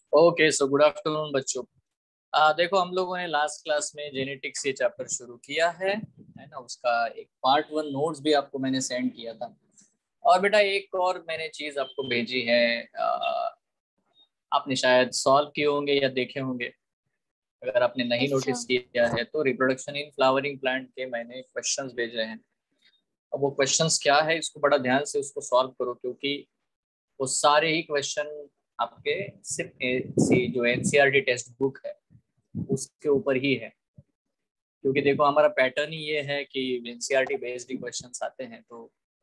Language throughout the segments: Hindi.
ओके, सो गुड आफ्टरनून बच्चों। देखो, हम लोगों ने लास्ट क्लास में जेनेटिक्स ये चैप्टर शुरू किया है ना। उसका एक पार्ट वन नोट्स भी आपको मैंने सेंड किया था। और बेटा एक और मैंने चीज आपको भेजी है। आपने शायद सॉल्व किए होंगे या देखे होंगे। अगर आपने नहीं अच्छा। नोटिस किया है तो रिप्रोडक्शन इन फ्लावरिंग प्लांट के मैंने क्वेश्चंस भेजे हैं। अब वो क्वेश्चंस क्या है, इसको बड़ा ध्यान से उसको सॉल्व करो, क्योंकि वो सारे ही क्वेश्चन आपके सिर्फ जो एनसीईआरटी टेक्स्ट बुक है उसके ऊपर ही है। क्योंकि देखो, हमारा पैटर्न ही ये है कि एनसीईआरटी बेस्ड ही क्वेश्चंस आते हैं। तो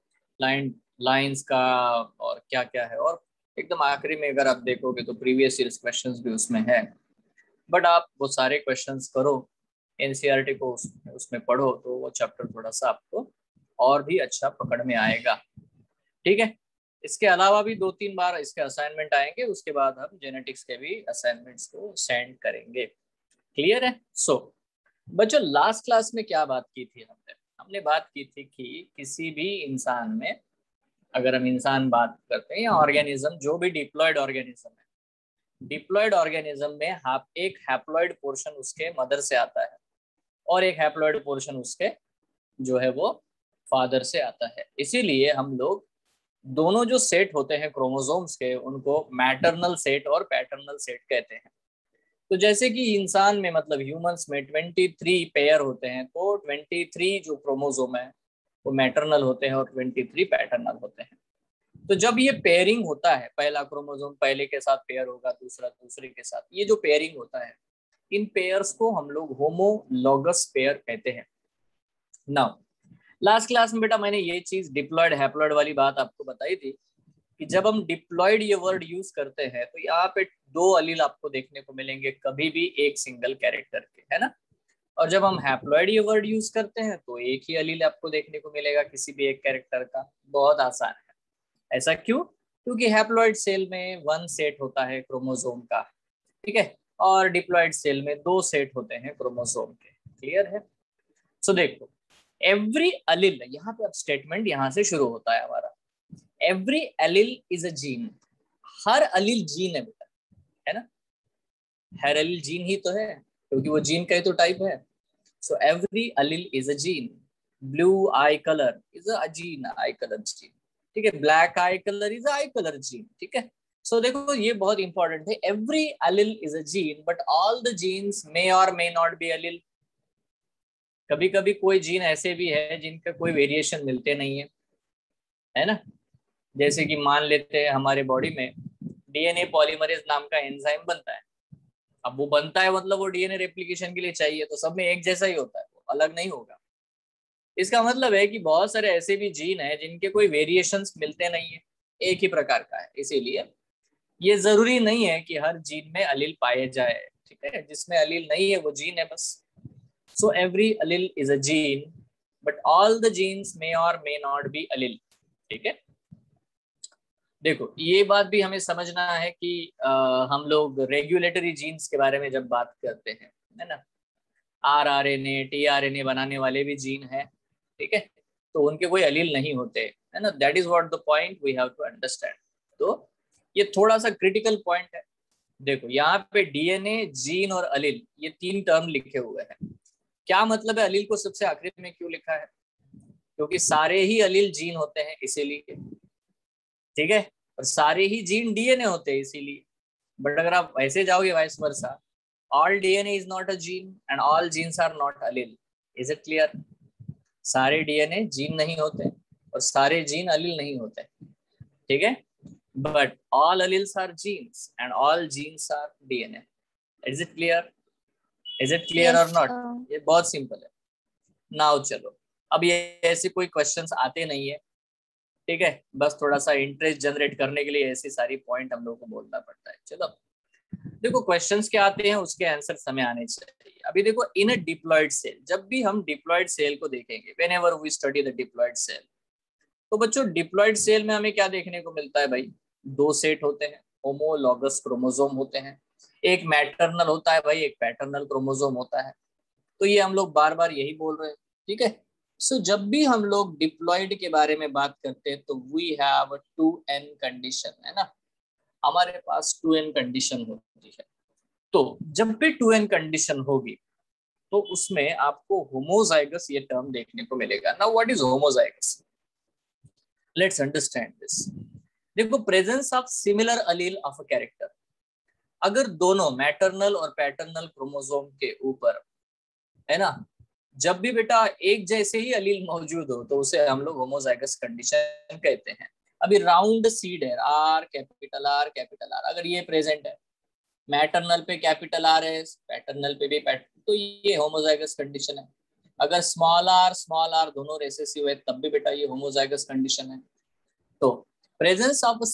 लाइंस का और क्या क्या है, और एकदम आखिरी में अगर आप देखोगे तो प्रीवियस ईयर्स क्वेश्चंस भी उसमें है। बट आप वो सारे क्वेश्चंस करो, एनसीईआरटी को उसमें पढ़ो, तो वो चैप्टर थोड़ा सा आपको और भी अच्छा पकड़ में आएगा। ठीक है। इसके अलावा भी 2-3 बार इसके असाइनमेंट आएंगे, उसके बाद हम जेनेटिक्स के भी असाइनमेंट्स को सेंड करेंगे। क्लियर है? सो बच्चों, लास्ट क्लास में क्या बात की थी हमने? हमने बात की थी कि किसी भी इंसान में, अगर हम इंसान बात करते हैं या ऑर्गेनिज्म, जो भी डिप्लॉयड ऑर्गेनिज्म है, डिप्लॉयड ऑर्गेनिज्म में एक हैप्लॉयड पोर्शन उसके मदर से आता है और एक हैप्लॉयड पोर्शन उसके जो है वो फादर से आता है। इसीलिए हम लोग दोनों जो सेट होते हैं क्रोमोसोम्स के, उनको मैटरनल सेट और पैटर्नल सेट कहते हैं। तो जैसे कि इंसान में, मतलब ह्यूमंस में 23 पेयर होते हैं, तो 23 जो क्रोमोसोम है वो मैटरनल होते हैं और 23 पैटर्नल होते हैं। तो जब ये पेयरिंग होता है, पहला क्रोमोसोम पहले के साथ पेयर होगा, दूसरा दूसरे के साथ, ये जो पेयरिंग होता है, इन पेयर्स को हम लोग होमोलॉगस पेयर कहते हैं। नाउ, लास्ट क्लास में बेटा मैंने ये चीज डिप्लॉयड हैप्लॉयड वाली बात आपको बताई थी कि जब हम डिप्लॉयड ये वर्ड यूज करते हैं तो यहाँ पे दो अलील आपको देखने को मिलेंगे, कभी भी एक सिंगल कैरेक्टर के, है ना। और जब हम हैप्लॉयड ये वर्ड यूज करते हैं तो एक ही अलील आपको देखने को मिलेगा किसी भी एक कैरेक्टर का। बहुत आसान है। ऐसा क्यों? क्योंकि हैप्लॉयड सेल में वन सेट होता है क्रोमोसोम का, ठीक है, और डिप्लॉयड सेल में दो सेट होते हैं क्रोमोसोम के। क्लियर है? सो देखो, एवरी अलील, यहाँ पे अब स्टेटमेंट यहाँ से शुरू होता है हमारा। Every allele is a gene. हर अलील जीन है बेटा, है ना। हर एलील जीन ही तो है, क्योंकि वो जीन का ही तो टाइप है। So every allele is a gene. Blue eye colour is a gene, eye colour gene. ठीक है, black eye colour is eye colour gene. ठीक है। सो देखो, ये बहुत इंपॉर्टेंट है। Every allele is a gene, but all the genes may or may not be अलील। कभी कभी कोई जीन ऐसे भी है जिनका कोई वेरिएशन मिलते नहीं है ना। जैसे कि मान लेते हैं हमारे बॉडी में डीएनए पॉलीमरेज नाम का एंजाइम बनता है। अब वो बनता है मतलब वो डीएनए रेप्लिकेशन के लिए चाहिए, तो सब में एक जैसा ही होता है, वो अलग नहीं होगा। इसका मतलब है कि बहुत सारे ऐसे भी जीन हैं जिनके कोई वेरिएशंस मिलते नहीं है, एक ही प्रकार का है। इसीलिए ये जरूरी नहीं है कि हर जीन में अलील पाए जाए। ठीक है, जिसमें अलील नहीं है वो जीन है बस। So every allele is a gene, but all the genes may or may not be अलील। ठीक है। देखो, ये बात भी हमें समझना है कि हम लोग रेगुलेटरी जीन्स के बारे में जब बात करते हैं, है ना, आरआरएनए टीआरएनए बनाने वाले भी जीन है। ठीक है, तो उनके कोई अलील नहीं होते, है ना। That is what the point we have to understand. तो ये थोड़ा सा क्रिटिकल पॉइंट है। देखो, यहाँ पे डीएनए, जीन और अलील, ये तीन टर्म लिखे हुए हैं। क्या मतलब है अलील को सबसे आखिरी में क्यों लिखा है? क्योंकि सारे ही अलील जीन होते हैं इसीलिए। ठीक है, और सारे ही जीन डीएनए होते हैं इसीलिए। बट अगर आप ऐसे जाओगे vice versa, all DNA is not a gene and all genes are not allele. Is it clear? सारे डीएनए जीन नहीं होते और सारे जीन अलील नहीं होते। ठीक है, but all alleles are genes and all genes are DNA. Is it clear? Is it clear yes or not? ये बहुत सिंपल है। नाउ चलो, अब ये ऐसे कोई क्वेश्चंस आते नहीं है। ठीक है, बस थोड़ा सा इंटरेस्ट जनरेट करने के लिए ऐसी सारी पॉइंट हम लोग को बोलना पड़ता है। चलो, देखो क्वेश्चंस क्या आते हैं उसके आंसर हमें आने चाहिए। अभी देखो, इन अ डिप्लॉयड सेल, जब भी हम डिप्लॉयड सेल को देखेंगे, whenever we study the diploid cell, तो बच्चों डिप्लॉयड सेल में हमें क्या देखने को मिलता है भाई? दो सेट होते हैं, होमोलॉगस क्रोमोसोम होते हैं। एक मैटरनल होता है भाई, एक पैटर्नल क्रोमोसोम होता है। तो ये हम लोग बार बार यही बोल रहे हैं। ठीक है। सो जब भी हम लोग डिप्लॉयड के बारे में बात करते हैं तो वी हैव 2n कंडीशन, है ना। हमारे पास 2n कंडीशन होती है। तो जब भी 2n कंडीशन होगी तो उसमें आपको होमोजाइगस ये टर्म देखने को मिलेगा। Now what is homozygous? Let's understand this. देखो, presence of similar allele of a character, अगर दोनों मैटरनल और पैटर्नल क्रोमोसोम के ऊपर, है ना, जब भी बेटा एक जैसे ही अलील मौजूद हो तो उसे हम लोग होमोजाइगस कंडीशन कहते हैं। अभी राउंड सीड है, R capital R capital R, अगर ये प्रेजेंट है, मैटरनल पे कैपिटल आर है, पैटर्नल पे भी तो ये होमोजाइगस कंडीशन है। अगर स्मॉल आर दोनों रेसेसिव है तब भी बेटा ये होमोजाइगस कंडीशन है। तो presence of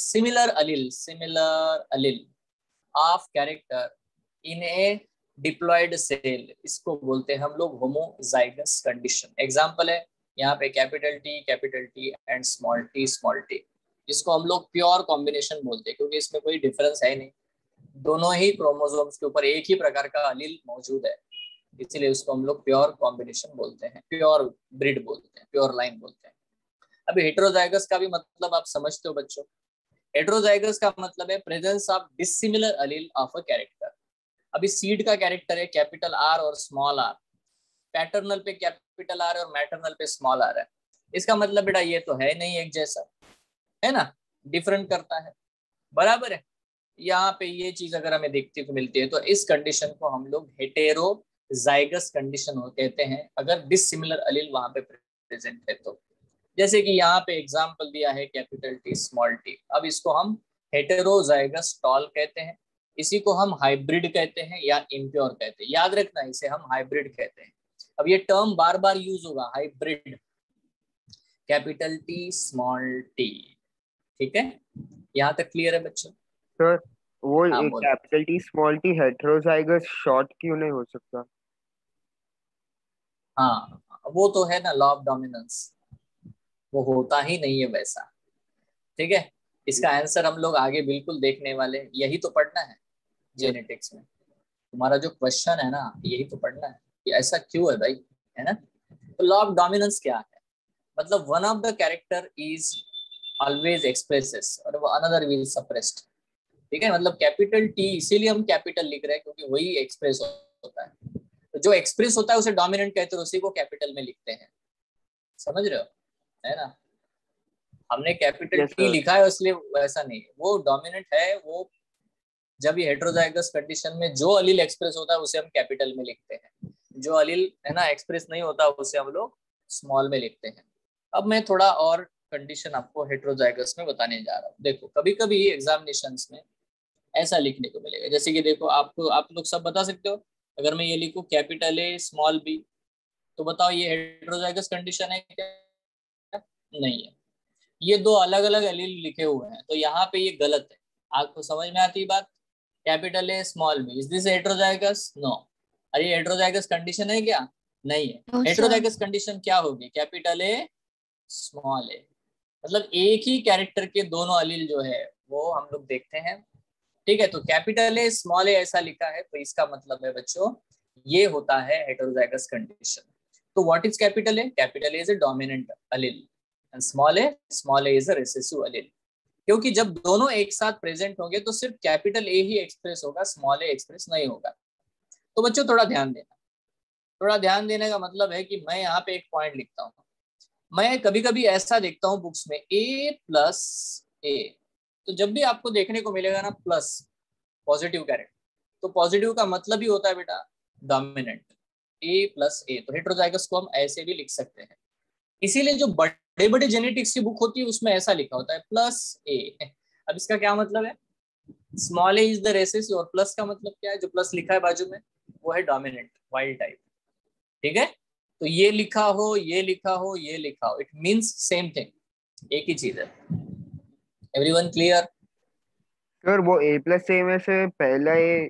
similar allele of character in a diploid cell, इसको बोलते हैं हम लोग होमोजाइगस कंडीशन। एग्जांपल है यहाँ पे capital T and small T, जिसको हम लोग प्योर कॉम्बिनेशन बोलते हैं क्योंकि इसमें कोई डिफरेंस है नहीं, दोनों ही क्रोमोसोम्स के ऊपर एक ही प्रकार का अलील मौजूद है, इसीलिए उसको हम लोग प्योर कॉम्बिनेशन बोलते हैं, प्योर ब्रीड बोलते हैं, प्योर लाइन बोलते हैं। अभी हेटेरोजाइगस का भी मतलब आप समझते हो बच्चों। हेटेरोजाइगस का मतलब है presence of dissimilar allele of a character. अभी सीड का कैरेक्टर है कैपिटल आर और स्मॉल आर, पैटर्नल पे कैपिटल आर और मैटरनल पे स्मॉल आर है, इसका मतलब बेटा ये तो है नहीं एक जैसा, है ना, डिफरेंट करता है, बराबर है। यहाँ पे ये चीज अगर हमें देखने को मिलती है तो इस कंडीशन को हम लोग हेटेरोजाइगस कंडीशन कहते हैं, अगर डिसिमिलर अलील वहां पे प्रेजेंट है तो। जैसे कि यहाँ पे एग्जांपल दिया है कैपिटल टी स्मॉल टी, अब इसको हम हेटेरोजाइगस टॉल कहते हैं, इसी को हम हाइब्रिड कहते हैं या इम्प्योर कहते हैं, याद रखना इसे हम हाइब्रिड कहते हैं। अब ये टर्म बार बार यूज होगा, hybrid, capital T small T, ठीक है, यहाँ तक क्लियर है बच्चों? सर वो हाँ बोलो। Capital T small T heterozygous short क्यों नहीं हो सकता? हाँ, वो तो है ना, लॉ ऑफ डोमिनेंस, वो होता ही नहीं है वैसा, ठीक है। इसका आंसर हम लोग आगे बिल्कुल देखने वाले हैं, यही तो पढ़ना है यस। जेनेटिक्स में। तुम्हारा जो क्वेश्चन है ना यही तो पढ़ना है कि ऐसा क्यों है भाई, है ना। तो लॉ ऑफ डोमिनेंस क्या है? मतलब one of the character is always expresses और वो अनदर विल सप्रेस्ड, ठीक है। मतलब कैपिटल टी इसीलिए हम कैपिटल लिख रहे हैं क्योंकि वही एक्सप्रेस होता है, तो जो एक्सप्रेस होता है उसे डोमिनेंट कहते हैं, उसी को कैपिटल में लिखते हैं, समझ रहे हो, है ना। हमने कैपिटल यस टी सर। लिखा है इसलिए वैसा नहीं, वो डोमिनेंट है, वो जब ये हेटेरोजाइगस कंडीशन में जो अलील एक्सप्रेस होता है उसे हम कैपिटल में लिखते हैं, जो अलील है ना एक्सप्रेस नहीं होता उसे हम लोग स्मॉल में लिखते हैं। अब मैं थोड़ा और कंडीशन आपको हेटेरोजाइगस में बताने जा रहा हूँ। देखो कभी कभी एग्जामिनेशंस में ऐसा लिखने को मिलेगा, जैसे कि देखो आपको, आप लोग सब बता सकते हो, अगर मैं ये लिखूं कैपिटल ए स्मॉल बी, तो बताओ ये हेटेरोजाइगस कंडीशन है क्या? नहीं है, ये दो अलग अलग एलील लिखे हुए हैं, तो यहाँ पे ये गलत है। आपको समझ में आती है बात? Capital A small B, is this heterozygous? No. अरे ये हेटेरोजाइगस कंडीशन है क्या? नहीं है। No sir. हेटेरोजाइगस कंडीशन क्या होगी? कैपिटल ए स्मॉल ए, मतलब एक ही कैरेक्टर के दोनों अलील जो है वो हम लोग देखते हैं, ठीक है। तो कैपिटल ए स्मॉल ए ऐसा लिखा है तो इसका मतलब है बच्चों ये होता है हेटेरोजाइगस कंडीशन। तो what is capital A? Capital A is a dominant allele and small A is a recessive allele. क्योंकि जब दोनों एक साथ प्रेजेंट होंगे तो सिर्फ कैपिटल ए ही एक्सप्रेस होगा, स्मॉल ए एक्सप्रेस नहीं होगा। तो बच्चों थोड़ा ध्यान देना, थोड़ा ध्यान देने का मतलब है कि मैं यहाँ पे एक पॉइंट लिखता हूँ, मैं कभी कभी ऐसा देखता हूँ बुक्स में ए प्लस ए, तो जब भी आपको देखने को मिलेगा ना प्लस पॉजिटिव कैरेक्टर, तो पॉजिटिव का मतलब ही होता है बेटा डोमिनेंट, ए प्लस ए, तो हेटेरोजाइगस को हम ऐसे भी लिख सकते हैं। इसीलिए जो बड़े बड़े जेनेटिक्स की बुक होती है उसमें ऐसा लिखा होता है प्लस ए। अब इसका क्या मतलब है? Small A is the recess, और प्लस का मतलब क्या है? जो प्लस लिखा है बाजू में वो है डोमिनेंट वाइल्ड टाइप, ठीक है। तो ये लिखा हो, ये लिखा हो, ये लिखा हो, इट मींस सेम थिंग, एक ही चीज है। Everyone clear? सर वो ए प्लस ए में से पहला ए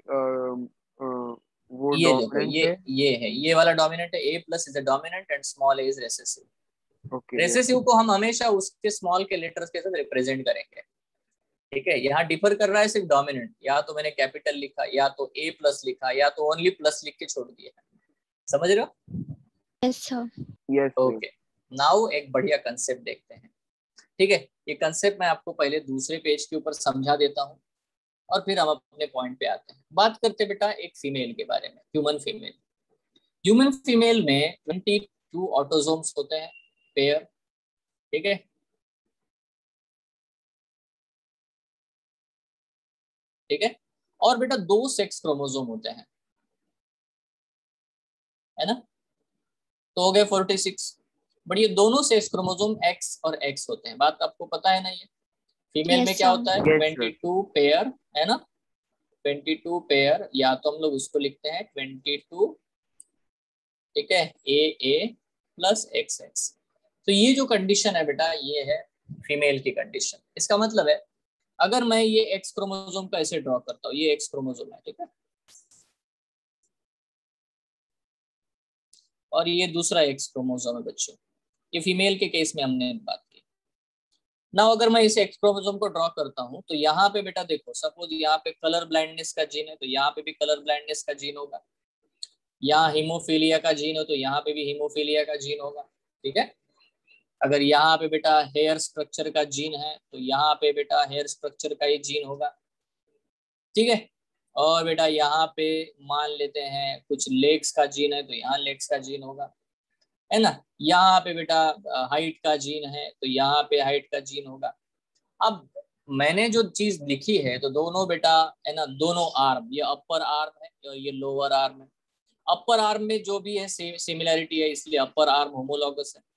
वो ये देखो, डोमिनेंट है। ये वाला डोमिनेंट है, A plus is the dominant and small A is recessive. Okay yes. Recessive को हम हमेशा उसके स्मॉल के लेटर्स के साथ रिप्रेजेंट करेंगे, ठीक है। यहाँ डिफर कर रहा है सिर्फ डोमिनेंट, या तो मैंने कैपिटल लिखा, या तो ए प्लस लिखा, या तो ओनली प्लस लिख के छोड़ दिया, समझ रहे हो? Yes sir. Yes sir. Okay, now एक बढ़िया कंसेप्ट देखते हैं, ठीक है। ये कंसेप्ट मैं आपको पहले दूसरे पेज के ऊपर समझा देता हूँ, और फिर हम अपने पॉइंट पे आते हैं। बात करते बेटा एक फीमेल के बारे में, ह्यूमन फीमेल। ह्यूमन फीमेल में 22 ऑटोसोम्स होते हैं, पेयर, ठीक है। ठीक है, और बेटा 2 सेक्स क्रोमोसोम होते हैं, है ना, तो हो गए 46। बट ये दोनों सेक्स क्रोमोसोम एक्स और एक्स होते हैं, बात आपको पता है ना। ये फीमेल में यस क्या होता है, सर। Yes sir. 22 पेयर, है ना, 22 पेयर, या तो हम लोग उसको लिखते हैं 22, ठीक है, ए प्लस एक्स एक्स। तो ये जो कंडीशन है बेटा, ये है फीमेल की कंडीशन। इसका मतलब है अगर मैं ये एक्स क्रोमोसोम का ऐसे ड्रॉ करता हूँ, ये एक्स क्रोमोसोम है, ठीक है, और ये दूसरा एक्स क्रोमोसोम है बच्चों, ये फीमेल के केस में हमने बात की ना। अगर मैं इस एक्स क्रोमोसोम को ड्रॉ करता हूँ तो यहाँ पे बेटा देखो, सपोज यहाँ पे कलर ब्लाइंडनेस का जीन है तो यहाँ पे भी कलर ब्लाइंडनेस का जीन होगा, यहाँ हीमोफीलिया का जीन हो तो यहाँ पे भी हीमोफीलिया का जीन होगा, ठीक है। अगर यहाँ पे बेटा हेयर स्ट्रक्चर का जीन है तो यहाँ पे बेटा हेयर स्ट्रक्चर का ही जीन होगा, ठीक है। और बेटा यहाँ पे मान लेते हैं कुछ लेग्स का जीन है तो यहाँ लेग्स का जीन होगा, है ना। यहाँ पे बेटा हाइट का जीन है तो यहाँ पे हाइट का जीन होगा। अब मैंने जो चीज लिखी है तो दोनों बेटा, है ना, दोनों आर्म, ये अपर आर्म है और ये लोअर आर्म है। अपर आर्म में जो भी है सिमिलैरिटी है, इसलिए अपर आर्म होमोलॉगस है।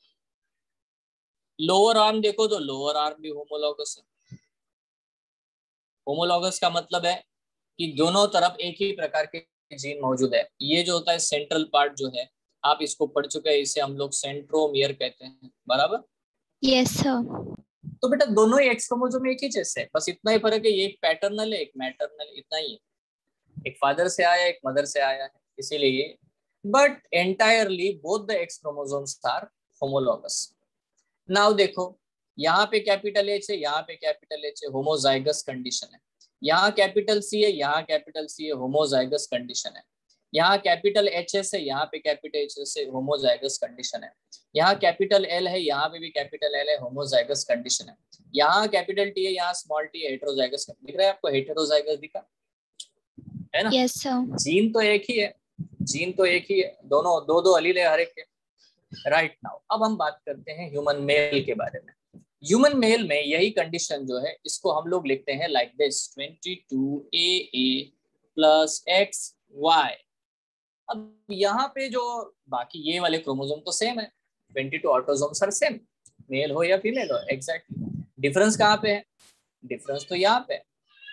लोअर आर्म देखो तो लोअर आर्म भी होमोलॉगस है। होमोलॉगस का मतलब है कि दोनों तरफ एक ही प्रकार के जीन मौजूद है। ये जो होता है सेंट्रल पार्ट जो है, आप इसको पढ़ चुके हैं, इसे हम लोग सेंट्रोमियर कहते हैं, बराबर। Yes sir. तो बेटा दोनों ही एक्स क्रोमोसोम एक ही जैसे है, बस इतना ही फर्क है, ये एक पैटर्नल है एक मैटरनल, इतना ही है। एक फादर से आया एक मदर से आया है, इसीलिए। But entirely both the X chromosomes are homologous. Now देखो, यहाँ पे कैपिटल एच है, यहाँ पे कैपिटल एच है, होमोजाइगस कंडीशन है। यहाँ कैपिटल सी है, यहाँ कैपिटल सी है, होमोजाइगस कंडीशन है। यहाँ कैपिटल एच एस है, यहाँ पे कैपिटल एच एस है, होमोजाइगस कंडीशन है। यहाँ कैपिटल एल है, यहाँ पे भी कैपिटल एल है, होमोजाइगस कंडीशन है। यहाँ कैपिटल टी है, यहाँ स्मॉल टी है, हेटेरोजाइगस। दिख रहा है आपको हेटेरोजाइगस दिखा, है ना। Yes sir. जीन तो एक ही है, जीन तो एक ही है, दोनों दो दो अलील है हर एक के। राइट नाउ अब हम बात करते हैं ह्यूमन मेल के बारे में। ह्यूमन मेल में यही कंडीशन जो है, इसको हम लोग लिखते हैं like this, 22AA plus XY। अब यहाँ पे जो बाकी ये वाले क्रोमोसोम तो सेम है, 22 ऑटोसोम्स आर सेम, मेल हो या फीमेल हो, एग्जैक्टली। डिफरेंस कहाँ पे है, डिफरेंस तो यहाँ पे है,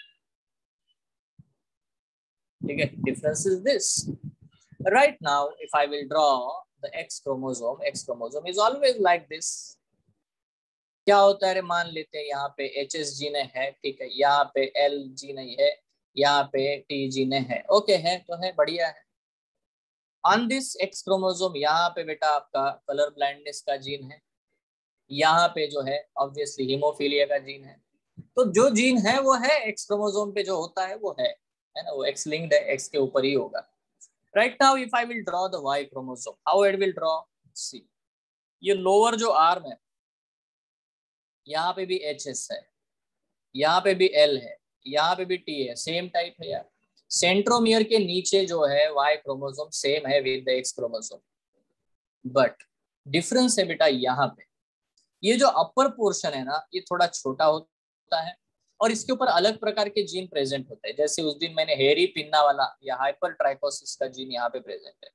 ठीक है। Difference is this. Right now if I will draw the X chromosome is always like this। क्या होता है, मान लेते हैं यहाँ पे HS जीन है, ठीक है, यहाँ पे L जीन है, यहाँ पे T जीन है, ओके है तो है, बढ़िया है। ऑन दिस X क्रोमोसोम यहाँ पे बेटा आपका कलर ब्लाइंडनेस का जीन है, यहाँ पे जो है ऑब्वियसली हीमोफीलिया का जीन है। तो जो जीन है वो है X क्रोमोसोम पे जो होता है वो है ना, वो X लिंक्ड है, X के ऊपर ही होगा। Right now if I will draw the Y chromosome, how it will draw, see ये लोअर जो आर्म है, यहाँ पे भी HS है, यहाँ पे भी L है, यहाँ पे भी T है, सेम टाइप है यार। सेंट्रोमियर के नीचे जो है Y क्रोमोसोम सेम है with the X chromosome, but difference है बेटा यहाँ पे, ये जो अपर पोर्शन है ना, ये थोड़ा छोटा होता है और इसके ऊपर अलग प्रकार के जीन प्रेजेंट होते हैं। जैसे उस दिन मैंने हेरी पिन्ना वाला या हाइपर ट्राइकोसिस का जीन यहाँ पे प्रेजेंट है,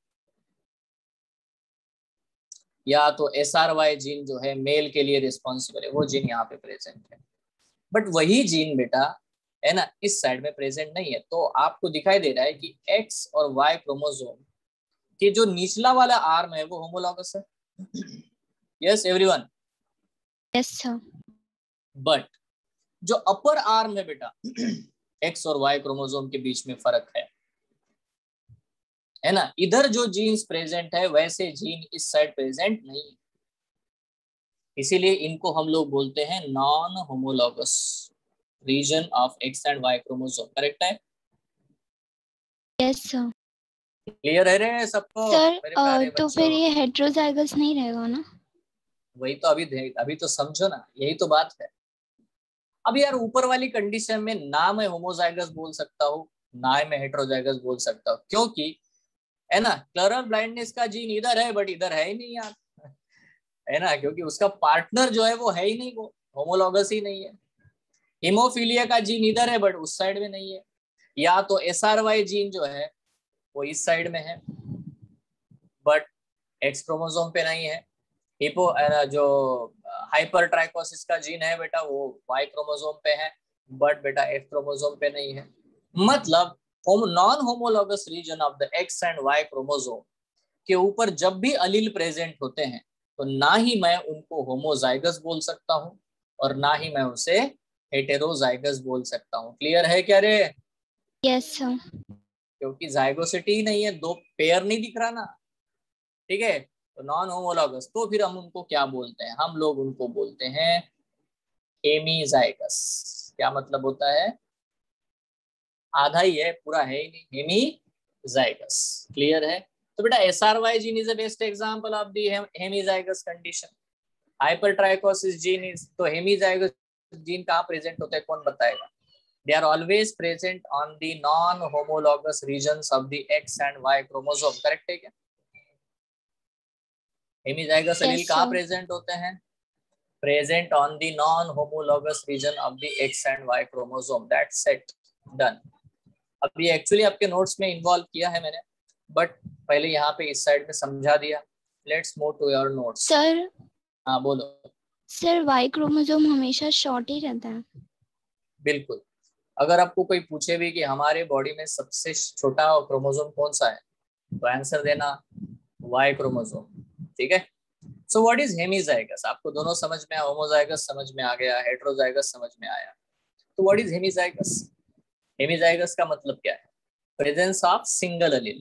या तो SRY जीन जो है मेल के लिए रिस्पॉन्सिबल है, वो जीन यहाँ पे प्रेजेंट है। बट वही जीन बेटा, है ना, इस साइड में प्रेजेंट नहीं है। तो आपको दिखाई दे रहा है कि X और Y क्रोमोसोम के जो निचला वाला आर्म है वो होमोलॉगस है। Yes everyone, yes sir. But जो अपर आर्म है बेटा, X और Y क्रोमोसोम के बीच में फर्क है ना। इधर जो जीन्स प्रेजेंट है वैसे जीन इस साइड प्रेजेंट नहीं है, इसीलिए इनको हम लोग बोलते हैं non homologous region of X and Y chromosome. Correct है? Yes sir. क्लियर है रे सबको सर मेरे प्यारे तो बच्चों? फिर ये हेटेरोजाइगस नहीं रहेगा ना? वही तो अभी तो समझो ना, यही तो बात है। अब यार ऊपर वाली कंडीशन में ना मैं होमोजाइगस बोल सकता हूँ ना मैं हेटेरोजाइगस बोल सकता हूँ, क्योंकि है ना क्लरल ब्लाइंडनेस का जीन इधर है बट इधर है ही नहीं यार, है ना, क्योंकि उसका पार्टनर जो है वो है ही नहीं, वो होमोलॉगस ही नहीं है। हीमोफीलिया का जीन इधर है बट उस साइड में नहीं है, या तो SRY जीन जो है वो इस साइड में है बट एक्स क्रोमोसोम पे नहीं है। हिपो जो हाइपर ट्राइकोसिस का जीन है बेटा वो वाई क्रोमोसोम पे है बट बेटा एक्स क्रोमोसोम पे नहीं है। मतलब non homologous region of the X and Y chromosome के ऊपर जब भी अलील प्रेजेंट होते हैं तो ना ही मैं उनको होमोजाइगस बोल सकता हूँ और ना ही मैं उसे हेटेरोजाइगस बोल सकता हूँ। क्लियर है क्या रे? Yes sir. क्योंकि जाइगोसिटी ही नहीं है, दो पेयर नहीं दिख रहा ना, ठीक है। तो नॉन होमोलॉगस, तो फिर हम उनको क्या बोलते हैं? हम लोग उनको बोलते हैं हेमीजाइगस। क्या मतलब होता है? आधा ही है, पूरा है ही नहीं, हेमीजाइगस। क्लियर है? तो बेटा SRY gene is the best example of the hemizygous condition. Hypertrichosis gene is, तो हेमीजाइगस जीन कहाँ प्रेजेंट होता है कौन बताएगा? They are always present on the non-homologous regions of the X and Y chromosome. Correct है क्या? हेमीजाइगस एलील यस कहाँ सर। प्रेजेंट होते हैं? Present on the non-homologous region of the X and Y chromosome. That's it, done. अब ये एक्चुअली आपके नोट्स में इन्वॉल्व किया है मैंने, बट पहले यहाँ पे इस साइड में समझा दिया। Let's move to your notes. Sir हाँ बोलो। सर वाई क्रोमोसोम हमेशा शॉर्ट ही रहता है। बिल्कुल। अगर आपको कोई पूछे भी कि हमारे बॉडी में सबसे छोटा क्रोमोसोम कौन सा है, तो आंसर देना वाई क्रोमोसोम। ठीक है। So what is hemizygous? आपको दोनों समझ में आया, होमोजाइगस समझ में आ गया, हेटेरोजाइगस समझ में आया। तो व्हाट इज हेमीजाइगस? हेमीजाइगस का मतलब क्या है? Presence of single allele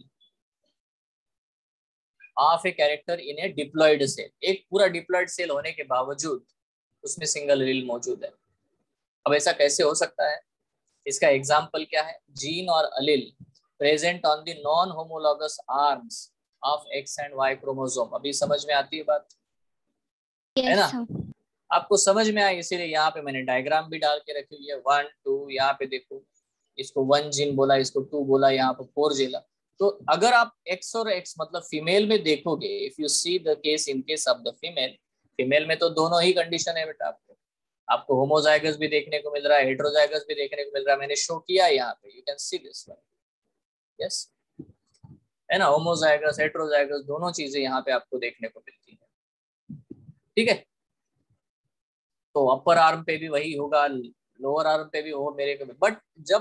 of a character in a diploid cell. एक पूरा डिप्लॉयड सेल होने के बावजूद उसमें सिंगल एलील मौजूद है। अब ऐसा कैसे हो सकता है? इसका एग्जाम्पल क्या है? जीन और allele present on the non homologous arms of X and Y chromosome. अभी समझ में आती है बात, है यस ना? सर। आपको समझ में आया, इसीलिए यहाँ पे मैंने डायग्राम भी डाल के रखी हुई है। 1 2, यहाँ पे देखो, इसको 1 जीन बोला, इसको 2 बोला, यहाँ पे 4 जेला। तो अगर आप एक्स और एक्स मतलब फीमेल में देखोगे, if you see the case in case of the female, female में तो दोनों ही कंडीशन है बेटा। आपको होमोजाइगस भी देखने को मिल रहा है, हेटेरोजाइगस भी देखने को मिल रहा है। मैंने शो किया है यहाँ पे, you can see this one. Yes, है ना? होमोजाइगस हेटेरोजाइगस दोनों चीजें यहाँ पे आपको देखने को मिलती है। ठीक है। तो अपर आर्म पे भी वही होगा, लोअर आर्म पे भी हो मेरे को। बट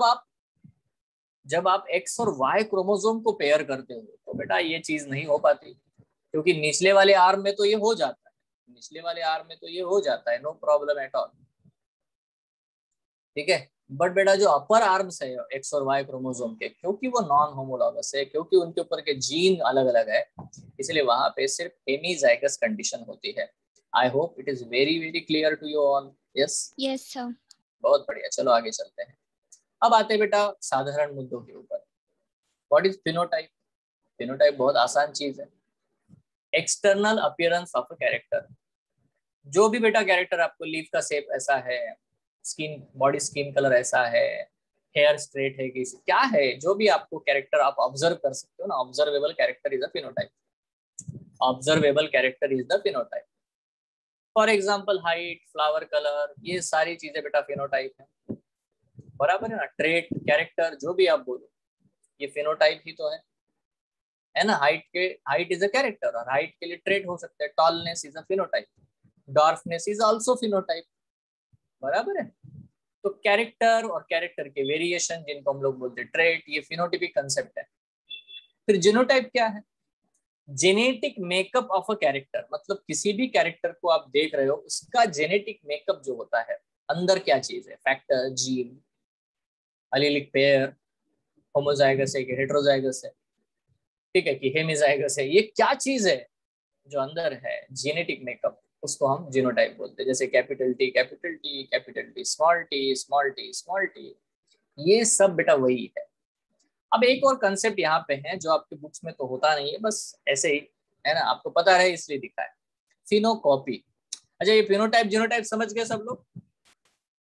जब आप एक्स और वाई क्रोमोसोम को पेयर करते हो तो बेटा ये चीज नहीं हो पाती, क्योंकि निचले वाले आर्म में तो ये हो जाता है, निचले वाले आर्म में तो ये हो जाता है, नो प्रॉब्लम एट ऑल। ठीक है। बट बेटा जो अपर आर्म्स है एक्स और वाई क्रोमोसोम के, क्योंकि वो नॉन होमोलॉगस है, क्योंकि उनके ऊपर के जीन अलग अलग है, इसलिए वहां पे सिर्फ हेमीजाइगस कंडीशन होती है। I hope it is very very clear to you all. Yes, yes sir. बहुत बढ़िया। चलो आगे चलते हैं। अब आते हैं बेटा साधारण मुद्दों के ऊपर। What is phenotype? फिनोटाइप बहुत आसान चीज है। External appearance of a character. जो भी बेटा कैरेक्टर आपको, लीफ का शेप ऐसा है, स्किन बॉडी स्किन कलर ऐसा है, हेयर स्ट्रेट है, किसी क्या है, जो भी आपको कैरेक्टर आप ऑब्जर्व कर सकते हो ना, observable character is a phenotype. Observable character is the phenotype. For example height, flower colour, ये सारी चीजें बेटा फिनोटाइप है। बराबर है ना? ट्रेट, कैरेक्टर, जो भी आप बोलो, ये फिनोटाइप ही तो है ना? हाइट इज अ कैरेक्टर, और हाइट के लिए ट्रेट हो सकता है। Tallness is a phenotype, dwarfness is also phenotype. बराबर है? तो कैरेक्टर और कैरेक्टर के वेरिएशन, जिनको हम लोग बोलते हैं ट्रेट, ये फिनोटिपिक कंसेप्ट है। फिर जीनोटाइप क्या है? Genetic makeup of a character, मतलब किसी भी कैरेक्टर को आप देख रहे हो, उसका जेनेटिक मेकअप जो होता है, अंदर क्या चीज है, factor, gene, allelic pair, homozygous है कि हेटेरोजाइगस है, ठीक है, कि हेमिजाइगस है, ये क्या चीज है जो अंदर है, जेनेटिक मेकअप, उसको हम जीनोटाइप बोलते हैं। जैसे capital T capital T, capital T small T, small T small T, ये सब बेटा वही है। अब एक और कंसेप्ट यहाँ पे है जो आपके बुक्स में तो होता नहीं है, बस ऐसे ही है ना, आपको पता रहे इसलिए दिखा है, फिनोकॉपी। अच्छा, ये फिनोटाइप जीनोटाइप समझ गए सब लोग?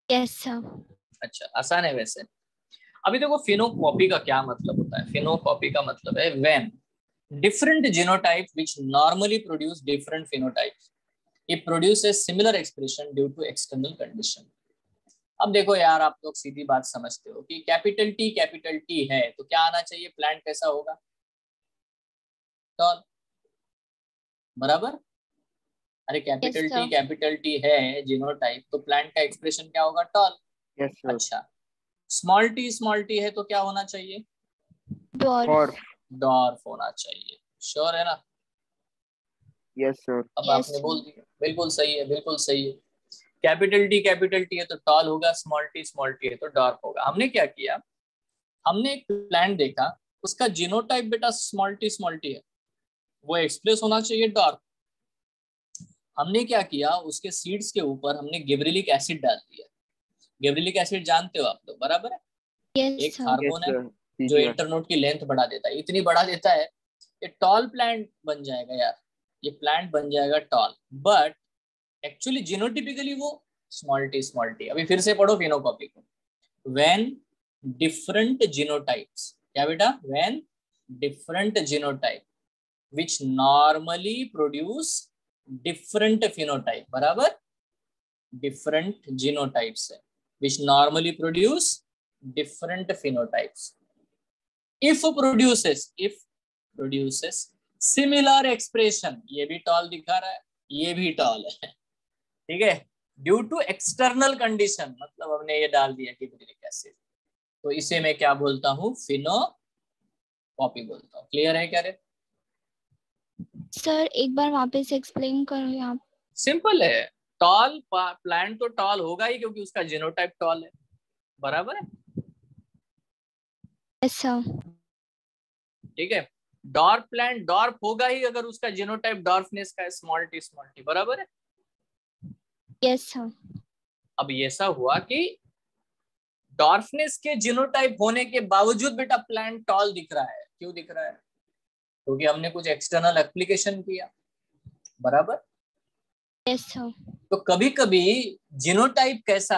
Yes sir. अच्छा, आसान है वैसे। अभी देखो फिनोकॉपी का क्या मतलब होता है। फिनोकॉपी का मतलब है when different genotype which normally produce different phenotypes it produces similar expression due to external condition. अब देखो यार, आप लोग सीधी बात समझते हो कि कैपिटल टी है तो क्या आना चाहिए, प्लांट कैसा होगा, टॉल, बराबर। अरे यस सर। कैपिटल टी है जीनोटाइप, तो प्लांट का एक्सप्रेशन क्या होगा, टॉल। Yes sir. अच्छा, स्मॉल टी है तो क्या होना चाहिए, डॉर्फ। डॉर्फ। डॉर्फ होना चाहिए। श्योर है ना। Yes sir. अब यस आपने बोल सर। दिया, बिल्कुल सही है, बिल्कुल सही है। कैपिटल टी है तो टॉल होगा, स्मॉल टी है तो डॉर्फ होगा। हमने क्या किया, हमने एक प्लांट देखा, उसका जीनोटाइप बेटा स्मॉल टी है, वो एक्सप्रेस होना चाहिए डॉर्फ। हमने क्या किया, उसके सीड्स के ऊपर हमने गिबरेलिक एसिड डाल दिया। गिबरेलिक एसिड जानते हो आप लोग, बराबर है, यस एक सर। यस हार्मोन है सर। जो सीजीआर। इंटरनोड की लेंथ बढ़ा देता है, इतनी बढ़ा देता है ये टॉल प्लांट बन जाएगा यार, ये प्लांट बन जाएगा टॉल। बट एक्चुअली जीनोटिपिकली वो स्मॉल टी। अभी फिर से पढ़ो फिनोकॉपी को। व्हेन डिफरेंट जीनोटाइप्स, क्या बेटा, when different genotype which normally produce different phenotype, बराबर, different genotypes है which normally produce different phenotypes if produces similar expression, ये भी टॉल दिखा रहा है, ये भी टॉल है, ठीक है, ड्यू टू एक्सटर्नल कंडीशन, मतलब हमने ये डाल दिया कि गिबरेलिक एसिड, तो इसे मैं क्या बोलता हूँ, फिनोकॉपी बोलता हूँ। क्लियर है क्या रे। सर एक बार वापस एक्सप्लेन करो आप। सिंपल है, टॉल प्लांट तो टॉल होगा ही क्योंकि उसका जीनोटाइप टॉल है, बराबर है, यस सर। ठीक है। डॉर्फ प्लांट डॉर्फ होगा ही अगर उसका जीनोटाइप डॉर्फनेस का है, स्मॉल टी, बराबर है। Yes sir. अब ऐसा हुआ कि डॉर्फनेस के जीनोटाइप होने के बावजूद बेटा प्लांट टॉल दिख रहा है, क्यों दिख रहा है, क्योंकि हमने कुछ एक्सटर्नल एप्लीकेशन किया, बराबर। Yes sir. तो कभी कभी जीनोटाइप कैसा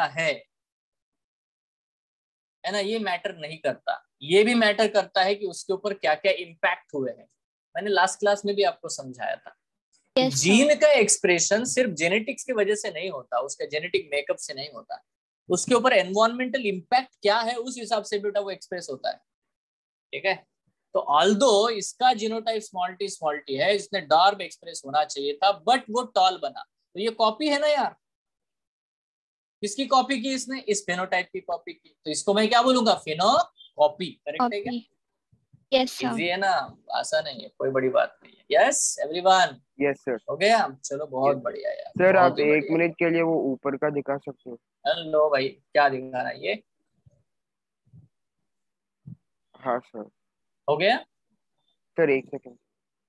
है ना, ये मैटर नहीं करता, ये भी मैटर करता है कि उसके ऊपर क्या क्या इम्पैक्ट हुए हैं। मैंने लास्ट क्लास में भी आपको समझाया था कि यस जीन सर। का एक्सप्रेशन सिर्फ जेनेटिक्स की वजह से नहीं होता, उसका जेनेटिक मेकअप से नहीं होता, उसके ऊपर एनवायरमेंटल इम्पैक्ट क्या है उस हिसाब से बेटा वो एक्सप्रेस होता है, ठीक है। तो ऑल्दो इसका जीनोटाइप स्मॉल टी है, इसने डॉर्फ एक्सप्रेस होना चाहिए था बट वो टॉल बना, तो ये कॉपी है ना यार। किसकी कॉपी की इसने, इस फेनोटाइप की कॉपी की, तो इसको मैं क्या बोलूंगा, फिनो कॉपी, करेक्ट है क्या। कॉपी। Yes sir. इजी है ना, आसान नहीं है, कोई बड़ी बात नहीं है। Yes everyone, yes sir. हो गया, चलो यस बहुत सर। बढ़िया यार, सर बहुत आप ही एक बढ़िया। मिनट के लिए वो ऊपर का दिखा सकते हो। हेलो भाई, क्या दिखा रहा है ये, हाँ सर। हो गया। सर एक सेकंड।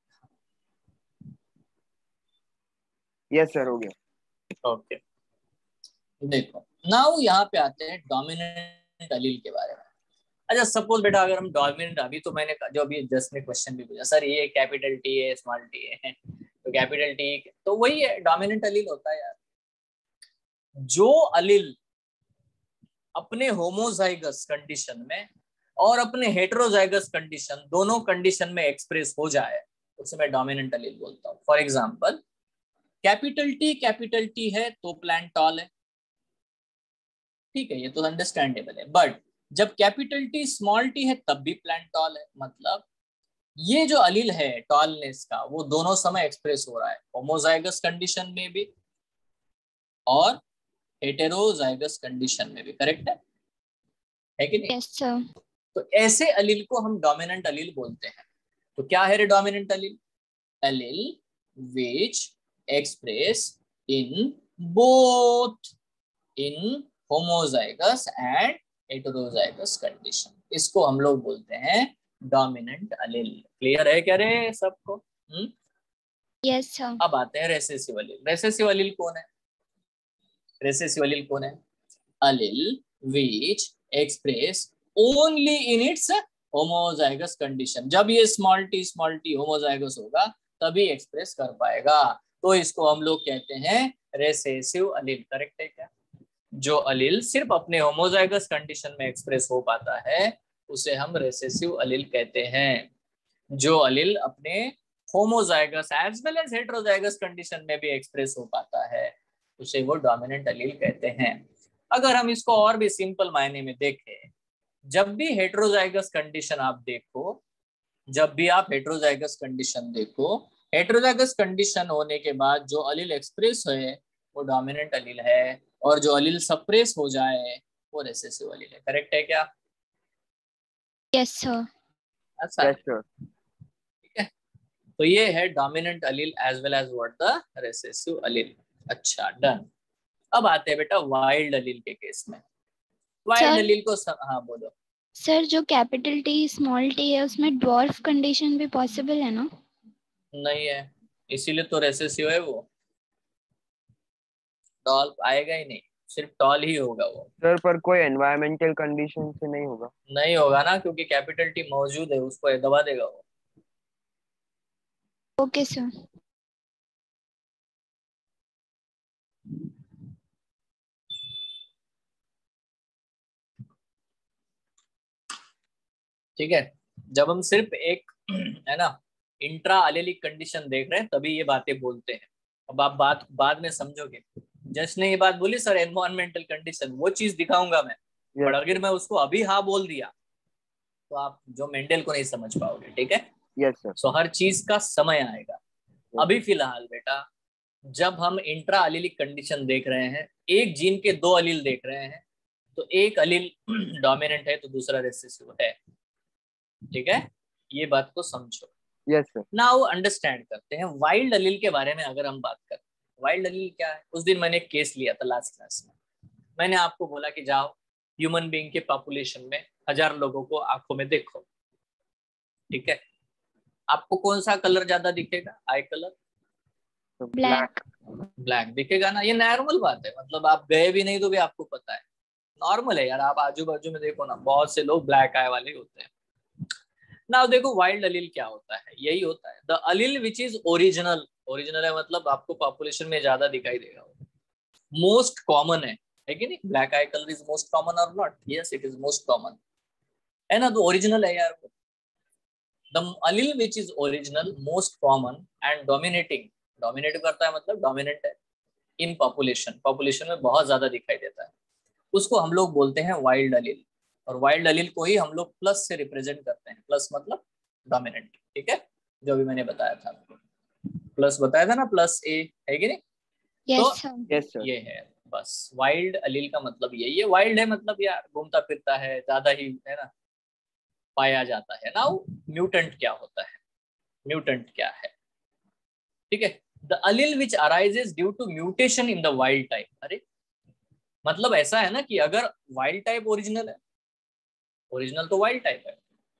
यस सर हो गया। ओके, देखो नाउ यहाँ पे आते हैं डोमिनेंट अलील के बारे में। अच्छा सपोज बेटा अगर हम डोमिनेंट, अभी तो मैंने जो अभी जस्ट ने क्वेश्चन भी पूछा, सर ये कैपिटल टी है स्मॉल टी है तो कैपिटल टी, तो वही है डोमिनेंट अलील होता है यार, जो अलील अपने होमोजाइगस कंडीशन में और अपने हेटेरोजाइगस कंडीशन, दोनों कंडीशन में एक्सप्रेस हो जाए उसे मैं डोमिनेंट अलील बोलता हूँ। फॉर एग्जांपल कैपिटल टी है तो प्लांट टॉल है, ठीक है, ये तो अंडरस्टैंडेबल है। बट जब कैपिटल टी स्मॉल टी है तब भी प्लांट टॉल है, मतलब ये जो अलील है टॉलनेस का वो दोनों समय एक्सप्रेस हो रहा है, होमोजाइगस कंडीशन में भी और हेटेरोजाइगस कंडीशन में भी, करेक्ट है कि नहीं। Yes sir. तो ऐसे अलील को हम डोमिनेंट अलील बोलते हैं। तो क्या है रे dominant allele, allele which express in both in homozygous and heterozygous condition, इसको हम लोग बोलते हैं डोमिनेंट अलील। क्लियर है क्या रे सबको। Yes sir. अब आते हैं रेसेसिव अलील। रेसेसिव अलील कौन है, रेसेसिव अलील कौन है, allele which express only in its homozygous condition, जब ये स्मॉल टी होमोजाइगस होगा तभी एक्सप्रेस कर पाएगा, तो इसको हम लोग कहते हैं रेसेसिव अलील, करेक्ट है क्या। जो अलील सिर्फ अपने होमोजाइगस कंडीशन में एक्सप्रेस हो पाता है उसे हम रेसेसिव अलील कहते हैं। जो अलील अपने homozygous as well as heterozygous condition में भी एक्सप्रेस हो पाता है उसे वो डोमिनेंट अलील कहते हैं। अगर हम इसको और भी सिंपल मायने में देखें, जब भी हेटेरोजाइगस कंडीशन आप देखो, जब भी आप हेटेरोजाइगस कंडीशन देखो, हेटेरोजाइगस कंडीशन होने के बाद जो अलील एक्सप्रेस है वो डोमिनेंट अलील है, और जो अलील सप्रेस हो जाए वो रेसेसिव अलील है। करेक्ट है क्या? Yes sir. अच्छा, यस सर। ठीक है। तो ये है dominant allele as well as what the recessive allele. अच्छा, डन। अब आते हैं बेटा वाइल्ड अलील के केस में। वाइल्ड सर अलील को हाँ बोलो। सर जो कैपिटल टी स्मॉल टी है उसमें ड्वार्फ कंडीशन भी पॉसिबल है ना? नहीं है, इसीलिए तो रेसेसिव है वो। टॉल आएगा ही नहीं, सिर्फ टॉल ही होगा वो। सर पर कोई एनवायरमेंटल कंडीशन से नहीं होगा? नहीं होगा ना, क्योंकि कैपिटल टी मौजूद है, उसको दबा देगा वो। Okay sir. ठीक है, जब हम सिर्फ एक है ना इंट्रा अलेलिक कंडीशन देख रहे हैं तभी ये बातें बोलते हैं। अब आप बात बाद में समझोगे। जस्ट ने ये बात बोली सर एनवायरमेंटल कंडीशन, वो चीज दिखाऊंगा मैं, पर यस अगर मैं उसको अभी हाँ बोल दिया तो आप जो मेंडल को नहीं समझ पाओगे। ठीक है, यस सर। सो हर चीज का समय आएगा। अभी फिलहाल बेटा जब हम इंट्रा अलीलिक कंडीशन देख रहे हैं, एक जीन के दो अलील देख रहे हैं, तो एक अलील डोमिनेंट है तो दूसरा रेसेसिव है। ठीक है, ये बात को समझो। Yes sir. नाउ अंडरस्टैंड करते हैं वाइल्ड अलील के बारे में। अगर हम बात करें वाइल्ड अलील क्या है, उस दिन मैंने एक केस लिया था लास्ट क्लास में। मैंने आपको बोला कि जाओ ह्यूमन बीइंग के पॉपुलेशन में 1000 लोगों को आंखों में देखो। ठीक है, आपको कौन सा कलर ज्यादा दिखेगा? आई कलर ब्लैक। ब्लैक दिखेगा ना। ये नॉर्मल बात है, मतलब आप गए भी नहीं तो भी आपको पता है। नॉर्मल है यार, आप आजू बाजू में देखो ना, बहुत से लोग ब्लैक आई वाले होते हैं ना। देखो वाइल्ड अलील क्या होता है, यही होता है the allele which is original. Original है मतलब आपको पॉपुलेशन में ज्यादा दिखाई देगा, मोस्ट कॉमन है कि नहीं? Black eye colour is most common और not? Yes it is most common, है ना? तो ओरिजिनल है यार वो। The allele which is original most common and dominating, dominate करता है मतलब डोमिनेंट है इन पॉपुलेशन, पॉपुलेशन में बहुत ज्यादा दिखाई देता है, उसको हम लोग बोलते हैं वाइल्ड अलील। और वाइल्ड अलील को ही हम लोग प्लस से रिप्रेजेंट करते हैं। प्लस मतलब डोमिनेंट। ठीक है, जो भी मैंने बताया था आपको, प्लस बताया था ना, प्लस ए, है कि नहीं? यस तो सर। Yes sir. ये है बस, वाइल्ड अलील का मतलब यही है। वाइल्ड है मतलब यार घूमता फिरता है, ज्यादा ही है ना पाया जाता है। नाउ म्यूटेंट क्या होता है? म्यूटेंट क्या है? ठीक है, the allele which arises due to mutation in the wild type. अरे मतलब ऐसा है ना कि अगर वाइल्ड टाइप ओरिजिनल है, ओरिजिनल तो वाइल्ड टाइप है,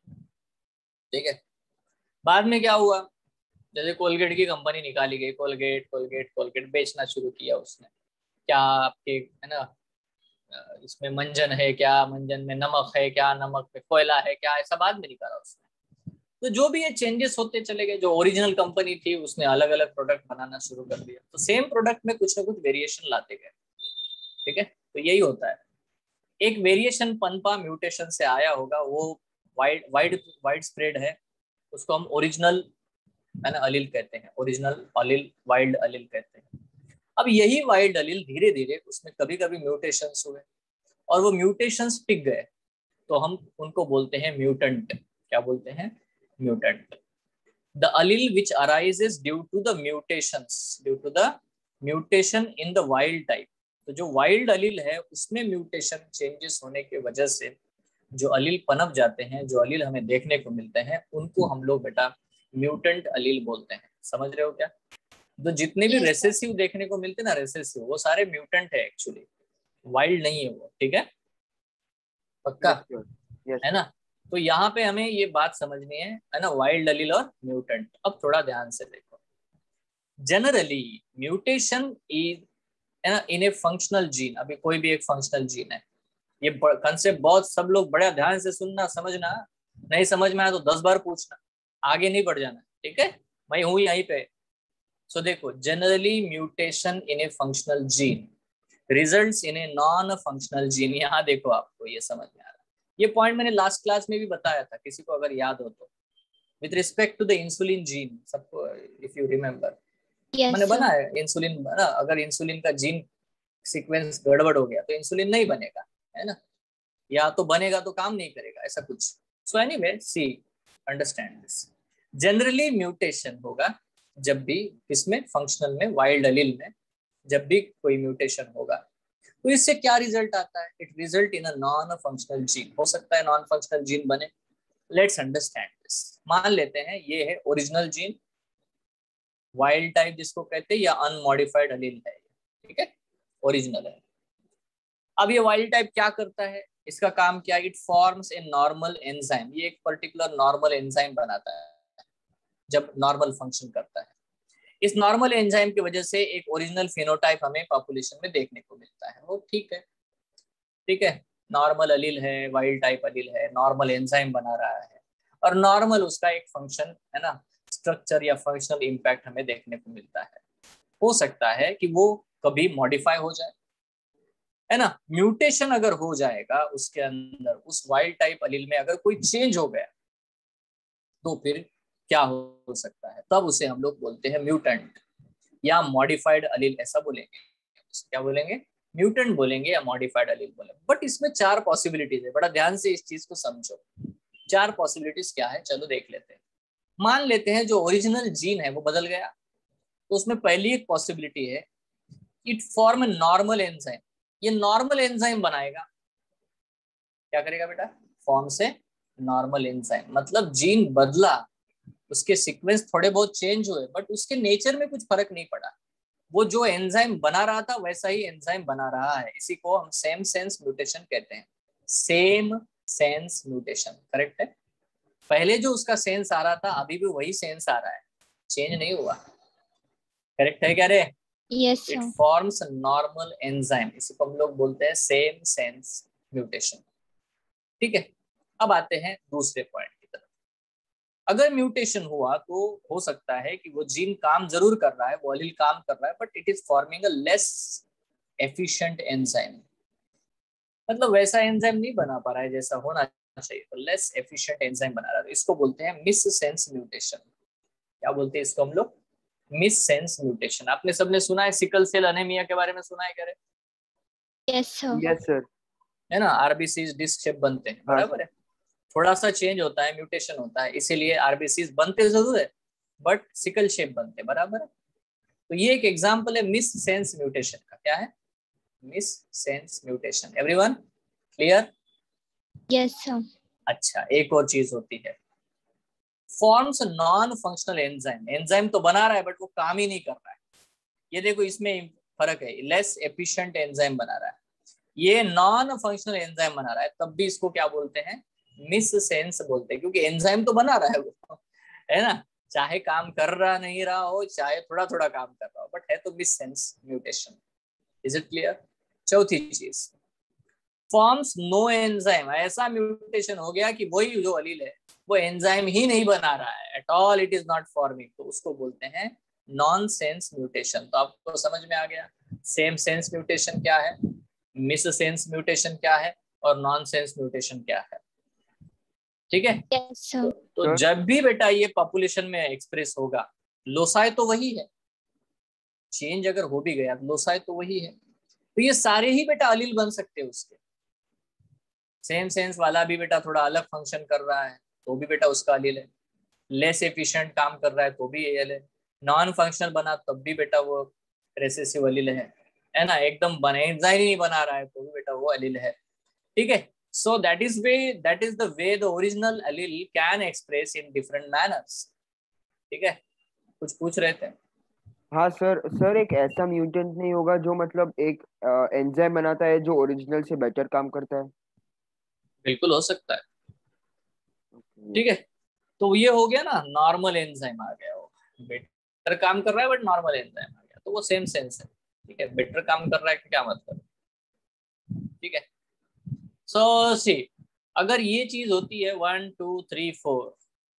ठीक है, बाद में क्या हुआ, जैसे कोलगेट की कंपनी निकाली गई, कोलगेट कोलगेट कोलगेट बेचना शुरू किया उसने। क्या आपके है ना इसमें मंजन है क्या, मंजन में नमक है क्या, नमक में कोयला है क्या, ऐसा बाद में निकाला उसने। तो जो भी ये चेंजेस होते चले गए, जो ओरिजिनल कंपनी थी उसने अलग अलग प्रोडक्ट बनाना शुरू कर दिया, तो सेम प्रोडक्ट में कुछ ना कुछ वेरिएशन लाते गए। ठीक है, तो यही होता है, एक वेरिएशन पनपा म्यूटेशन से आया होगा, वो वाइड वाइड वाइड स्प्रेड है, उसको हम ओरिजिनल है ना अलील कहते हैं, ओरिजिनल अलील वाइल्ड अलील कहते हैं। अब यही वाइल्ड अलील धीरे धीरे उसमें कभी कभी म्यूटेशंस हुए और वो म्यूटेशंस टिक गए, तो हम उनको बोलते हैं म्यूटेंट। क्या बोलते हैं? Mutant. The allele which arises due to the mutations, due to the mutation in the wild type. तो जो वाइल्ड अलील है उसमें म्यूटेशन चेंजेस होने की वजह से जो अलील पनप जाते हैं, जो अलील हमें देखने को मिलते हैं, उनको हम लोग बेटा म्यूटेंट अलील बोलते हैं। समझ रहे हो क्या? तो जितने भी यस सर। रेसेसिव देखने को मिलते हैं ना, रेसेसिव, वो सारे म्यूटेंट है एक्चुअली, वाइल्ड नहीं है वो। ठीक है, पक्का यस सर। यस है सर। ना? तो यहाँ पे हमें ये बात समझनी है ना, वाइल्ड अलील और म्यूटेंट। अब थोड़ा ध्यान से देखो, जनरली म्यूटेशन इज है ना इन ए फंक्शनल जीन। अभी कोई भी एक फंक्शनल जीन है, ये कंसेप्ट बहुत सब लोग बड़ा ध्यान से सुनना समझना, नहीं समझ में आया तो 10 बार पूछना, आगे नहीं बढ़ जाना। ठीक है, मैं हूं यहीं पे। सो देखो, generally mutation in a functional gene results in a non functional gene. यहाँ देखो आपको ये समझ में आ रहा है, ये पॉइंट मैंने लास्ट क्लास में भी बताया था, किसी को अगर याद हो तो, with respect to the insulin gene. सबको इफ यू रिमेम्बर, Yes, मैंने sir. बना है इंसुलिन ना, अगर इंसुलिन का जीन सीक्वेंस गड़बड़ हो गया तो इंसुलिन नहीं बनेगा, है ना, या तो बनेगा तो काम नहीं करेगा, ऐसा कुछ। So anyway see, understand this. Generally mutation होगा जब भी इसमें फंक्शनल में, वाइल्ड एलील में जब भी कोई म्यूटेशन होगा, तो इससे क्या रिजल्ट आता है? It result in a non functional gene. हो सकता है नॉन फंक्शनल जीन बने। Let's understand this. मान लेते हैं ये है ओरिजिनल जीन, वाइल्ड टाइप जिसको कहते हैं, या अनमॉडिफाइड एलील है, ठीक है, ओरिजिनल है। अब ये वाइल्ड टाइप क्या करता है, इसका काम क्या है? It forms a normal enzyme. ये एक पर्टिकुलर नॉर्मल एंजाइम बनाता है जब नॉर्मल फंक्शन करता है। इस नॉर्मल एंजाइम की वजह से एक ओरिजिनल फिनोटाइप हमें पॉपुलेशन में देखने को मिलता है। वो ठीक है, ठीक है, नॉर्मल एलील है, वाइल्ड टाइप एलील है, नॉर्मल एंजाइम बना रहा है, और नॉर्मल उसका एक फंक्शन है ना, स्ट्रक्चर या फंक्शनल इम्पैक्ट हमें देखने को मिलता है। हो सकता है कि वो कभी मॉडिफाई हो जाए, है ना। म्यूटेशन अगर हो जाएगा उसके अंदर, उस वाइल्ड टाइप एलील में अगर कोई चेंज हो गया, तो फिर क्या हो सकता है? तब उसे हम लोग बोलते हैं म्यूटेंट या मॉडिफाइड एलील, ऐसा बोलेंगे। क्या बोलेंगे? म्यूटेंट बोलेंगे या मॉडिफाइड एलील बोलेंगे। बट इसमें 4 पॉसिबिलिटीज है, बड़ा ध्यान से इस चीज को समझो। 4 पॉसिबिलिटीज क्या है, चलो देख लेते हैं। मान लेते हैं जो ओरिजिनल जीन है वो बदल गया, तो उसमें पहली एक पॉसिबिलिटी है, it form a normal enzyme. ये नॉर्मल एंजाइम बनाएगा। क्या करेगा बेटा? फॉर्म से नॉर्मल एंजाइम, मतलब जीन बदला, उसके सीक्वेंस थोड़े बहुत चेंज हुए, बट उसके नेचर में कुछ फर्क नहीं पड़ा। वो जो एंजाइम बना रहा था वैसा ही एंजाइम बना रहा है। इसी को हम सेम सेंस म्यूटेशन कहते हैं। सेम सेंस म्यूटेशन, करेक्ट है। पहले जो उसका सेंस आ रहा था अभी भी वही सेंस आ रहा है, चेंज नहीं हुआ। करेक्ट है क्या रे? Yes, it sir. Forms normal enzyme, इसी को हम लोग बोलते हैं सेम सेंस म्यूटेशन। ठीक है, अब आते हैं दूसरे पॉइंट की तरफ। अगर म्यूटेशन हुआ तो हो सकता है कि वो जीन काम जरूर कर रहा है, वो एलील काम कर रहा है, but it is forming a less efficient enzyme. मतलब वैसा एंजाइम नहीं बना पा रहा है जैसा होना चाहिए, तो लेस एफिशिएंट एंजाइम बना रहा है। इसको बोलते हैं मिस सेंस म्यूटेशन। क्या बोलते हैं इसको हम लोग? Missense mutation. आपने सबने सुना है सिकल सेल अनेमिया के बारे में, सुना है क्या रे? Yes, sir. Yes sir. है ना, आरबीसी डिस्क शेप बनते हैं, हाँ बराबर सर। है। थोड़ा सा चेंज होता है, म्यूटेशन होता है, इसीलिए आरबीसी बनते जरूर है बट सिकल शेप बनते, बराबर है। तो ये एक एग्जांपल है मिस सेंस म्यूटेशन का। क्या है? Missense mutation. Everyone clear? Yes, sir. अच्छा, एक और चीज होती है, forms non functional enzyme. Enzyme तो बना रहा है बट वो काम ही नहीं कर रहा है। ये देखो इसमें फर्क है, लेस एफिशिएंट एंजाइम बना रहा है, ये नॉन फंक्शनल एंजाइम बना रहा है, तब भी इसको क्या बोलते हैं? मिस सेंस बोलते हैं, क्योंकि एंजाइम तो बना रहा है वो, है ना, चाहे काम कर रहा नहीं रहा हो, चाहे थोड़ा थोड़ा काम कर रहा हो, बट है तो missense mutation. Is it clear? चौथी चीज, फॉर्म्स नो एंजाइम। ऐसा म्यूटेशन हो गया कि वही जो एलील है वो एंजाइम ही नहीं बना रहा है at all, it is not forming, तो उसको बोलते हैं नॉन सेंस म्यूटेशन। तो आपको समझ में आ गया सेम सेंस म्यूटेशन क्या है, मिस सेंस म्यूटेशन क्या है, और नॉन सेंस म्यूटेशन क्या है। ठीक है, Yes, sir. तो सर जब भी बेटा ये पॉपुलेशन में एक्सप्रेस होगा, लोसाई तो वही है, चेंज अगर हो भी गया लोसाई तो वही है, तो ये सारे ही बेटा अलील बन सकते हैं उसके। सेम सेंस वाला भी बेटा थोड़ा अलग फंक्शन कर रहा है तो भी बेटा उसका अलील है, लेस एफिशिएंट काम कर रहा है तो भी एल है, नॉन फंक्शनल बना तब भी बेटा वो रेसेसिव अलील है ना, एकदम बने एंजाइम नहीं बना रहा है तो भी बेटा वो अलील है। ठीक है, so that is the way the original allele can express in different manners. ठीक है, कुछ पूछ रहे थे? हाँ सर। सर एक ऐसा म्यूटेंट नहीं होगा जो मतलब एक एंजाइम बनाता है जो ओरिजिनल से बेटर काम करता है? बिल्कुल हो सकता है। Okay. ठीक है, तो ये हो गया ना, नॉर्मल एंजाइम आ गया, वो बेटर काम कर रहा है बट नॉर्मल एंजाइम आ गया, तो वो सेम सेंस है। ठीक है, बेटर काम कर रहा है क्या मतलब? ठीक है, सो सी, अगर ये चीज होती है 1 2 3 4,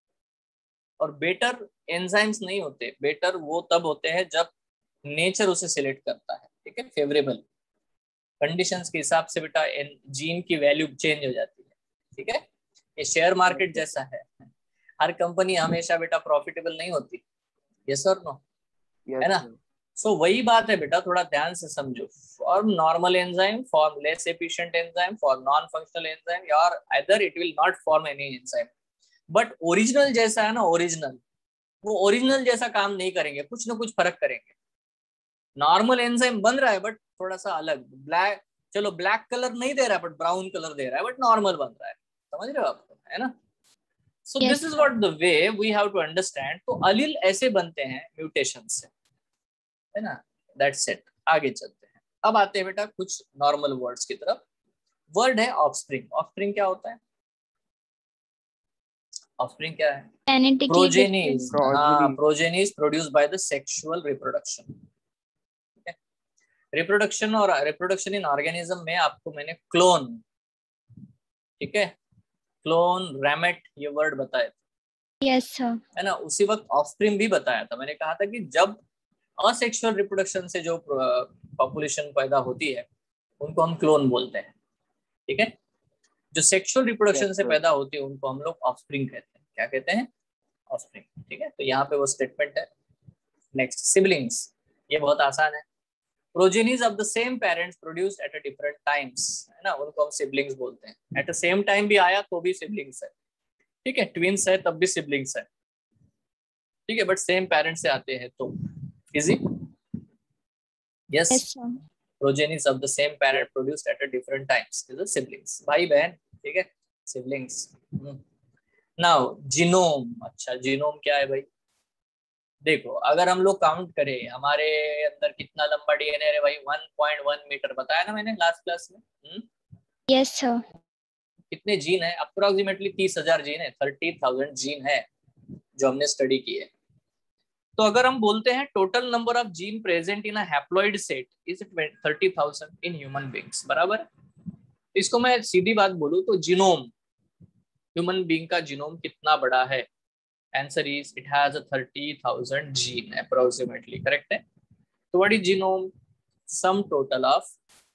और बेटर एंजाइम्स नहीं होते, बेटर वो तब होते हैं जब नेचर उसे सिलेक्ट करता है, ठीक है, फेवरेबल। कंडीशंस के हिसाब से बेटा जीन की वैल्यू चेंज हो जाती है, ठीक है। ये शेयर मार्केट जैसा है, हर कंपनी हमेशा बेटा प्रॉफिटेबल नहीं होती, यस और नो, है ना। सो वही बात है बेटा, थोड़ा ध्यान से समझो। Form normal enzyme, form less efficient enzyme, for non functional enzyme, और either it will not form any enzyme. But original जैसा है ना, ओरिजिनल, वो ओरिजिनल जैसा काम नहीं करेंगे, कुछ ना कुछ फर्क करेंगे। नॉर्मल एंजाइम बन रहा है बट थोड़ा सा अलग, ब्लैक, चलो ब्लैक कलर नहीं दे रहा है बट ब्राउन कलर दे रहा है, बट नॉर्मल बन रहा है, समझ रहे हो आप, है ना। So this is what the way we have to understand. तो अलील ऐसे बनते हैं म्यूटेशन से, है ना, दैट्स इट। आगे चलते हैं, अब आते हैं बेटा कुछ नॉर्मल वर्ड्स की तरफ। वर्ड है ऑफस्प्रिंग। ऑफस्प्रिंग क्या होता है? ऑफस्प्रिंग क्या है? प्रोजेनीज। हाँ, progenies produced by the sexual reproduction. Reproduction और रिप्रोडक्शन इन ऑर्गेनिज्म में आपको मैंने क्लोन, ठीक है, क्लोन, रैमेट, ये वर्ड बताए थे, यस सर, है ना। उसी वक्त ऑफस्प्रिंग भी बताया था। मैंने कहा था कि जब असेक्सुअल रिप्रोडक्शन से जो पॉपुलेशन पैदा होती है उनको हम क्लोन बोलते हैं, ठीक है। जो सेक्सुअल रिप्रोडक्शन से पैदा होती है उनको हम लोग ऑफस्प्रिंग कहते हैं। क्या कहते हैं? ऑफस्प्रिंग, ठीक है। तो यहाँ पे वो स्टेटमेंट है। नेक्स्ट, सिबलिंग्स, ये बहुत आसान है। Progenies of the same parents produced at a different times, है ना, उनको हम सिबलिंग्स बोलते हैं। एट द सेम टाइम भी आया तो भी सिबलिंग्स है, ठीक है। ट्विंस है तब भी सिबलिंग्स है, ठीक है, बट सेम पेरेंट्स से आते हैं तो easy, yes. Progenies of the same parent produced at a different times is the siblings, भाई बहन, ठीक है, सिबलिंग्स। Now genome. अच्छा, जीनोम क्या है भाई? देखो, अगर हम लोग काउंट करें हमारे अंदर कितना लंबा डीएनए है भाई, 1.1 मीटर, बताया ना मैंने लास्ट क्लास में। Yes sir. कितने जीन है? अप्रोक्सीमेटली 30,000 जीन है, 30,000 जीन है जो हमने स्टडी की है। तो अगर हम बोलते हैं total number of gene present in a haploid set is 30,000 in human beings, बराबर। इसको मैं सीधी बात बोलूं तो जीनोम, ह्यूमन बींग का जीनोम कितना बड़ा है? Answer is it has a 30,000 gene approximately, correct है। तो what is genome? Sum total of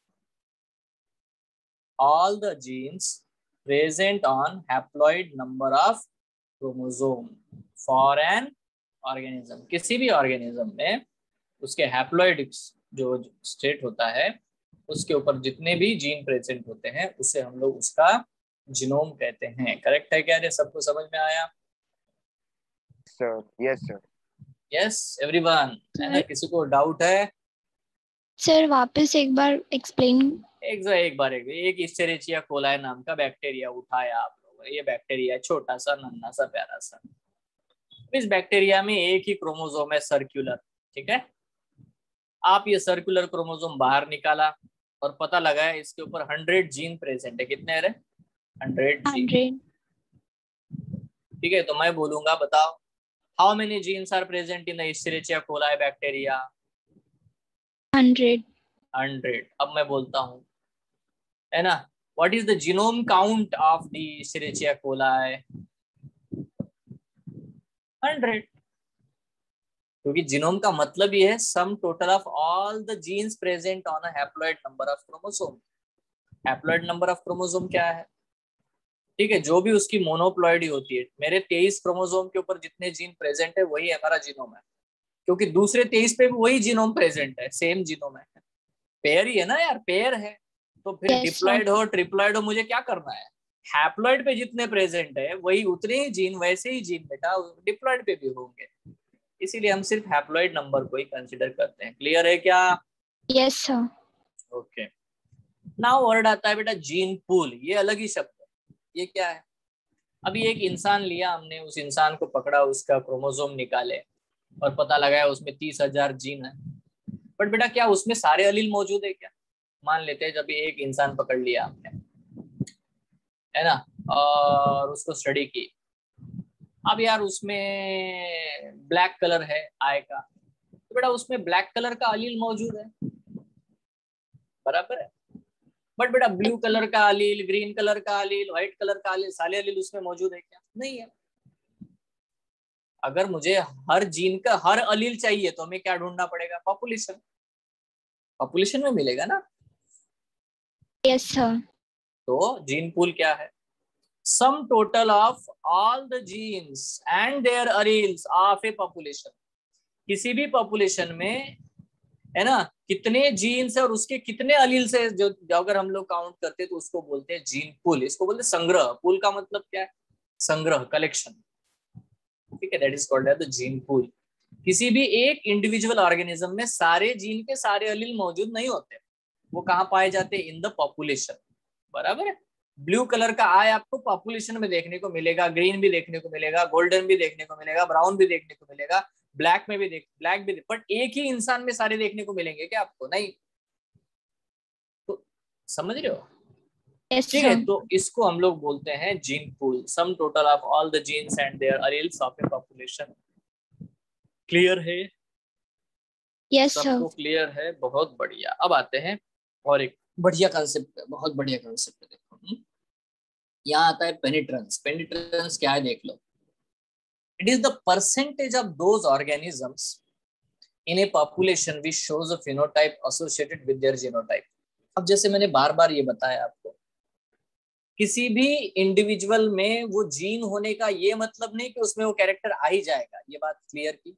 all the genes present on haploid number of chromosome for an organism। किसी भी ऑर्गेनिज्म में उसके हैप्लॉइड जो स्टेट होता है उसके ऊपर जितने भी जीन प्रेजेंट होते हैं उसे हम लोग उसका जीनोम कहते हैं। करेक्ट है क्या? ये सबको समझ में आया? Sir, yes sir, yes everyone, है ना। किसी को डाउट है? सर वापस एक बार एक्सप्लेन। एक बार एक इस्चेरिचिया कोलाई नाम का बैक्टीरिया उठाया आप लोगों ने। ये बैक्टीरिया छोटा सा, नन्हा सा, प्यारा सा। इस बैक्टीरिया में एक ही क्रोमोसोम है, सर्कुलर, ठीक है। आप ये सर्कुलर क्रोमोसोम बाहर निकाला और पता लगाया इसके ऊपर 100 जीन प्रेजेंट है। कितने रहे? 100 जीन, ठीक है। तो मैं बोलूंगा, बताओ, how many genes are present in the Escherichia coli bacteria? 100। अब मैं बोलता हूँ, है ना, what is the genome count of the Escherichia coli? 100, क्योंकि जीनोम का मतलब ये है sum total of all the genes present on a haploid number of chromosome. Haploid number of chromosome क्या है? ठीक है, जो भी उसकी मोनोप्लॉइडी होती है। मेरे 23 क्रोमोसोम के ऊपर जितने जीन प्रेजेंट है वही हमारा जीनोम है, क्योंकि दूसरे 23 पे भी वही जीनोम प्रेजेंट है, सेम जीनोम है। पेयर ही है ना यार, पेयर है। तो फिर डिप्लॉइड हो ट्रिप्लॉइड हो, मुझे क्या करना है? हैप्लॉइड पे जितने प्रेजेंट है वही उतने ही जीन, वैसे ही जीन बेटा डिप्लॉइड पे भी होंगे। इसीलिए हम सिर्फ हैप्लॉइड नंबर को ही कंसीडर करते हैं। क्लियर है क्या? Yes sir. Okay, now word आता है बेटा जीन पूल। ये अलग ही शब्द है। ये क्या है? अभी एक इंसान लिया हमने, उस इंसान को पकड़ा, उसका क्रोमोसोम निकाले और पता लगाया उसमें 30,000 जीन है। बट बेटा क्या उसमें सारे अलील मौजूद है क्या? मान लेते हैं जब एक इंसान पकड़ लिया आपने, है ना, और उसको स्टडी की। अब यार उसमें ब्लैक कलर है आई का, तो बेटा उसमें ब्लैक कलर का अलील मौजूद है, बराबर है। बट बेटा ब्लू कलर का अलील, ग्रीन कलर का अलील, व्हाइट कलर का अलील, सारे अलील उसमें मौजूद है क्या? नहीं है। अगर मुझे हर जीन का हर अलील चाहिए तो हमें क्या ढूंढना पड़ेगा? पॉपुलेशन। पॉपुलेशन में मिलेगा ना। Yes sir. तो जीन पूल क्या है? Sum total of all the genes and their alleles of a population. किसी भी पॉपुलेशन में, है ना, कितने जीन्स है और उसके कितने अलील से जो अगर हम लोग काउंट करते हैं तो उसको बोलते हैं जीन पूल। इसको बोलते हैं संग्रह। पूल का मतलब क्या है? संग्रह, कलेक्शन। ठीक है, that is called as the gene pool. किसी भी एक इंडिविजुअल ऑर्गेनिज्म में सारे जीन के सारे अलील मौजूद नहीं होते। वो कहाँ पाए जाते हैं? In the population. बराबर है। ब्लू कलर का आई आपको पॉपुलेशन में देखने को मिलेगा, ग्रीन भी देखने को मिलेगा, गोल्डन भी देखने को मिलेगा, ब्राउन भी देखने को मिलेगा, ब्लैक में भी ब्लैक भी, बट एक ही इंसान में सारे देखने को मिलेंगे क्या आपको? नहीं। तो समझ रहे हो? यस ठीक है, सर। तो इसको हम लोग बोलते हैं gene pool. Sum total of all the genes and their alleles of a population. Clear है? Yes sir. सबको क्लियर है? बहुत बढ़िया। अब आते हैं और एक बढ़िया कंसेप्ट, बहुत बढ़िया कंसेप्ट देखो। यहाँ आता है पेनिट्रेंस। पेनिट्रेंस क्या है देख लो। It is the percentage of those organisms in a population which shows a phenotype associated with their genotype. अब जैसे मैंने बार बार ये बताया आपको, किसी भी इंडिविजुअल में वो जीन होने का ये मतलब नहीं कि उसमें वो कैरेक्टर आ ही जाएगा। ये बात क्लियर की।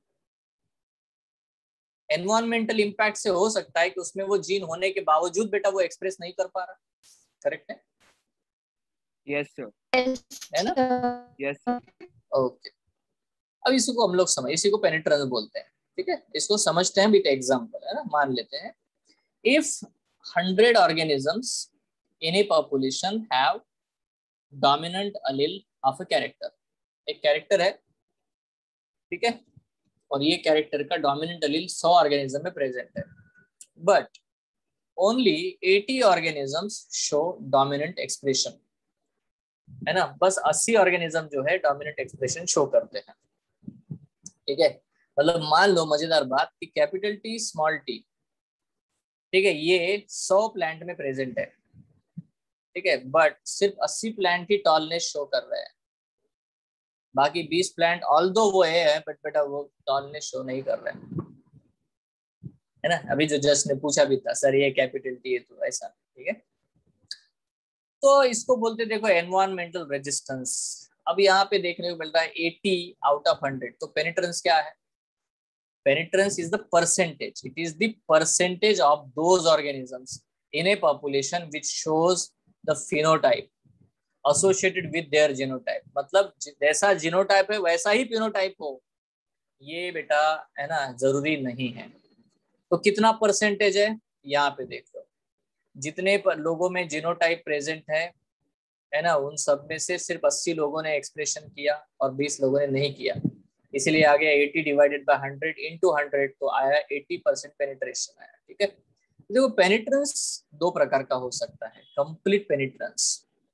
एनवायरमेंटल इम्पैक्ट से हो सकता है कि उसमें वो जीन होने के बावजूद बेटा वो एक्सप्रेस नहीं कर पा रहा। करेक्ट है? Yes sir. है ना? Yes sir. ओके। अब इसी को हम लोग इसी को पेनिट्रेंस बोलते हैं। ठीक है, इसको समझते हैं विद एग्जांपल, है ना। मान लेते हैं if 100 organisms in a population have dominant allele of a character। एक कैरेक्टर है, ठीक है, और ये कैरेक्टर का डोमिनेंट अलील 100 ऑर्गेनिज्म में प्रेजेंट है, but only 80 organisms show dominant expression. है ना, बस 80 ऑर्गेनिज्म जो है डोमिनेंट एक्सप्रेशन शो करते हैं। ठीक है, मतलब मान लो मजेदार बात कि कैपिटल टी स्मॉल टी, ठीक है, ये 100 प्लांट में प्रेजेंट है, ठीक है, बट सिर्फ 80 प्लांट ही टॉलनेस शो कर रहे हैं। बाकी 20 प्लांट ऑल्दो वो है बट बेटा वो टॉलनेस शो नहीं कर रहे हैं। है ना, अभी जो जस्ट ने पूछा भी था, सर ये कैपिटल टी है तो ऐसा। ठीक है, तो इसको बोलते देखो एनवायरमेंटल रेजिस्टेंस। अब यहाँ पे देखने को मिलता है 80 आउट ऑफ 100। तो पेनिट्रेंस क्या है? Penetrance is the percentage. It is the percentage of those organisms in a population which shows the phenotype associated with their genotype। मतलब जैसा जीनोटाइप है वैसा ही फिनोटाइप हो, ये बेटा, है ना, जरूरी नहीं है। तो कितना परसेंटेज है यहाँ पे देख लो। जितने लोगों में जीनोटाइप प्रेजेंट है ना, उन सब में से सिर्फ 80 लोगों ने एक्सप्रेशन किया और 20 लोगों ने नहीं किया। इसीलिए आ गया 80 डिवाइडेड बाय 100 इंटू 100, तो आया 80% पेनिट्रेशन आया। ठीक है, देखो पेनिट्रेंस दो प्रकार का हो सकता है। कंप्लीट पेनिट्रेंस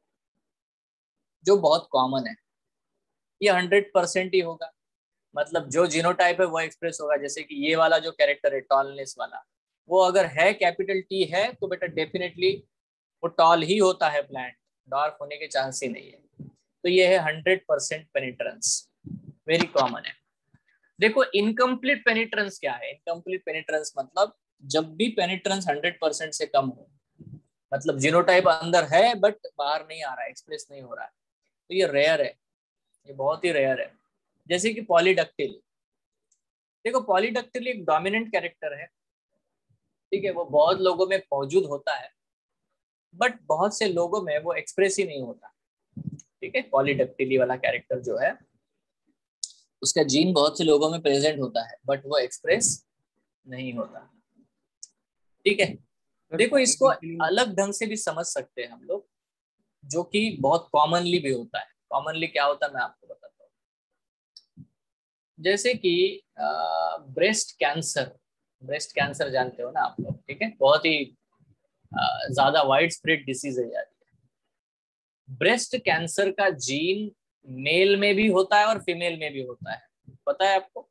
जो बहुत कॉमन है, ये 100% ही होगा। मतलब जो जीनोटाइप है वो एक्सप्रेस होगा। जैसे कि ये वाला जो कैरेक्टर है टॉलनेस वाला, वो अगर है कैपिटल टी है तो बेटा डेफिनेटली वो टॉल ही होता है, प्लांट डार्क होने के चांस ही नहीं है। तो ये है 100% पेनिट्रेंस, वेरी कॉमन है। देखो इनकम्प्लीट पेनिट्रेंस क्या है? इनकम्प्लीट पेनिट्रेंस मतलब जब भी पेनिट्रेंस 100% से कम हो, मतलब जीनोटाइप अंदर है बट बाहर नहीं आ रहा है, एक्सप्रेस नहीं हो रहा है, तो ये रेयर है, ये बहुत ही रेयर है। जैसे कि पॉलीडक्टिल। देखो पॉलीडक्टिल एक डोमिनेंट कैरेक्टर है, ठीक है, वो बहुत लोगों में मौजूद होता है बट बहुत से लोगों में वो एक्सप्रेस ही नहीं होता। ठीक है, पॉलीडक्टिली वाला कैरेक्टर जो है उसका जीन बहुत से लोगों में प्रेजेंट होता है बट वो एक्सप्रेस नहीं होता। ठीक है, देखो इसको अलग ढंग से भी समझ सकते हैं हम लोग, जो कि बहुत कॉमनली भी होता है। कॉमनली क्या होता है मैं आपको बताता हूँ। जैसे कि ब्रेस्ट कैंसर। ब्रेस्ट कैंसर जानते हो ना आप लोग, ठीक है, बहुत ही ज्यादा वाइड स्प्रेड डिसीज है यार। ब्रेस्ट कैंसर का जीन मेल में भी होता है और फीमेल में भी होता है, पता है आपको?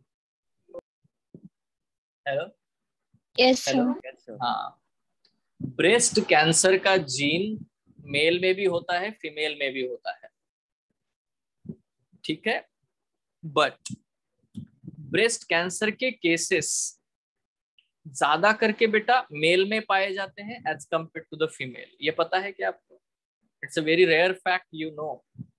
हेलो? Yes hello? सर। हाँ, ब्रेस्ट कैंसर का जीन मेल में भी होता है, फीमेल में भी होता है। ठीक है, बट ब्रेस्ट कैंसर के केसेस ज्यादा करके बेटा मेल में पाए जाते हैं as compare to the female. ये पता है क्या आपको? It's a very rare fact, you know.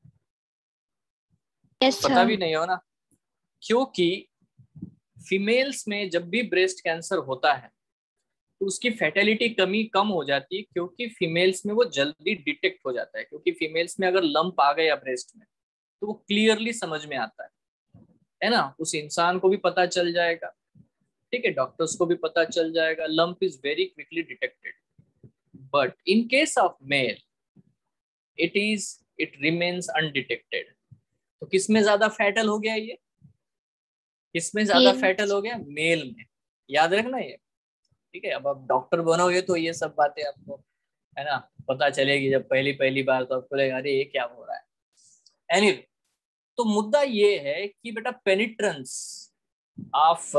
Yes पता सर। भी नहीं हो ना, क्योंकि फीमेल्स में जब भी ब्रेस्ट कैंसर होता है तो उसकी फैटेलिटी कम हो जाती है, क्योंकि फीमेल्स में वो जल्दी डिटेक्ट हो जाता है। क्योंकि फीमेल्स में अगर लंप आ गया ब्रेस्ट में तो वो क्लियरली समझ में आता है ना, उस इंसान को भी पता चल जाएगा, ठीक है, डॉक्टर्स को भी पता चल जाएगा। Lump is very quickly detected. But in case of male it remains undetected. तो किसमें ज्यादा फैटल हो गया ये? किसमें ज्यादा मेल। फैटल हो गया? मेल में। याद रखना ये, ठीक है। अब आप डॉक्टर बनोगे तो ये सब बातें आपको, है ना, पता चलेगी। जब पहली पहली बार तो आपको लगेगा अरे ये क्या हो रहा है। एनीवे, तो मुद्दा ये है कि बेटा penetrance of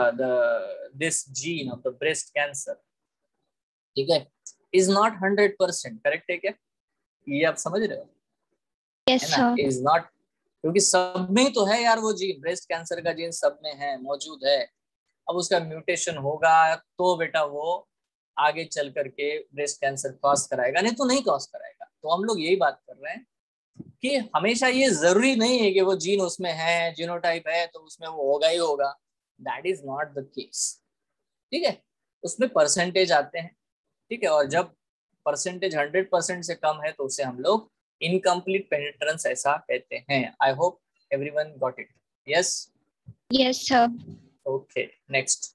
the this gene of the breast cancer, ठीक है, इज नॉट 100%। करेक्ट है क्या? ये आप समझ रहे हो, यस है ना? सर। इज नॉट, क्योंकि सब में तो है यार वो जीन, ब्रेस्ट कैंसर का जीन सब में है, मौजूद है। अब उसका म्यूटेशन होगा तो बेटा वो आगे चल करके ब्रेस्ट कैंसर कॉज कराएगा, नहीं तो नहीं कॉज कराएगा। तो हम लोग यही बात कर रहे हैं कि हमेशा ये जरूरी नहीं है कि वो जीन उसमें है, जीनोटाइप है तो उसमें वो होगा ही होगा। That is not the case, ठीक है। उसमें परसेंटेज आते हैं, ठीक है, और जब परसेंटेज 100% से कम है तो उसे हम लोग इनकम्प्लीट पेनिट्रेंस ऐसा कहते हैं। I hope everyone got it. Yes, yes sir. Okay, next.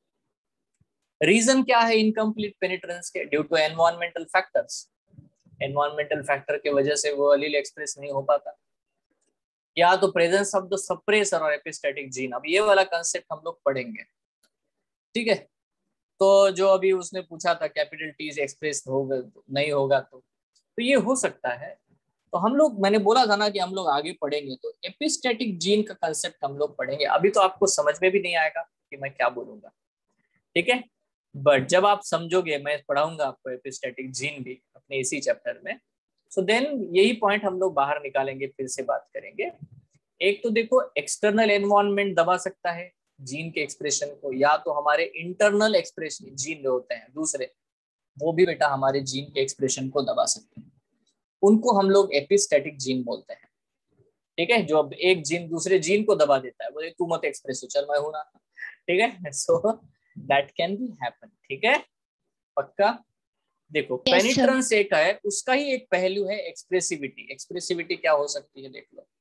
Reason क्या है इनकम्प्लीट पेनिट्रेंस के? Due to environmental factors. Environmental factor की वजह से वो अलील एक्सप्रेस नहीं हो पाता, या तो प्रेजेंस ऑफ द सप्रेसर और एपिस्टेटिक जीन। अब ये वाला कंसेप्ट हम लोग पढ़ेंगे, ठीक है। तो जो अभी उसने पूछा था कैपिटल टी से एक्सप्रेस होगा नहीं होगा, तो ये हो सकता है। तो हम लोग, मैंने बोला था ना कि हम लोग आगे पढ़ेंगे तो एपिस्टेटिक जीन का कंसेप्ट हम लोग पढ़ेंगे। अभी तो आपको समझ में भी नहीं आएगा कि मैं क्या बोलूंगा, ठीक है। बट जब आप समझोगे, मैं पढ़ाऊंगा आपको एपिस्टेटिक जीन भी अपने इसी चैप्टर में, सो देन यही पॉइंट हम लोग बाहर निकालेंगे, फिर से बात करेंगे। एक तो देखो एक्सटर्नल एनवायरनमेंट दबा सकता है जीन के एक्सप्रेशन को, या तो हमारे इंटरनल एक्सप्रेशन जीन जो होते हैं दूसरे, वो भी बेटा हमारे जीन के एक्सप्रेशन को दबा सकते हैं। उनको हम लोग एपिस्टेटिक जीन बोलते हैं, ठीक है। जो अब एक जीन दूसरे जीन को दबा देता है, बोले तू मत एक्सप्रेस हो, चल मैं हूं ना, ठीक है। So that can be happen, ठीक है, पक्का। देखो यस सर। पेनिट्रेंस एक है, उसका ही एक पहलू है एक्सप्रेसिविटी। एक्सप्रेसिविटी क्या हो सकती है देख लो।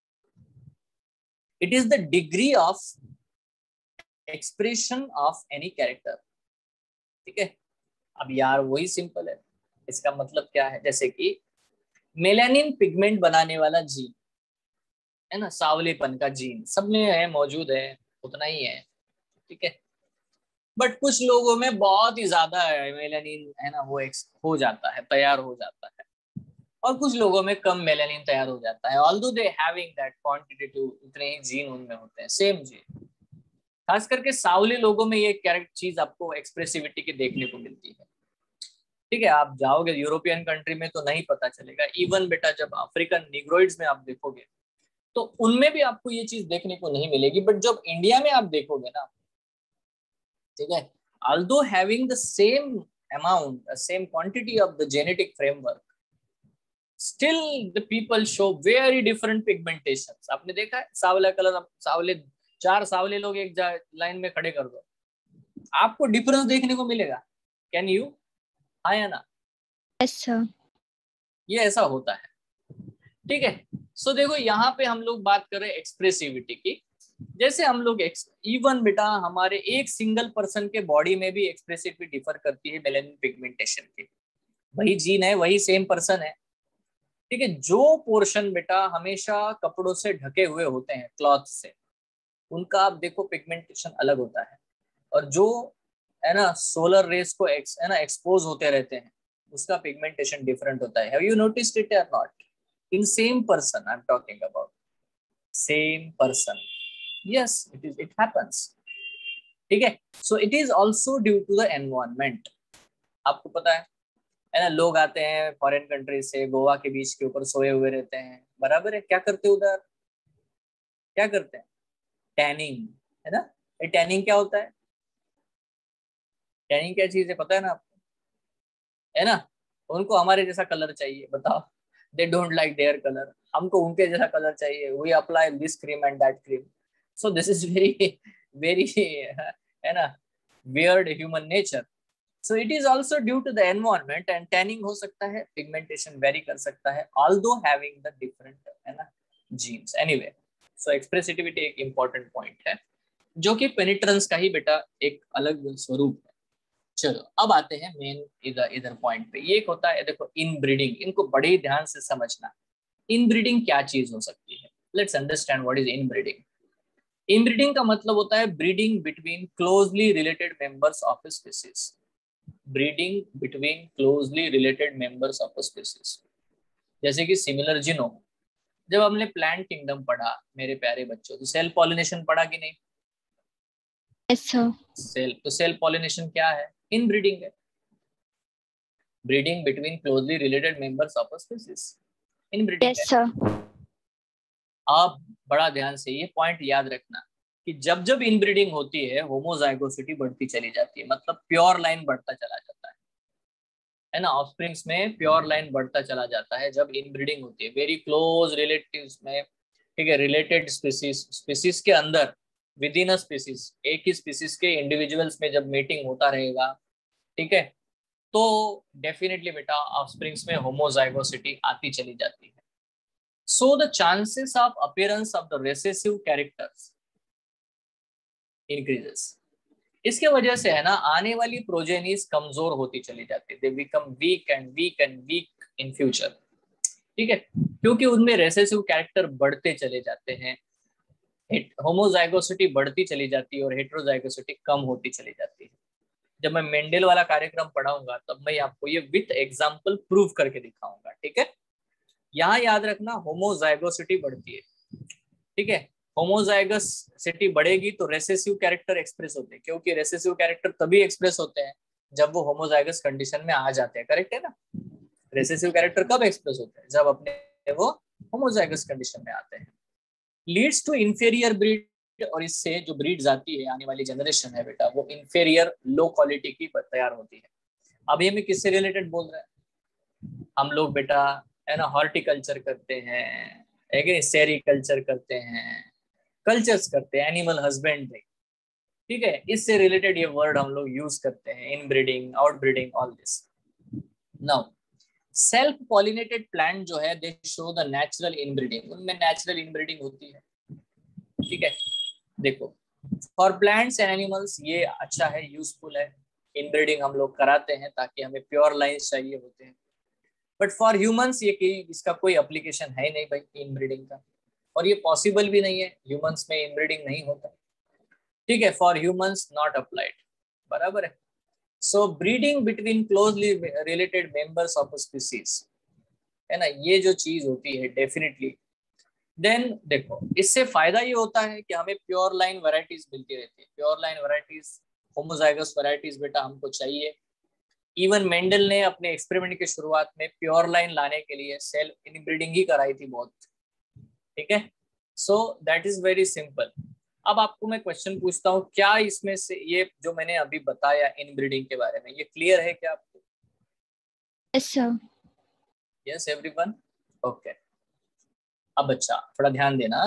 It is the degree of expression of any character, ठीक है। अब यार वही सिंपल है, इसका मतलब क्या है, जैसे कि मेलानिन पिगमेंट बनाने वाला जीन, है ना, सांवलेपन का जीन सब में है, मौजूद है, उतना ही है, ठीक है। बट कुछ लोगों में बहुत ही ज्यादा है मेलानिन, है ना, वो हो जाता है, तैयार हो जाता है। और कुछ लोगों में कम मेलानिन तैयार हो जाता है, although they having that quantitative, उतने ही जीन उनमें होते हैं, सेम जीन। खास करके सांवले लोगों में ये कैरेक्टर चीज आपको एक्सप्रेसिविटी की देखने को मिलती है, ठीक है। आप जाओगे यूरोपियन कंट्री में तो नहीं पता चलेगा। इवन बेटा जब अफ्रीकन निग्रोइड्स में आप देखोगे तो उनमें भी आपको ये चीज देखने को नहीं मिलेगी। बट जब इंडिया में आप देखोगे ना, ठीक है, although having the same amount, the same quantity of the genetic framework, still the people show very different pigmentations। आपने देखा है सावला कलर, सावले, चार सावले लोग एक लाइन में खड़े कर दो, आपको डिफरेंस देखने को मिलेगा। Can you? हाँ या ना? Yes sir. ये ऐसा होता है, ठीक है। सो देखो यहाँ पे हम लोग बात कर रहे हैं एक्सप्रेसिविटी की। जैसे हम लोग इवन बेटा हमारे एक सिंगल पर्सन के बॉडी में भी एक्सप्रेसिविटी डिफर करती है मेलानिन पिगमेंटेशन की। वही जीन है, वही सेम पर्सन है, ठीक है। जो पोर्शन बेटा हमेशा कपड़ों से ढके हुए होते हैं, क्लॉथ से, उनका आप देखो पिगमेंटेशन अलग होता है। और जो, है ना, सोलर रेस को है ना एक्सपोज होते रहते हैं, उसका पिगमेंटेशन डिफरेंट होता है। हैव यू नोटिस्ड इट और not? In same person I am talking about, same person, yes it happens, ठीक है। So it is also due to the environment. आपको पता है ना, लोग आते हैं फॉरेन कंट्री से, गोवा के बीच के ऊपर सोए हुए रहते हैं, बराबर है, क्या करते हैं उधर? क्या करते हैं? टैनिंग, है ना। ये टैनिंग क्या होता है? टैनिंग क्या चीज है पता है ना आपको, है ना? उनको हमारे जैसा कलर चाहिए, बताओ, they don't like their colour, हमको उनके जैसा कलर चाहिए, we apply this cream and that cream. So this is very very है ना, weird human nature. So it is also due to the environment, and tanning हो सकता है, पिगमेंटेशन वेरी कर सकता है, ऑल्दो हैविंग द डिफरेंट, है ना, जीन्स। एनीवे, सो एक्सप्रेसिविटी एक इंपॉर्टेंट पॉइंट है, जो कि पेनिट्रेंस का ही बेटा एक अलग स्वरूप है। चलो अब आते हैं मेन इधर इधर पॉइंट पे। ये एक होता है, देखो, इनब्रीडिंग, इनको बड़े ही ध्यान से समझना। इनब्रीडिंग क्या चीज हो सकती है? Let's understand what is inbreeding. Inbreeding का मतलब होता है breeding between closely related members of a species. Breeding between closely related members of a species, जैसे कि सिमिलर जीनोम। जब हमने प्लांट किंगडम पढ़ा मेरे प्यारे बच्चों, तो सेल पॉलिनेशन पढ़ा कि नहीं? Yes sir. सेल पॉलिनेशन क्या है? इनब्रीडिंग है, breeding between closely related members of a species, inbreeding है। Yes sir. आप बड़ा ध्यान से ये पॉइंट याद रखना कि जब जब इनब्रीडिंग होती है, होमोजाइगोसिटी बढ़ती चली जाती है, मतलब प्योर लाइन बढ़ता चला जाता है ना, ऑफस्प्रिंग्स में प्योर लाइन बढ़ता चला जाता है जब इनब्रीडिंग होती है वेरी क्लोज रिलेटिव्स में। ठीक है, रिलेटेड स्पीसीज, स्पीसीज के अंदर, विद इन अ स्पीसीज, एक ही स्पीसीज के इंडिविजुअल्स में जब मीटिंग होता रहेगा, ठीक है, तो डेफिनेटली बेटा ऑफस्प्रिंग्स में होमोजाइगोसिटी आती चली जाती है। So the chances of appearance of the recessive characters increases. इसके वजह से है ना, आने वाली प्रोजेनीज कमजोर होती चली जाती है, they become weak and weak and weak in future. ठीक है, क्योंकि उनमें रेसेसिव कैरेक्टर बढ़ते चले जाते हैं, होमोजाइगोसिटी बढ़ती चली जाती है और हेट्रोजाइगोसिटी कम होती चली जाती है। जब मैं मेंडल वाला कार्यक्रम पढ़ाऊंगा तब मैं आपको ये विथ एग्जांपल प्रूव करके दिखाऊंगा। ठीक है, यहाँ याद रखना, होमोजाइगोसिटी बढ़ती है, ठीक है, होमोजाइगोसिटी बढ़ेगी तो रेसेसिव कैरेक्टर एक्सप्रेस होते हैं, क्योंकि रेसेसिव कैरेक्टर तभी एक्सप्रेस होते हैं जब वो होमोजाइगस कंडीशन में आ जाते हैं, करेक्ट है ना? रेसेसिव कैरेक्टर कब एक्सप्रेस होते हैं? जब अपने वो होमोजाइगस कंडीशन में आते हैं। लीड्स टू इंफीरियर ब्रीड, और इससे जो ब्रीड्स आती है, आने वाली जनरेशन है बेटा, वो इंफीरियर लो क्वालिटी की तैयार होती है। अब ये मैं किससे रिलेटेड बोल रहा है? हम लोग बेटा, है ना, हॉर्टिकल्चर करते हैं, सेरिकल्चर करते हैं, कल्चर्स करते हैं, एनिमल हस्बेंड्री, ठीक है, इससे रिलेटेड ये वर्ड हम लोग यूज करते हैं, inbreeding, outbreeding, all this. Now self pollinated plant जो है, they show the natural inbreeding, उनमें नेचुरल इनब्रीडिंग होती है। ठीक है, देखो, फॉर प्लांट्स एंड एनिमल्स ये अच्छा है, यूजफुल है, इनब्रीडिंग हम लोग कराते हैं ताकि हमें प्योर लाइन्स चाहिए होते हैं। बट फॉर ह्यूमंस ये कि इसका कोई एप्लीकेशन है नहीं भाई इनब्रीडिंग का, और ये पॉसिबल भी नहीं है, ह्यूमंस में इनब्रीडिंग नहीं होता। ठीक है, फॉर ह्यूमंस नॉट अप्लाइड, बराबर है। So breeding between closely related members of a species, है ना, ये जो चीज होती है डेफिनेटली, देन देखो, इससे फायदा ये होता है कि हमें प्योर लाइन वैरायटीज मिलती रहती है, pure line varieties, homozygous varieties बेटा हमको चाहिए। इवन मेंडल ने अपने एक्सपेरिमेंट की शुरुआत में प्योर लाइन लाने के लिए सेल इनब्रीडिंग ही कराई थी बहुत। ठीक है, so that is very simple. अब आपको मैं क्वेश्चन पूछता हूँ, क्या इसमें से ये जो मैंने अभी बताया इनब्रीडिंग के बारे में, ये क्लियर है क्या आपको? Yes sir. Yes everyone, okay. अब अच्छा थोड़ा ध्यान देना,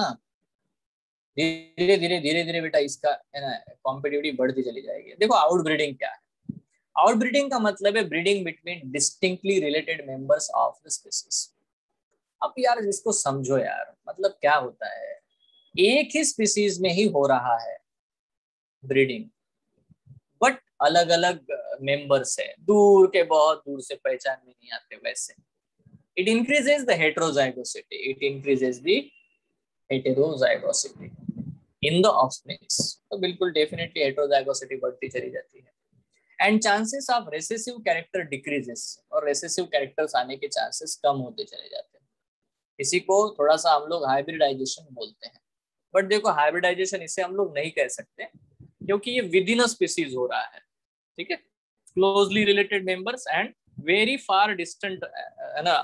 धीरे धीरे धीरे धीरे बेटा इसका, है ना, कॉम्पिटिटिविटी बढ़ती चली जाएगी। देखो आउटब्रीडिंग क्या है? आउटब्रीडिंग का मतलब है breeding between distinctly related members of the species. अब यार इसको समझो यार, मतलब क्या होता है, एक ही स्पीसीज में ही हो रहा है ब्रीडिंग, बट अलग अलग मेंबर्स है, दूर के बहुत दूर से पहचान में नहीं आते वैसे। It increases the heterozygosity, it increases the heterozygosity in the offsprings. तो बिल्कुल डेफिनेटली हेट्रोजाइगोसिटी बढ़ती चली जाती है, and chances of recessive character decreases, और रेसेसिव कैरेक्टर्स आने के चांसेस कम होते चले जाते हैं। इसी को थोड़ा सा हम लोग हाइब्रिडाइजेशन बोलते हैं। बट देखो हाइब्रिडाइजेशन इसे हम लोग नहीं कह सकते, क्योंकि ये विद इन अ स्पीसीज हो रहा है। ठीक है, closely related members and very far distant, है ना,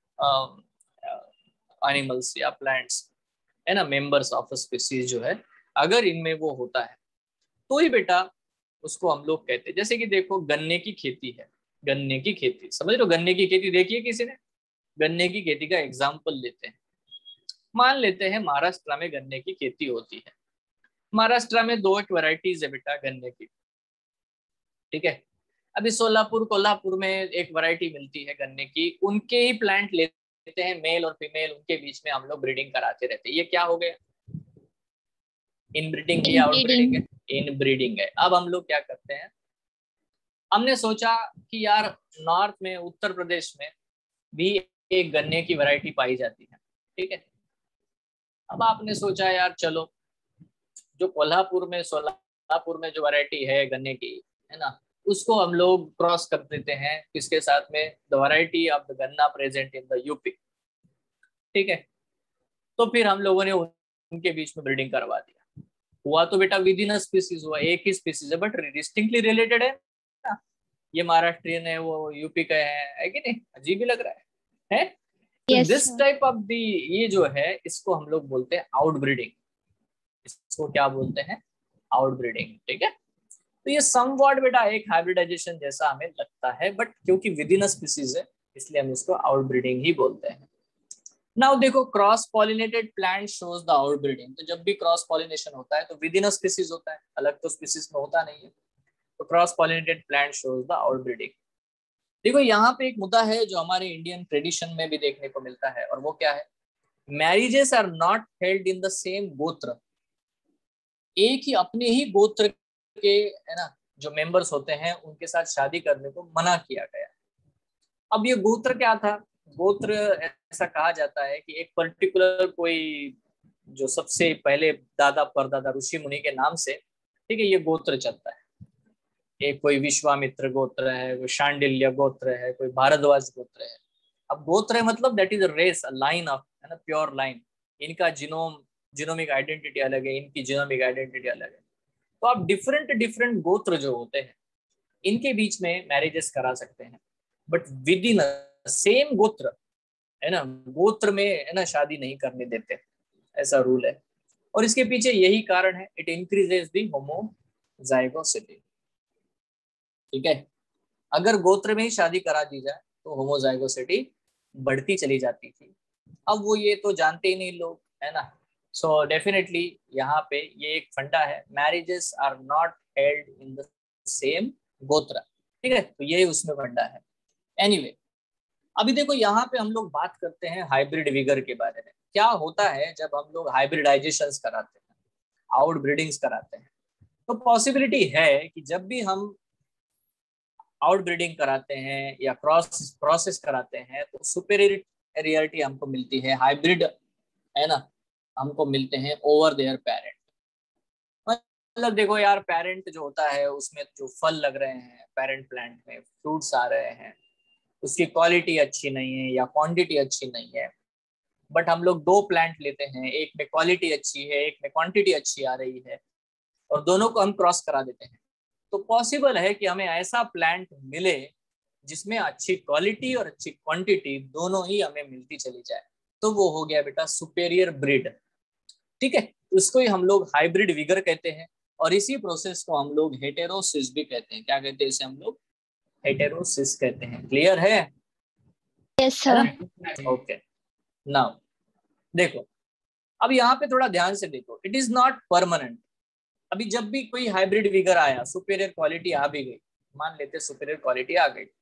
एनिमल्स या प्लांट्स, है ना, मेंबर्स ऑफ अ स्पीसीज जो है, अगर इनमें वो होता है तो ही बेटा उसको हम लोग कहते हैं। जैसे कि देखो गन्ने की खेती है, गन्ने की खेती समझ लो, गन्ने की खेती देखी है किसी ने? गन्ने की खेती का एग्जाम्पल लेते हैं। मान लेते हैं महाराष्ट्र में गन्ने की खेती होती है। महाराष्ट्र में दो एक वैरायटीज है बेटा गन्ने की, ठीक है। अभी सोलापुर कोल्हापुर में एक वैरायटी मिलती है गन्ने की, उनके ही प्लांट लेते हैं, मेल और फीमेल उनके बीच में हम लोग ब्रीडिंग कराते रहते हैं। ये क्या हो गया? इनब्रीडिंग है या आउटब्रीडिंग है? इनब्रीडिंग है। अब हम लोग क्या करते हैं, हमने सोचा कि यार नॉर्थ में उत्तर प्रदेश में भी एक गन्ने की वैरायटी पाई जाती है, ठीक है। अब आपने सोचा यार चलो जो कोल्हापुर में सोलापुर में जो वैरायटी है गन्ने की, है ना, उसको हम लोग क्रॉस कर देते हैं किसके साथ में? The variety of the ganna present in the UP, ठीक है। तो फिर हम लोगों ने उनके बीच में ब्रीडिंग करवा दिया। हुआ तो बेटा विद इन अ स्पीसीज हुआ, एक ही स्पीसीज है बट डिस्टिंक्टली रिलेटेड है ना। ये महाराष्ट्रियन है, वो यूपी का है कि नहीं? अजीब ही लग रहा है? तो yes this sir. Type of the, ये जो है इसको हम लोग बोलते हैं आउटब्रीडिंग। इसको क्या बोलते हैं? आउटब्रीडिंग, ठीक है। तो ये समवॉट बेटा एक हाइब्रिडाइजेशन जैसा हमें लगता है, बट क्योंकि विद इन अ स्पीसीज है इसलिए हम इसको आउटब्रीडिंग ही बोलते हैं। नाउ देखो cross pollinated plant shows the outbreeding. तो जब भी क्रॉस पॉलिनेशन होता है तो विद इन अ स्पीसीज होता है, अलग तो स्पीसीज में होता नहीं है। तो cross pollinated plant shows the outbreeding. देखो यहाँ पे एक मुद्दा है जो हमारे इंडियन ट्रेडिशन में भी देखने को मिलता है, और वो क्या है? Marriages are not held in the same gotra. एक ही अपने ही गोत्र के, है ना, जो मेंबर्स होते हैं उनके साथ शादी करने को मना किया गया। अब ये गोत्र क्या था? गोत्र ऐसा कहा जाता है कि एक पर्टिकुलर कोई जो सबसे पहले दादा परदादा ऋषि मुनि के नाम से, ठीक है, ये गोत्र चलता है। एक कोई विश्वामित्र गोत्र है, कोई शांडिल्य गोत्र है, कोई भारद्वाज गोत्र है। अब गोत्र है मतलब that is a race, a line of, है ना, प्योर लाइन। इनका जिनोमिक आइडेंटिटी अलग है, इनकी जिनोमिक आइडेंटिटी अलग है। तो आप डिफरेंट डिफरेंट गोत्र जो होते हैं इनके बीच में मैरिजेस करा सकते हैं, बट विद इन सेम गोत्र, है ना, गोत्र में, है ना, शादी नहीं करने देते, ऐसा रूल है। और इसके पीछे यही कारण है, इट इंक्रीजेस द होमोजाइगोसिटी, ठीक है। अगर गोत्र में ही शादी करा दी जाए तो होमोजाइगोसिटी बढ़ती चली जाती थी। अब वो ये तो जानते ही नहीं लोग, है ना। सो डेफिनेटली यहाँ पे ये एक फंडा है, marriages are not held in the same gotra, ठीक है। तो ये उसमें फंडा है। एनीवे, अभी देखो यहाँ पे हम लोग बात करते हैं हाइब्रिड विगर के बारे में। क्या होता है जब हम लोग हाइब्रिडाइजेशन कराते हैं, आउट ब्रीडिंग्स कराते हैं? तो पॉसिबिलिटी है कि जब भी हम आउट ब्रीडिंग कराते हैं या प्रोसेस कराते हैं तो सुपेरियरिटी हमको मिलती है, हाइब्रिड, है ना, हमको मिलते हैं ओवर देयर पेरेंट। मतलब देखो यार, पेरेंट जो होता है उसमें जो फल लग रहे हैं, पेरेंट प्लांट में फ्रूट्स आ रहे हैं, उसकी क्वालिटी अच्छी नहीं है या क्वांटिटी अच्छी नहीं है, बट हम लोग दो प्लांट लेते हैं, एक में क्वालिटी अच्छी है, एक में क्वांटिटी अच्छी आ रही है, और दोनों को हम क्रॉस करा देते हैं। तो पॉसिबल है कि हमें ऐसा प्लांट मिले जिसमें अच्छी क्वालिटी और अच्छी क्वांटिटी दोनों ही हमें मिलती चली जाए। तो वो हो गया बेटा सुपेरियर ब्रीड, ठीक है। उसको ही हम लोग हाइब्रिड विगर कहते हैं, और इसी प्रोसेस को हम लोग हेटेरोसिस भी कहते हैं। क्या कहते हैं इसे? हम लोग हेटेरोसिस कहते हैं। क्लियर है? यस है सर। ना? ओके, नाउ देखो, अब यहाँ पे थोड़ा ध्यान से देखो, इट इज नॉट परमानेंट। अभी जब भी कोई हाइब्रिड विगर आया, सुपेरियर क्वालिटी आ भी गई, मान लेते सुपेरियर क्वालिटी आ गई,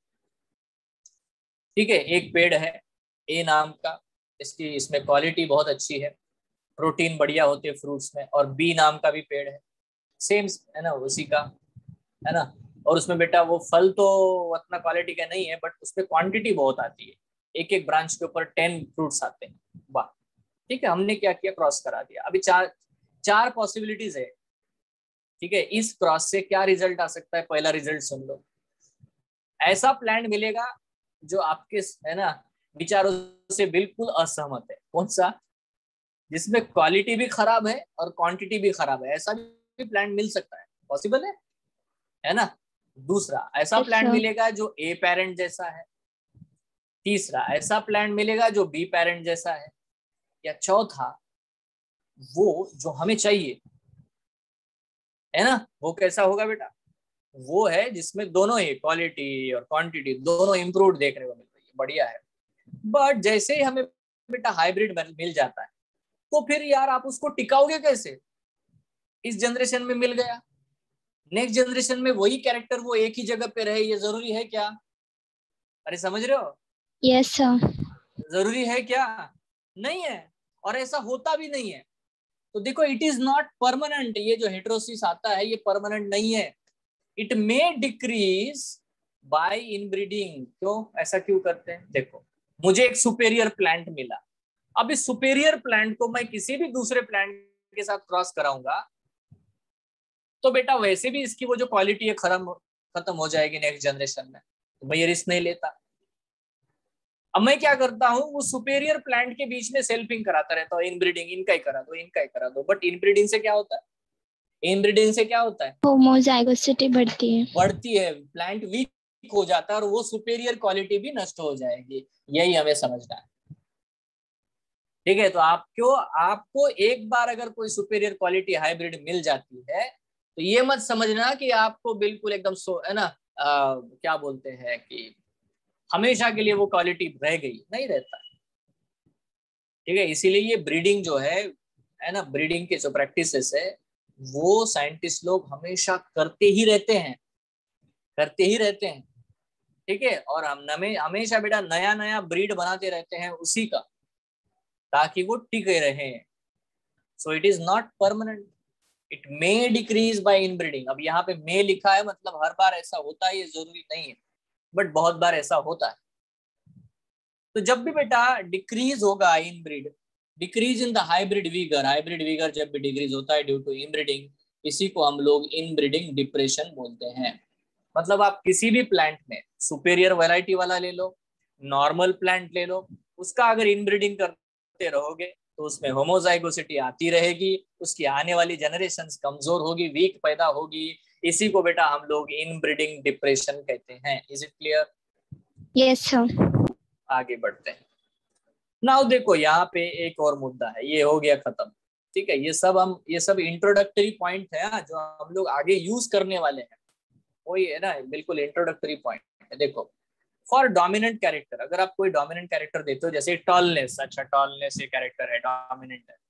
ठीक है, एक पेड़ है ए नाम का, इसमें क्वालिटी बहुत अच्छी है, प्रोटीन बढ़िया होते हैं फ्रूट्स में, और बी नाम का भी पेड़ है, सेम, है ना, उसी का, है ना, और उसमें बेटा वो फल तो उतना क्वालिटी का नहीं है बट उसमें क्वांटिटी बहुत आती है, एक एक ब्रांच के ऊपर 10 फ्रूट्स आते हैं, वाह, ठीक है। हमने क्या किया? क्रॉस करा दिया। अभी चार चार पॉसिबिलिटीज है, ठीक है। इस क्रॉस से क्या रिजल्ट आ सकता है? पहला रिजल्ट सुन लो, ऐसा प्लांट मिलेगा जो आपके, है ना, विचारों से बिल्कुल असहमत है। कौन सा? जिसमें क्वालिटी भी खराब है और क्वांटिटी भी खराब है, ऐसा भी प्लांट मिल सकता है, पॉसिबल है ना। दूसरा ऐसा यस प्लांट सर। मिलेगा जो ए पेरेंट जैसा है। तीसरा ऐसा प्लांट मिलेगा जो बी पेरेंट जैसा है। या चौथा वो जो हमें चाहिए, है ना, वो कैसा होगा बेटा? वो है जिसमें दोनों ही क्वालिटी और क्वांटिटी दोनों इम्प्रूव देखने को मिल रही है, बढ़िया है। बट जैसे ही हमें बेटा हाइब्रिड मिल जाता है तो फिर यार आप उसको टिकाओगे कैसे? इस जनरेशन में मिल गया, नेक्स्ट जनरेशन में वही कैरेक्टर वो एक ही जगह पे रहे, ये जरूरी है क्या? अरे समझ रहे हो? Yes sir. जरूरी है क्या? नहीं है, और ऐसा होता भी नहीं है। तो देखो इट इज नॉट परमानेंट, ये जो हेटेरोसिस आता है ये परमानेंट नहीं है। It may decrease by inbreeding. क्यों ऐसा क्यों करते हैं? देखो मुझे एक सुपेरियर प्लांट मिला, अब इस सुपेरियर प्लांट को मैं किसी भी दूसरे प्लांट के साथ क्रॉस कराऊंगा तो बेटा वैसे भी इसकी वो जो क्वालिटी है खत्म हो जाएगी नेक्स्ट जनरेशन में, तो मैं ये रिस्क नहीं लेता। अब मैं क्या करता हूँ, वो सुपेरियर प्लांट के बीच में सेल्फिंग कराता रहता हूँ, इनब्रीडिंग, इनका ही करा दो, इनका ही करा दो। बट इनब्रीडिंग से क्या होता है? इनब्रीडिंग से क्या होता है? होमोजाइगोसिटी बढ़ती है। बढ़ती है, प्लांट वीक हो जाता है और वो सुपेरियर क्वालिटी भी नष्ट हो जाएगी। यही हमें समझना है, ठीक है? तो आपको एक बार अगर कोई सुपेरियर क्वालिटी हाइब्रिड मिल जाती है तो ये मत समझना कि आपको बिल्कुल एकदम है ना, क्या बोलते हैं कि हमेशा के लिए वो क्वालिटी रह गई, नहीं रहता, ठीक है? इसीलिए ये ब्रीडिंग जो है ना, ब्रीडिंग के जो प्रैक्टिसेस है वो साइंटिस्ट लोग हमेशा करते ही रहते हैं, करते ही रहते हैं, ठीक है? और हम हमेशा बेटा नया नया ब्रीड बनाते रहते हैं उसी का, ताकि वो टिके रहे। So it is not permanent, it may decrease by inbreeding. अब यहाँ पे मे लिखा है, मतलब हर बार ऐसा होता है ये जरूरी नहीं है, बट बहुत बार ऐसा होता है। तो जब भी बेटा डिक्रीज होगा inbreed, decrease in the hybrid vigour जब भी डिक्रीज होता है ड्यू टू इनब्रीडिंग, इसी को हम लोग इनब्रीडिंग डिप्रेशन बोलते हैं। मतलब आप किसी भी प्लांट में सुपेरियर वैरायटी वाला ले लो, नॉर्मल प्लांट ले लो, उसका अगर इनब्रीडिंग करते रहोगे तो उसमें होमोजाइगोसिटी आती रहेगी, उसकी आने वाली जनरेशंस कमजोर होगी, वीक पैदा होगी। इसी को बेटा हम लोग इनब्रीडिंग डिप्रेशन कहते हैं। Is it clear? Yes sir. आगे बढ़ते हैं। नाउ देखो यहाँ पे एक और मुद्दा है, ये हो गया खत्म, ठीक है? ये सब इंट्रोडक्टरी पॉइंट है जो हम लोग आगे यूज करने वाले हैं, वही है ना, बिल्कुल इंट्रोडक्टरी पॉइंट है। देखो फॉर डोमिनेंट कैरेक्टर, अगर आप कोई डोमिनेंट कैरेक्टर देते हो, जैसे टॉलनेस, अच्छा टॉलनेस ये कैरेक्टर है, डोमिनेंट है।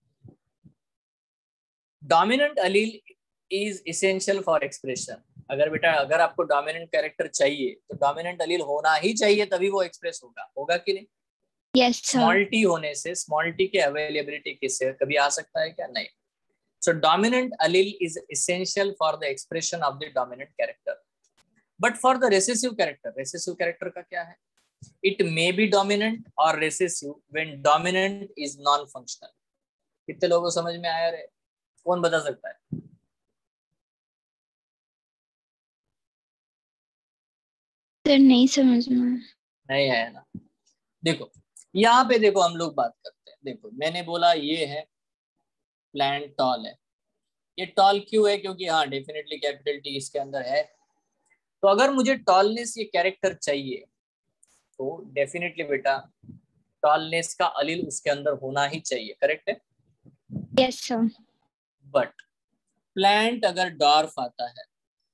Dominant allele is essential for expression. अगर बेटा अगर आपको डोमिनेंट कैरेक्टर चाहिए तो डोमिनेंट अलील होना ही चाहिए, तभी वो एक्सप्रेस होगा, होगा कि नहीं? Yes sir. स्मॉल टी होने से, स्मॉल टी के अवेलेबिलिटी किससे कभी आ सकता है क्या? नहीं। So dominant allele is essential for the expression of the dominant character. But for the recessive character का क्या है? इट मे बी डोमिनेंट और recessive when dominant is non functional. कितने लोगों को समझ में आया रे? कौन बता सकता है? सर नहीं समझ में। नहीं आया ना? देखो यहाँ पे देखो हम लोग बात करते हैं। देखो मैंने बोला ये है प्लांट टॉल है, ये टॉल क्यों है? क्योंकि हाँ डेफिनेटली कैपिटल टी इसके अंदर है। तो अगर मुझे टॉलनेस ये कैरेक्टर चाहिए तो डेफिनेटली बेटा टॉलनेस का अलील उसके अंदर होना ही चाहिए, करेक्ट है? Yes sir. बट प्लांट अगर डॉर्फ आता है,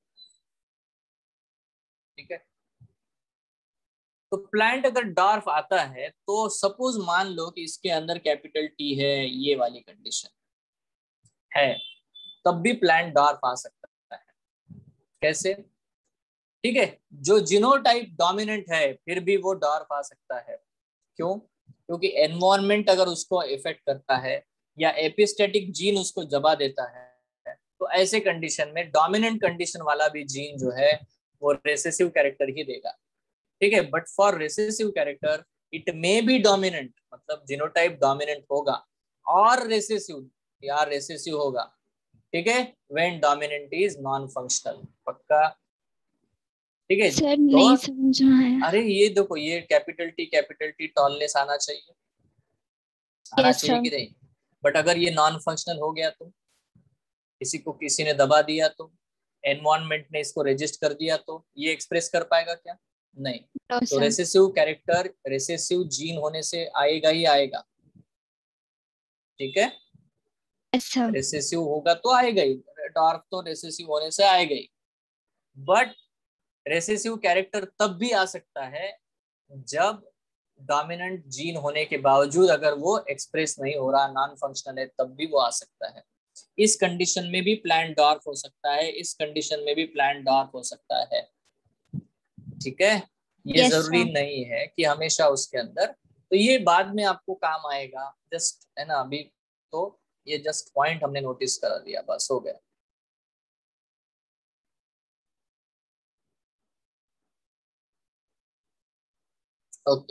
ठीक है, तो प्लांट अगर डॉर्फ आता है तो सपोज मान लो कि इसके अंदर कैपिटल टी है, ये वाली कंडीशन है, तब भी प्लांट डॉर्फ आ सकता है। कैसे? ठीक है, जो जीनोटाइप डोमिनेंट है फिर भी वो डॉर्फ आ सकता है। क्यों? क्योंकि एनवायरनमेंट अगर उसको इफेक्ट करता है या एपिस्टेटिक जीन उसको दबा देता है, तो ऐसे कंडीशन में डोमिनेंट कंडीशन वाला भी जीन जो है वो रेसेसिव कैरेक्टर ही देगा, ठीक है? But for recessive character it may be dominant, मतलब जीनोटाइप डोमिनेंट होगा और रेसेसिव या रेसेसिव होगा, ठीक है? When dominant is non functional. पक्का? ठीक है? सर तो नहीं समझ में आया। अरे ये देखो ये कैपिटल टी टॉलनेस आना चाहिए, आना यस चाहिए सर। कि नहीं? बट अगर ये नॉन फंक्शनल हो गया तो, किसी को किसी ने दबा दिया तो, एनवायरनमेंट ने इसको रेजिस्ट कर दिया तो ये एक्सप्रेस कर पाएगा क्या? नहीं। नो तो sir. Recessive character recessive gene होने से आएगा ही आएगा, ठीक है? Yes sir. रेसेसिव होगा तो आएगा ही, डॉर्फ तो रेसेसिव होने से आएगा ही। बट रेसेसिव कैरेक्टर तब भी आ सकता है जब डोमिनेंट जीन होने के बावजूद अगर वो एक्सप्रेस नहीं हो रहा, नॉन फंक्शनल है, तब भी वो आ सकता है। इस कंडीशन में भी प्लांट डॉर्फ हो सकता है, इस कंडीशन में भी प्लांट डॉर्फ हो सकता है। ठीक है, ये Yes, जरूरी sir. नहीं है कि हमेशा उसके अंदर, तो ये बाद में आपको काम आएगा, जस्ट है ना। अभी तो ये जस्ट पॉइंट हमने नोटिस करा दिया, बस हो गया। ओके,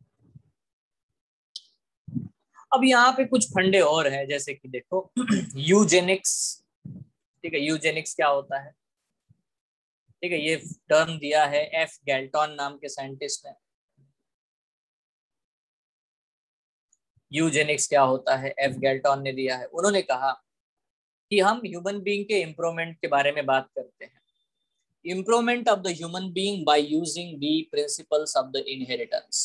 अब यहाँ पे कुछ फंडे और हैं, जैसे कि देखो यूजेनिक्स। ठीक है, यूजेनिक्स क्या होता है? ठीक है, ये टर्म दिया है एफ गैल्टन नाम के साइंटिस्ट ने। यूजेनिक्स क्या होता है, एफ गैल्टन ने दिया है। उन्होंने कहा कि हम ह्यूमन बीइंग के इम्प्रूवमेंट के बारे में बात करते हैं। Improvement of the human being by using the principles of the inheritance.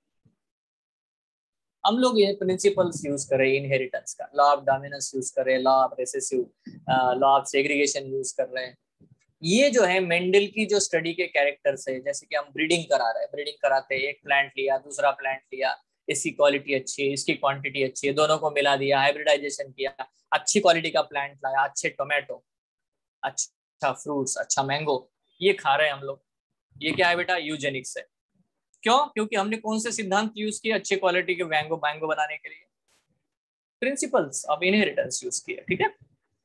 हम लोग ये प्रिंसिपल्स यूज कर रहे हैं इनहेरिटेंस का, लॉ ऑफ डोमिनेंस यूज कर रहे हैं, law of recessive, law of segregation use कर रहे हैं। ये जो है मेंडल की जो स्टडी के कैरेक्टर्स है, जैसे कि हम ब्रीडिंग करा रहे हैं, ब्रीडिंग कराते हैं, एक प्लांट लिया, दूसरा प्लांट लिया, इसकी क्वालिटी अच्छी है, इसकी क्वांटिटी अच्छी है, दोनों को मिला दिया, हाइब्रिडाइजेशन किया, अच्छी क्वालिटी का प्लांट लाया, अच्छे टोमेटो, अच्छा फ्रूट्स, अच्छा मैंगो, ये खा रहे हैं हम लोग। ये क्या है बेटा? यूजेनिक्स है। क्यों? क्योंकि हमने कौन से सिद्धांत यूज किए अच्छे क्वालिटी के मैंगो बनाने के लिए? प्रिंसिपल्स ऑफ इनहेरिटेंस यूज किए। ठीक है,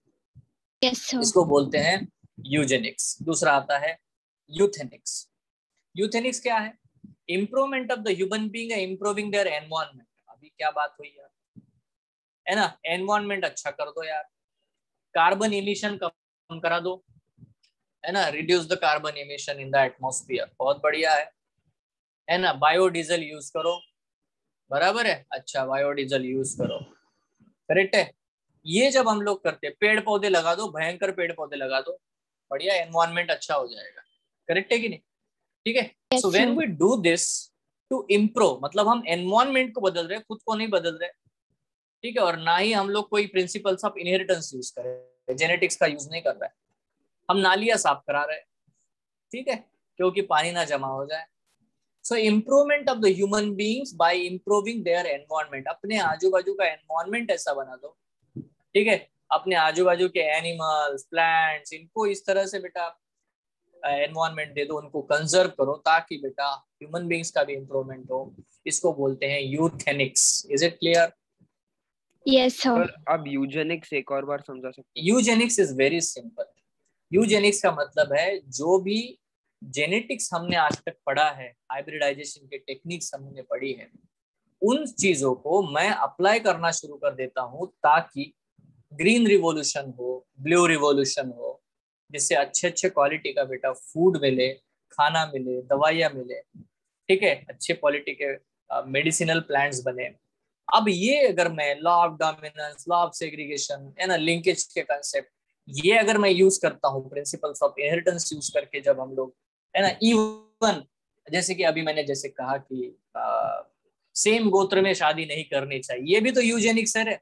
Yes, sir. इसको बोलते हैं यूजेनिक्स। दूसरा आता है यूथेनिक्स। यूथेनिक्स क्या है? Improvement of the human being, improving their environment. अभी क्या बात हुई यार, है ना? एनवायरनमेंट अच्छा कर दो यार, कार्बन इमिशन कम करा दो, है ना, reduce the carbon emission in the atmosphere, बहुत बढ़िया है ना। बायोडीजल यूज करो, बराबर है, अच्छा बायोडीजल यूज करो, करेक्ट है। ये जब हम लोग करते हैं, पेड़ पौधे लगा दो, भयंकर पेड़ पौधे लगा दो, बढ़िया, एनवायरनमेंट अच्छा हो जाएगा, करेक्ट है कि नहीं? ठीक है, Yes, so when sir. We do this to improve, मतलब हम एनवायरनमेंट को बदल रहे हैं, खुद को नहीं बदल रहे। ठीक है, और ना ही हम लोग कोई प्रिंसिपल्स ऑफ इनहेरिटेंस यूज कर रहे हैं, जेनेटिक्स का यूज नहीं कर रहे हैं। हम नालियां साफ करा रहे हैं, ठीक है, क्योंकि पानी ना जमा हो जाए। So improvement of the human beings by improving their environment. अपने आजू बाजू का एनवायरनमेंट ऐसा बना दो, ठीक है, अपने आजू बाजू के एनिमल्स, प्लांट्स, इनको इस तरह से बेटा एनवायरनमेंट दे दो, उनको कंजर्व करो, ताकि बेटा ह्यूमन बीइंग्स का भी इम्प्रूवमेंट हो। इसको बोलते हैं euthenics. Is it clear? Yes, sir. Sir आप यूजेनिक्स एक और बार समझा सकते हैं? Eugenics is very simple. Eugenics का मतलब है जो भी जेनेटिक्स हमने आज तक पढ़ा है, हाइब्रिडाइजेशन के टेक्निक्स हमने पढ़ी है, उन चीजों को मैं अप्लाई करना शुरू कर देता हूं, ताकि ग्रीन रिवॉल्यूशन हो, ब्लू रिवॉल्यूशन हो, जिससे अच्छे अच्छे क्वालिटी का बेटा फूड मिले, खाना मिले, दवाइयाँ मिले, ठीक है, अच्छे क्वालिटी के मेडिसिनल प्लांट्स बने। अब ये अगर मैं law of dominance, law of segregation, है ना, लिंकेज के कंसेप्ट, ये अगर मैं यूज करता हूँ, प्रिंसिपल्स ऑफ इनहेरिटेंस यूज करके, जब हम लोग, है ना, इवन जैसे कि अभी मैंने जैसे कहा कि सेम गोत्र में शादी नहीं करनी चाहिए, ये भी तो यूजेनिक्स है रे।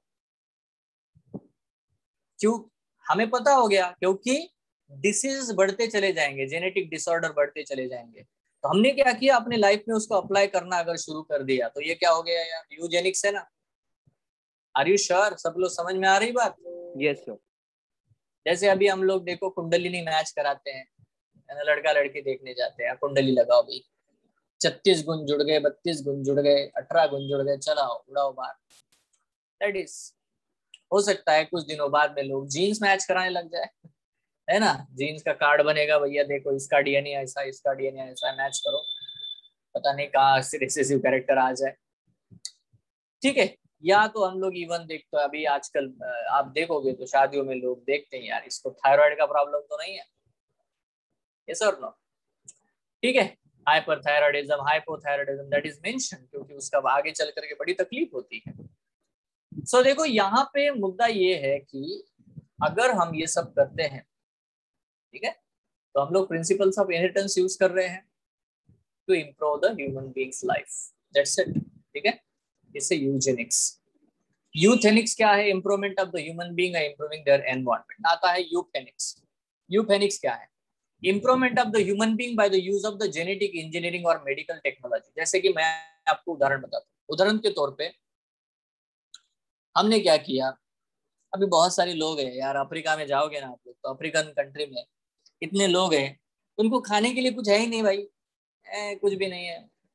क्यों? हमें पता हो गया, क्योंकि डिसीज बढ़ते चले जाएंगे, जेनेटिक डिसऑर्डर बढ़ते चले जाएंगे, तो हमने क्या किया, अपने लाइफ में उसको अप्लाई करना अगर शुरू कर दिया, तो ये क्या हो गया यार? यूजेनिक्स है ना। Are you sure? सब लोग समझ में आ रही बात? Yes sir. जैसे अभी हम लोग देखो कुंडलिनी मैच कराते हैं, लड़का लड़की देखने जाते हैं, कुंडली लगाओ भाई, 36 गुण जुड़ गए, 32 गुण जुड़ गए, 18 गुण जुड़ गए, चलाओ उड़ाओ बाहर। दैट इज, हो सकता है कुछ दिनों बाद में लोग जीन्स मैच कराने लग जाए, है ना, जीन्स का कार्ड बनेगा, भैया देखो इसका डीएनए ऐसा, इसका डीएनए ऐसा, मैच करो, पता नहीं कहाँ से रिसेसिव कैरेक्टर आ जाए। ठीक है, या तो हम लोग इवन देखते हैं अभी आजकल, आप देखोगे तो शादियों में लोग देखते हैं, यार इसको थायराइड का प्रॉब्लम तो नहीं है? यस और नो? ठीक है, hyperthyroidism, hypothyroidism, that is mention, क्योंकि उसका आगे चल करके बड़ी तकलीफ होती है। सो देखो यहाँ पे मुद्दा ये है कि अगर हम ये सब करते हैं, ठीक है, तो हम लोग प्रिंसिपल्स ऑफ इनहेरिटेंस यूज कर रहे हैं to improve the human beings life, that's it. ठीक है, इससे यूजेनिक्स। यूथेनिक्स क्या है? Improvement of the human being, improving their environment. आता है यूफेनिक्स। यूफेनिक्स क्या है? Improvement of the human being by the use of the genetic engineering और मेडिकल टेक्नोलॉजी। जैसे कि मैं आपको उदाहरण बताता हूँ। उदाहरण के तौर पे हमने क्या किया, अभी बहुत सारे लोग हैं यार, अफ्रीका में जाओगे ना आप लोग तो अफ्रीकन कंट्री में इतने लोग हैं, उनको खाने के लिए कुछ है ही नहीं भाई, कुछ भी नहीं है।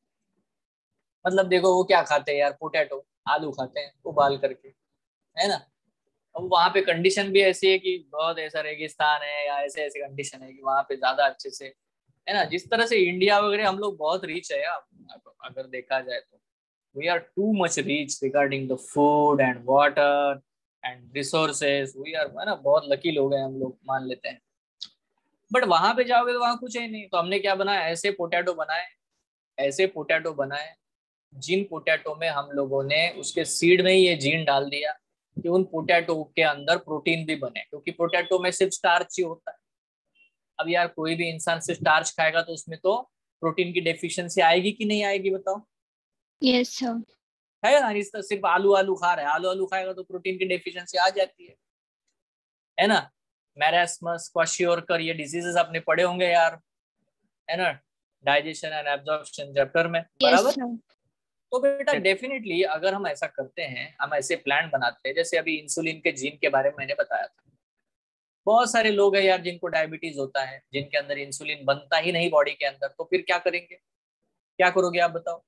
मतलब देखो वो क्या खाते हैं यार, पोटैटो, आलू खाते हैं उबाल करके, है ना। अब वहाँ पे कंडीशन भी ऐसी है कि बहुत ऐसा रेगिस्तान है या ऐसे ऐसे कंडीशन है कि वहाँ पे ज्यादा अच्छे से, है ना। जिस तरह से इंडिया वगैरह हम लोग बहुत रिच है अगर देखा जाए तो, we are too much rich regarding the food and water and resources, we are, है ना, बहुत लकी लोग हैं हम लोग, मान लेते हैं। बट वहां पे जाओगे तो वहां कुछ है ही नहीं। तो हमने क्या बनाया, ऐसे पोटैटो बनाए, ऐसे पोटैटो बनाए जिन पोटैटो में हम लोगों ने उसके सीड में ही ये जीन डाल दिया कि उन पोटैटो के अंदर प्रोटीन भी बने, क्योंकि पोटैटो में सिर्फ स्टार्च ही होता है। अब यार कोई भी इंसान सिर्फ स्टार्च खाएगा तो उसमें तो प्रोटीन की डेफिशिएंसी आएगी कि नहीं आएगी, बताओ। Yes sir. है ना, इस तरह सिर्फ आलू आलू खा रहा है, आलू आलू खाएगा तो प्रोटीन की डेफिशिएंसी आ जाती है ना। मैरास्मस, क्वाशियोरकर, ये डिजीजेस आपने पढ़े होंगे यार, है ना, डाइजेशन एंड एब्जॉर्प्शन चैप्टर में, यस बराबर। सर। तो बेटा डेफिनेटली अगर हम ऐसा करते हैं, हम ऐसे प्लान बनाते हैं, जैसे अभी इंसुलिन के जीन के बारे में मैंने बताया था। बहुत सारे लोग हैं यार जिनको डायबिटीज होता है, जिनके अंदर इंसुलिन बनता ही नहीं बॉडी के अंदर, तो फिर क्या करेंगे, क्या करोगे आप बताओ।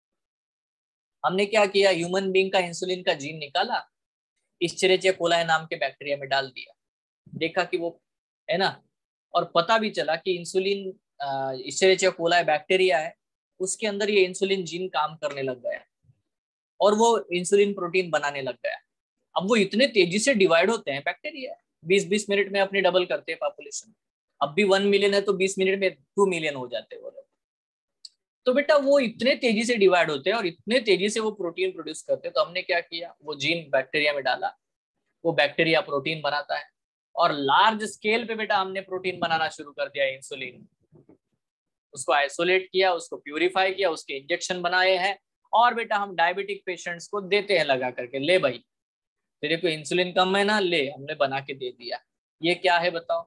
हमने क्या किया, ह्यूमन बीइंग का इंसुलिन का जीन निकाला, इस्चेरिचिया कोलाई नाम के बैक्टीरिया में डाल दिया, देखा कि वो, है ना, और पता भी चला कि इंसुलिन, इस्चेरिचिया कोलाई बैक्टीरिया है, उसके अंदर ये इंसुलिन जीन काम करने लग गया और वो इंसुलिन प्रोटीन बनाने लग गया। अब वो इतने तेजी से डिवाइड होते हैं बैक्टीरिया, 20-20 मिनट में अपनी डबल करते हैं पॉपुलेशन। अब भी 1 मिलियन है तो 20 मिनट में 2 मिलियन हो जाते हैं वो लोग। तो बेटा वो इतने तेजी से डिवाइड होते हैं और इतने तेजी से वो प्रोटीन प्रोड्यूस करते हैं। तो हमने क्या किया, वो जीन बैक्टीरिया में डाला, वो बैक्टीरिया प्रोटीन बनाता है, और लार्ज स्केल पे बेटा हमने प्रोटीन बनाना शुरू कर दिया, इंसुलिन। उसको आइसोलेट किया, उसको प्यूरिफाई किया, उसके इंजेक्शन बनाए हैं, और बेटा हम डायबिटिक पेशेंट्स को देते हैं लगा करके, ले भाई तेरे को इंसुलिन कम है ना, ले, हमने बना के दे दिया। ये क्या है बताओ,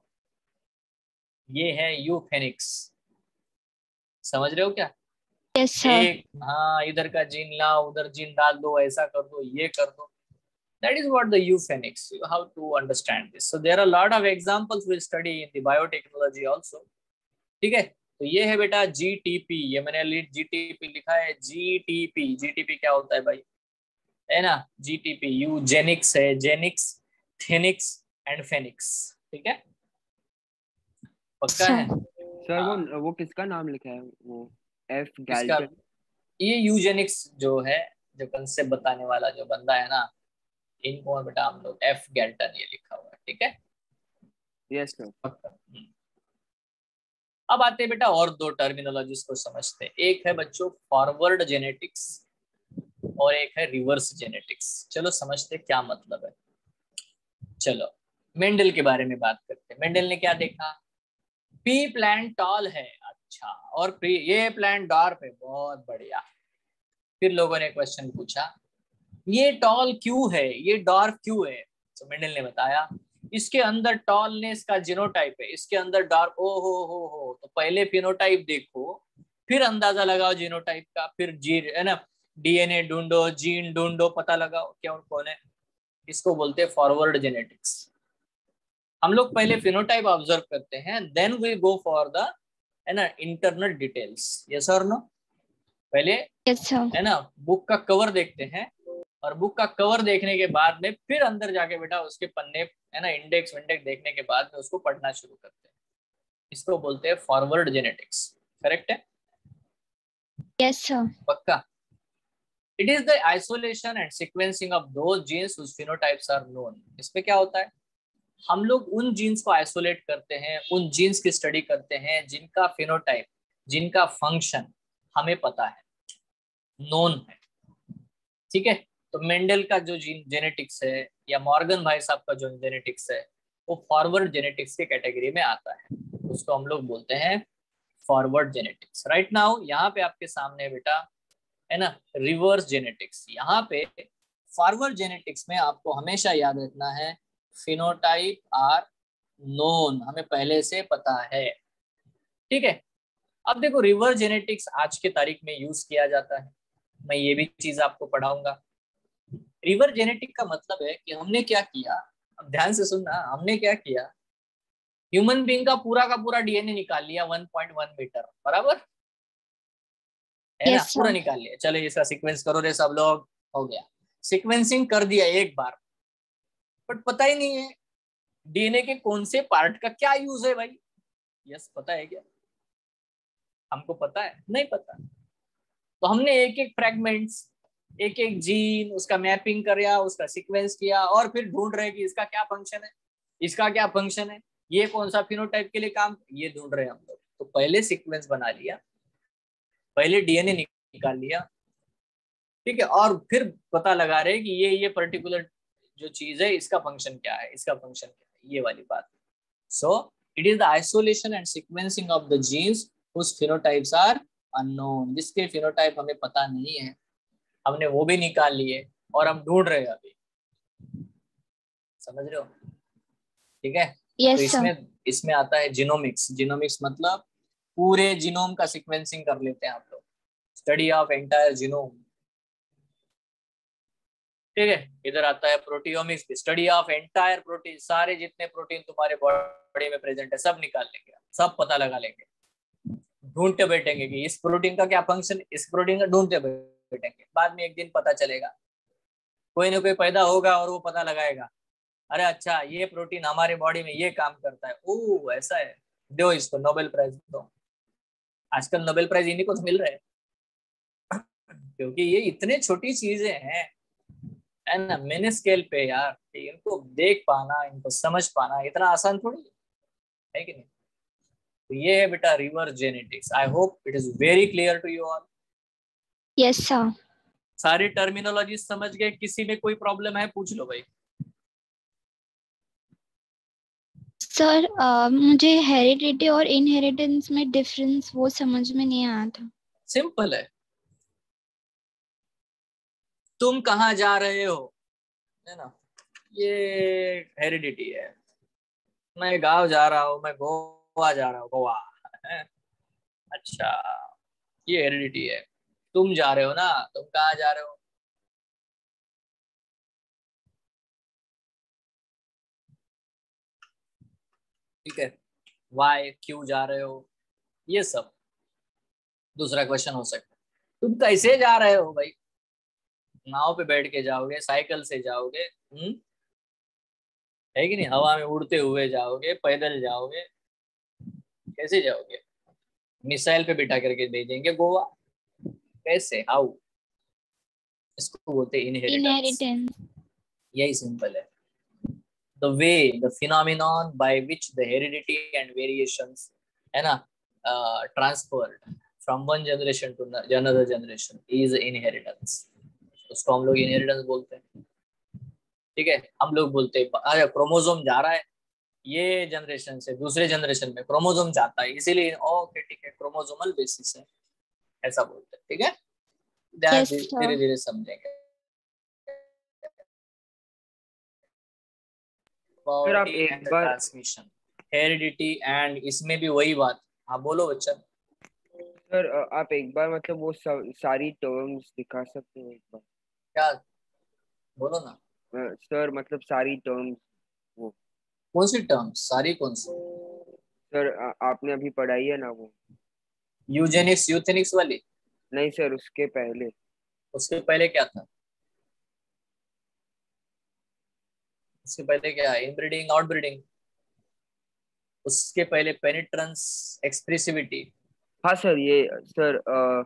ये है यूफेनिक्स। समझ रहे हो क्या। Yes sir. एक, हाँ, इधर का जीन लाओ, उधर जीन डाल दो, ऐसा कर दो, ये कर दो। That is what the eugenics. You have to understand this. So there are a lot of examples we'll study in the biotechnology also. ठीक है। तो ये है बेटा GTP, ये मैंने GTP लिखा है, GTP। GTP क्या होता है भाई, है ना। GTP यूजेनिक्स है, जेनिक्स, थेनिक्स एंड फेनिक्स। ठीक है, पक्का है। सर हाँ, वो किसका नाम लिखा है, वो एफ इसका, गैल्टन? ये यूजेनिक्स जो है, जो कंसेप्ट बताने वाला जो बंदा है ना, इनको बेटा हम लोग एफ गैल्टन ये लिखा हुआ है, ठीक है। Yes sir. पक्का। अब आते हैं बेटा और दो टर्मिनोलॉजीज को समझते हैं। एक है बच्चों फॉरवर्ड जेनेटिक्स और एक है रिवर्स जेनेटिक्स। चलो समझते हैं क्या मतलब है। चलो मेंडल के बारे में बात करते हैं। मेंडल ने क्या देखा, पी प्लांट टॉल है, अच्छा, और प्री ये प्लांट डॉर्फ है, बहुत बढ़िया। फिर लोगों ने क्वेश्चन पूछा ये टॉल क्यों है, ये डॉर्फ क्यों है। तो मेंडल ने बताया इसके अंदर टॉलनेस का जीनोटाइप है, इसके अंदर डॉर्फ। ओ हो, तो पहले फिनोटाइप देखो, फिर अंदाजा लगाओ जीनोटाइप का, फिर जी, है ना, डीएनए ढूंढो, जीन ढूंढो, पता लगाओ क्या कौन है। इसको बोलते हैं फॉरवर्ड जेनेटिक्स। हम लोग पहले फिनोटाइप ऑब्जर्व करते हैं, then we go for the, है ना, इंटरनल डिटेल्स। यस और नो। पहले, यस सर। है ना, बुक का कवर देखते हैं, और बुक का कवर देखने के बाद में फिर अंदर जाके बेटा उसके पन्ने, है ना, इंडेक्स विंडेक्स देखने के बाद में उसको पढ़ना शुरू करते हैं। इसको बोलते हैं फॉरवर्ड जेनेटिक्स। करेक्ट है, यस सर। पक्का। It is the isolation and sequencing of those genes whose phenotypes are known। इसमें क्या होता है, हम लोग उन जीन्स को आइसोलेट करते हैं, उन जीन्स की स्टडी करते हैं जिनका फिनोटाइप, जिनका फंक्शन हमें पता है, नोन है। ठीक है। तो मेंडल का जो जेनेटिक्स है, या मॉर्गन भाई साहब का जो जेनेटिक्स है, वो फॉरवर्ड जेनेटिक्स के कैटेगरी में आता है, उसको हम लोग बोलते हैं फॉरवर्ड जेनेटिक्स। राइट नाउ यहाँ पे आपके सामने बेटा, है ना, रिवर्स जेनेटिक्स। यहाँ पे फॉरवर्ड जेनेटिक्स में आपको हमेशा याद रखना है फिनोटाइप आर नोन, हमें पहले से पता है। ठीक है। अब देखो रिवर्स जेनेटिक्स आज के तारीख में यूज किया जाता है, मैं ये भी चीज आपको पढ़ाऊंगा। रिवर्स जेनेटिक का मतलब है कि हमने क्या किया, अब ध्यान से सुनना, हमने क्या किया, ह्यूमन बीइंग का पूरा डीएनए निकाल लिया 1.1 मीटर, बराबर है ना, यस पूरा सर। निकाल लिया, चलो इसका सीक्वेंस करो रे सब लोग, हो गया, सीक्वेंसिंग कर दिया एक बार, बट पता ही नहीं है डीएनए के कौन से पार्ट का क्या यूज है भाई। यस, पता है क्या, हमको पता है, नहीं पता। तो हमने एक एक फ्रेगमेंट्स, एक एक जीन, उसका मैपिंग किया, उसका सीक्वेंस किया, और फिर ढूंढ रहे कि इसका क्या फंक्शन है, इसका क्या फंक्शन है, ये कौन सा फिनोटाइप के लिए काम, ये ढूंढ रहे हैं हम लोग। तो पहले सीक्वेंस बना लिया, पहले डीएनए निकाल लिया, ठीक है, और फिर पता लगा रहे कि ये पर्टिकुलर जो चीज है इसका फंक्शन क्या है, इसका फंक्शन क्या है, ये वाली बात। So it is the isolation and sequencing of the genes whose phenotypes are unknown, जिसके फिनोटाइप हमें पता नहीं है, हमने वो भी निकाल लिए और हम ढूंढ रहे हैं अभी, समझ रहे हो, ठीक है। तो यस सर। इसमें इसमें आता है जीनोमिक्स। जीनोमिक्स मतलब पूरे जीनोम का सीक्वेंसिंग कर लेते हैं आप लोग, स्टडी ऑफ एंटायर जीनोम, ठीक है। इधर आता है proteomics, study of entire protein, सारे जितने प्रोटीन तुम्हारे बॉडी में प्रेजेंट है सब निकाल लेंगे, सब पता लगा लेंगे, ढूंढते बैठेंगे कि इस प्रोटीन का क्या फंक्शन, इस प्रोटीन का ढूंढते बैठेंगे, बाद में एक दिन पता चलेगा, कोई ना कोई पैदा होगा और वो पता लगाएगा, अरे अच्छा ये प्रोटीन हमारे बॉडी में ये काम करता है, ओ ऐसा है, दो इसको नोबेल प्राइज दो। आजकल नोबेल प्राइज इन्हीं को तो मिल रहे हैं, क्योंकि ये इतने छोटी चीजें हैं, है ना, मिनी स्केल पे यार, कि इनको देख पाना, इनको समझ पाना इतना आसान थोड़ी है कि नहीं। तो ये है बेटा reverse genetics. I hope it is very clear to you all. Yes sir. सारी टर्मिनोलॉजी समझ गए, किसी में कोई प्रॉब्लम है पूछ लो भाई। सर मुझे हेरिडिटी और इनहेरिटेंस में डिफरेंस वो समझ में नहीं आया था। सिंपल है, तुम कहाँ जा रहे हो, है ना, ये हेरिडिटी है। मैं गांव जा रहा हूँ, मैं गोवा जा रहा हूँ, गोवा है? अच्छा, ये हेरिडिटी है। तुम जा रहे हो ना, तुम कहाँ जा रहे हो, ठीक है, वाई क्यों जा रहे हो, ये सब दूसरा क्वेश्चन हो सकता है। तुम कैसे जा रहे हो भाई, नाव पे बैठ के जाओगे, साइकिल से जाओगे, है कि नहीं, हवा में उड़ते हुए जाओगे, पैदल जाओगे, कैसे जाओगे, मिसाइल पे बिठा करके भेजेंगे गोवा, कैसे, हाउ, इसको बोलते हैं इनहेरिटेंस। इनहेरिटेंस। यही सिंपल है, the way, the phenomenon by which the heredity and variations, है ना, transferred from one generation to another generation is inheritance, उसको हम लोग इनहेरिटेंस बोलते हैं, ठीक है। हम लोग बोलते हैं अरे क्रोमोसोम जा रहा है, ये जनरेशन से दूसरे जनरेशन में क्रोमोसोम जाता है, इसीलिए ओके ठीक है, क्रोमोसोमल बेसिस है, ऐसा बोलते हैं, ठीक है। ध्यान यस से सर। धीरे धीरे समझेंगे। सर आप क्वालिटी एक एंड बार ट्रांसमिशन, हेरिडिटी एंड, इसमें भी वही बात। हाँ बोलो बच्चा। सर आप एक बार मतलब वो सारी टर्म्स दिखा सकते हो एक बार। क्या, बोलो ना। सर मतलब सारी टर्म्स वो। कौन सी टर्म्स, सारी कौन सी, सर आपने अभी पढ़ाई है ना वो। यूजेनिक्स यूथेनिक्स वाली, नहीं सर, उसके पहले। उसके पहले क्या था, उसके पहले क्या है, इनब्रीडिंग आउटब्रीडिंग, उसके पहले पेनिट्रेंस, एक्सप्रेसिविटी, हाँ सर, ये सर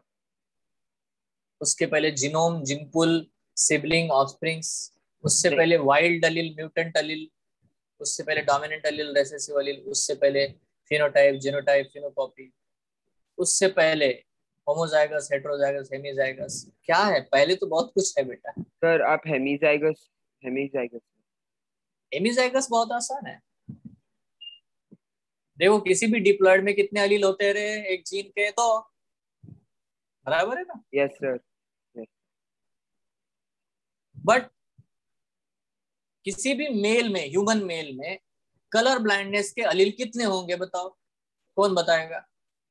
उसके पहले जीनोम, जिनपुल, सिबलिंग, ऑफस्प्रिंग्स, उससे नहीं पहले वाइल्ड अलील, म्यूटेंट अलील, उससे पहले डोमिनेंट अलील, रेसेसिव अलील, उससे पहले फिनोटाइप, जीनोटाइप, फिनोकॉपी, उससे पहले होमोजाइगस, हेटेरोजाइगस, हेमीजाइगस, क्या है, पहले तो बहुत कुछ है बेटा। सर, आप हेमीजाइगस, हेमीजाइगस। हेमीजाइगस बहुत आसान है, देखो किसी भी डिप्लॉयड में कितने अलील होते रहे एक जीन के, तो बराबर है ना। Yes sir. यस। बट किसी भी मेल में, ह्यूमन मेल में कलर ब्लाइंडनेस के अलील कितने होंगे बताओ, कौन बताएगा,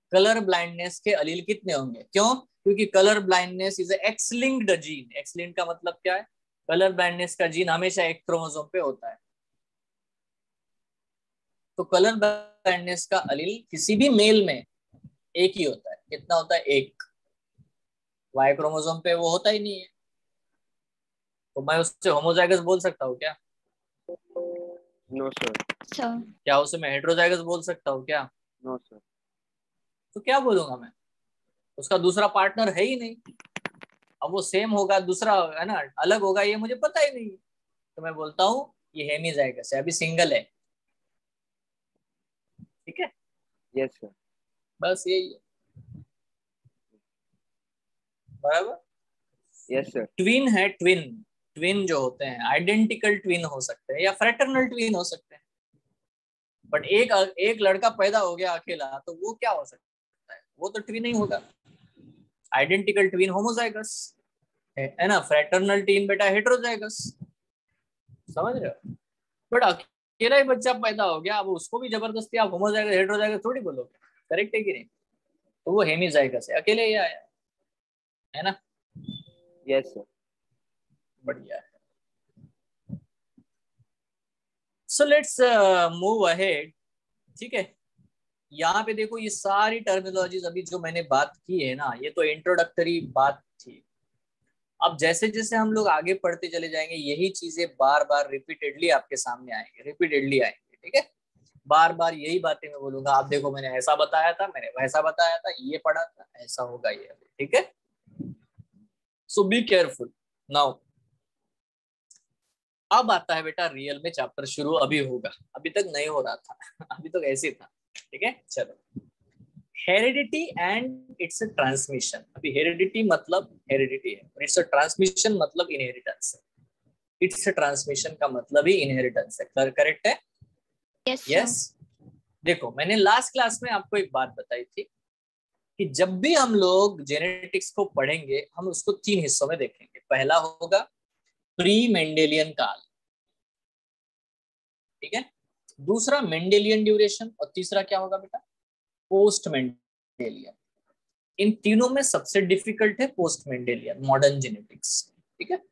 कलर ब्लाइंडनेस के अलील कितने होंगे? क्यों? क्योंकि colour blindness is X linked gene. X linked का मतलब क्या है? कलर ब्लाइंडनेस का जीन हमेशा एक क्रोमोसोम पे होता है। तो कलर ब्लाइंडनेस का अलील किसी भी मेल में एक ही होता है। कितना होता है? एक। वाई क्रोमोसोम पे वो होता ही नहीं है, तो मैं उससे होमोजाइगस बोल सकता हूँ क्या? No sir. सर क्या उसे मैं हेट्रोजाइगस बोल सकता हूँ क्या? No sir. तो क्या बोलूंगा मैं? उसका दूसरा पार्टनर है ही नहीं। अब वो सेम होगा, दूसरा है ना अलग होगा, ये मुझे पता ही नहीं। तो मैं बोलता हूँ ये हेमीजाइगस है, अभी सिंगल है। ठीक है, यस सर। बस यही है। बराबर। Yes sir. ट्विन है, ट्विन। ट्विन जो होते हैं आइडेंटिकल ट्विन हो सकते हैं या फ्रेटर्नल ट्विन हो सकते हैं। बट एक एक लड़का पैदा हो गया अकेला, तो वो क्या हो सकता है? वो तो ट्विन नहीं होगा। आइडेंटिकल ट्विन होमोजाइगस है ना, फ्रेटर्नल ट्विन बेटा हेटेरोजाइगस। समझ रहे हो? बट अकेला ही बच्चा पैदा हो गया, अब उसको भी जबरदस्ती आप होमोजाइगस हेटेरोजाइगस थोड़ी बोलोगे। करेक्ट है कि नहीं? तो वो हेमीजाइगस है, अकेले ही आया है ना। Yes sir. बढ़िया है। So let's move ahead. ठीक है, यहाँ पे देखो ये सारी टर्मिनोलॉजीज अभी जो मैंने बात की है ना, ये तो इंट्रोडक्टरी बात थी। अब जैसे जैसे हम लोग आगे पढ़ते चले जाएंगे यही चीजें बार बार रिपीटेडली आपके सामने आएंगे, रिपीटेडली आएंगे। ठीक है, बार बार यही बातें मैं बोलूंगा। आप देखो मैंने ऐसा बताया था, मैंने वैसा बताया था, ये पढ़ा था, ऐसा होगा ये। ठीक है, सो बी केयरफुल नाउ। अब आता है बेटा रियल में चैप्टर शुरू अभी होगा, अभी तक नहीं हो रहा था अभी तक ऐसे था। ठीक है, चलो। Heredity and its a transmission. अभी हेरिडिटी मतलब हेरिडिटी है, इट्स अ ट्रांसमिशन मतलब इनहेरिटेंस है। इट्स अ ट्रांसमिशन का मतलब ही इनहेरिटेंस है। करेक्ट है? Yes sir. यस। देखो मैंने लास्ट क्लास में आपको एक बात बताई थी कि जब भी हम लोग जेनेटिक्स को पढ़ेंगे हम उसको 3 हिस्सों में देखेंगे। पहला होगा प्री मेंडेलियन काल, ठीक है। दूसरा मेंडेलियन ड्यूरेशन, और तीसरा क्या होगा बेटा? Post Mendelian. इन तीनों में सबसे डिफिकल्ट है पोस्ट मेंडेलियन मॉडर्न जेनेटिक्स। ठीक है,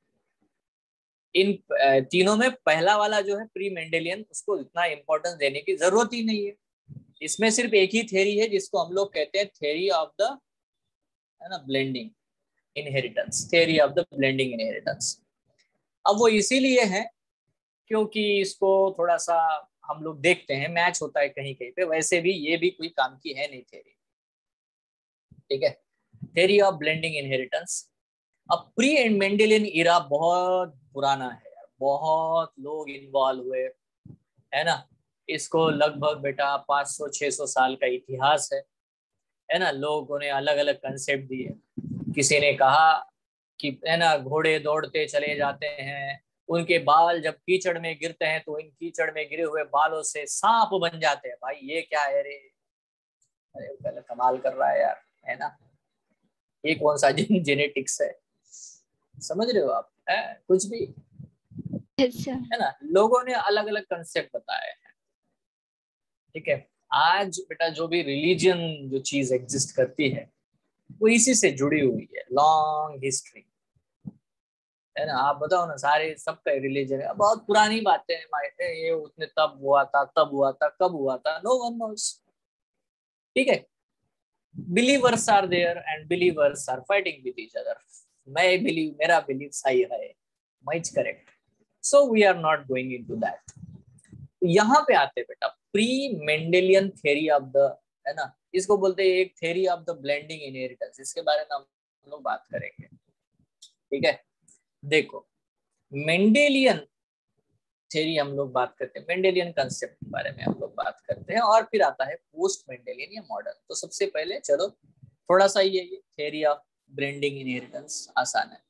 इन तीनों में पहला वाला जो है प्री मेंडेलियन, उसको इतना इंपॉर्टेंस देने की जरूरत ही नहीं है। इसमें सिर्फ एक ही थ्योरी है जिसको हम लोग कहते हैं थ्योरी ऑफ द, है ना, blending inheritance. Theory of the blending inheritance. अब वो इसीलिए है क्योंकि इसको थोड़ा सा हम लोग देखते हैं मैच होता है कहीं कहीं पे, वैसे भी ये भी कोई काम की है नहीं थ्योरी। ठीक है, थ्योरी ऑफ ब्लेंडिंग इनहेरिटेंस। अब प्री एंड मेंडेलियन इरा बहुत पुराना है यार, बहुत लोग इन्वॉल्व हुए, है ना। इसको लगभग बेटा 500-600 साल का इतिहास है ना। लोगों ने अलग अलग कंसेप्ट दिए। किसी ने कहा कि है ना घोड़े दौड़ते चले जाते हैं, उनके बाल जब कीचड़ में गिरते हैं तो इन कीचड़ में गिरे हुए बालों से सांप बन जाते हैं। भाई ये क्या है रे? अरे पहले कमाल कर रहा है यार, है ना। ये कौन सा जेनेटिक्स है? समझ रहे हो आप? है कुछ भी, यस सर। है ना। लोगों ने अलग अलग कंसेप्ट बताए हैं। ठीक है, आज बेटा जो भी रिलीजन जो चीज एग्जिस्ट करती है वो इसी से जुड़ी हुई है, लॉन्ग हिस्ट्री, है ना। आप बताओ ना, सारे सबका रिलीजन है, बहुत पुरानी बातें हैं। ये उसने तब हुआ था, तब हुआ था, कब हुआ था, नो वन नोस। ठीक है, believers are there and believers are fighting with each other. मैं बिलीव, मेरा बिलीव सही है, much correct. So we are not going into that. यहाँ पे आते बेटा pre Mendelian theory of the, है ना, इसको बोलते हैं एक theory of the blending inheritance. इसके बारे में हम लोग बात करेंगे। ठीक है, देखो मेंडेलियन थ्योरी हम लोग बात करते हैं, मेंडेलियन कंसेप्ट के बारे में हम लोग बात करते हैं, और फिर आता है पोस्ट मेंडेलियन या मॉडर्न। तो सबसे पहले चलो थोड़ा सा ये थ्योरी ऑफ ब्लेंडिंग इनहेरिटेंस आसान है।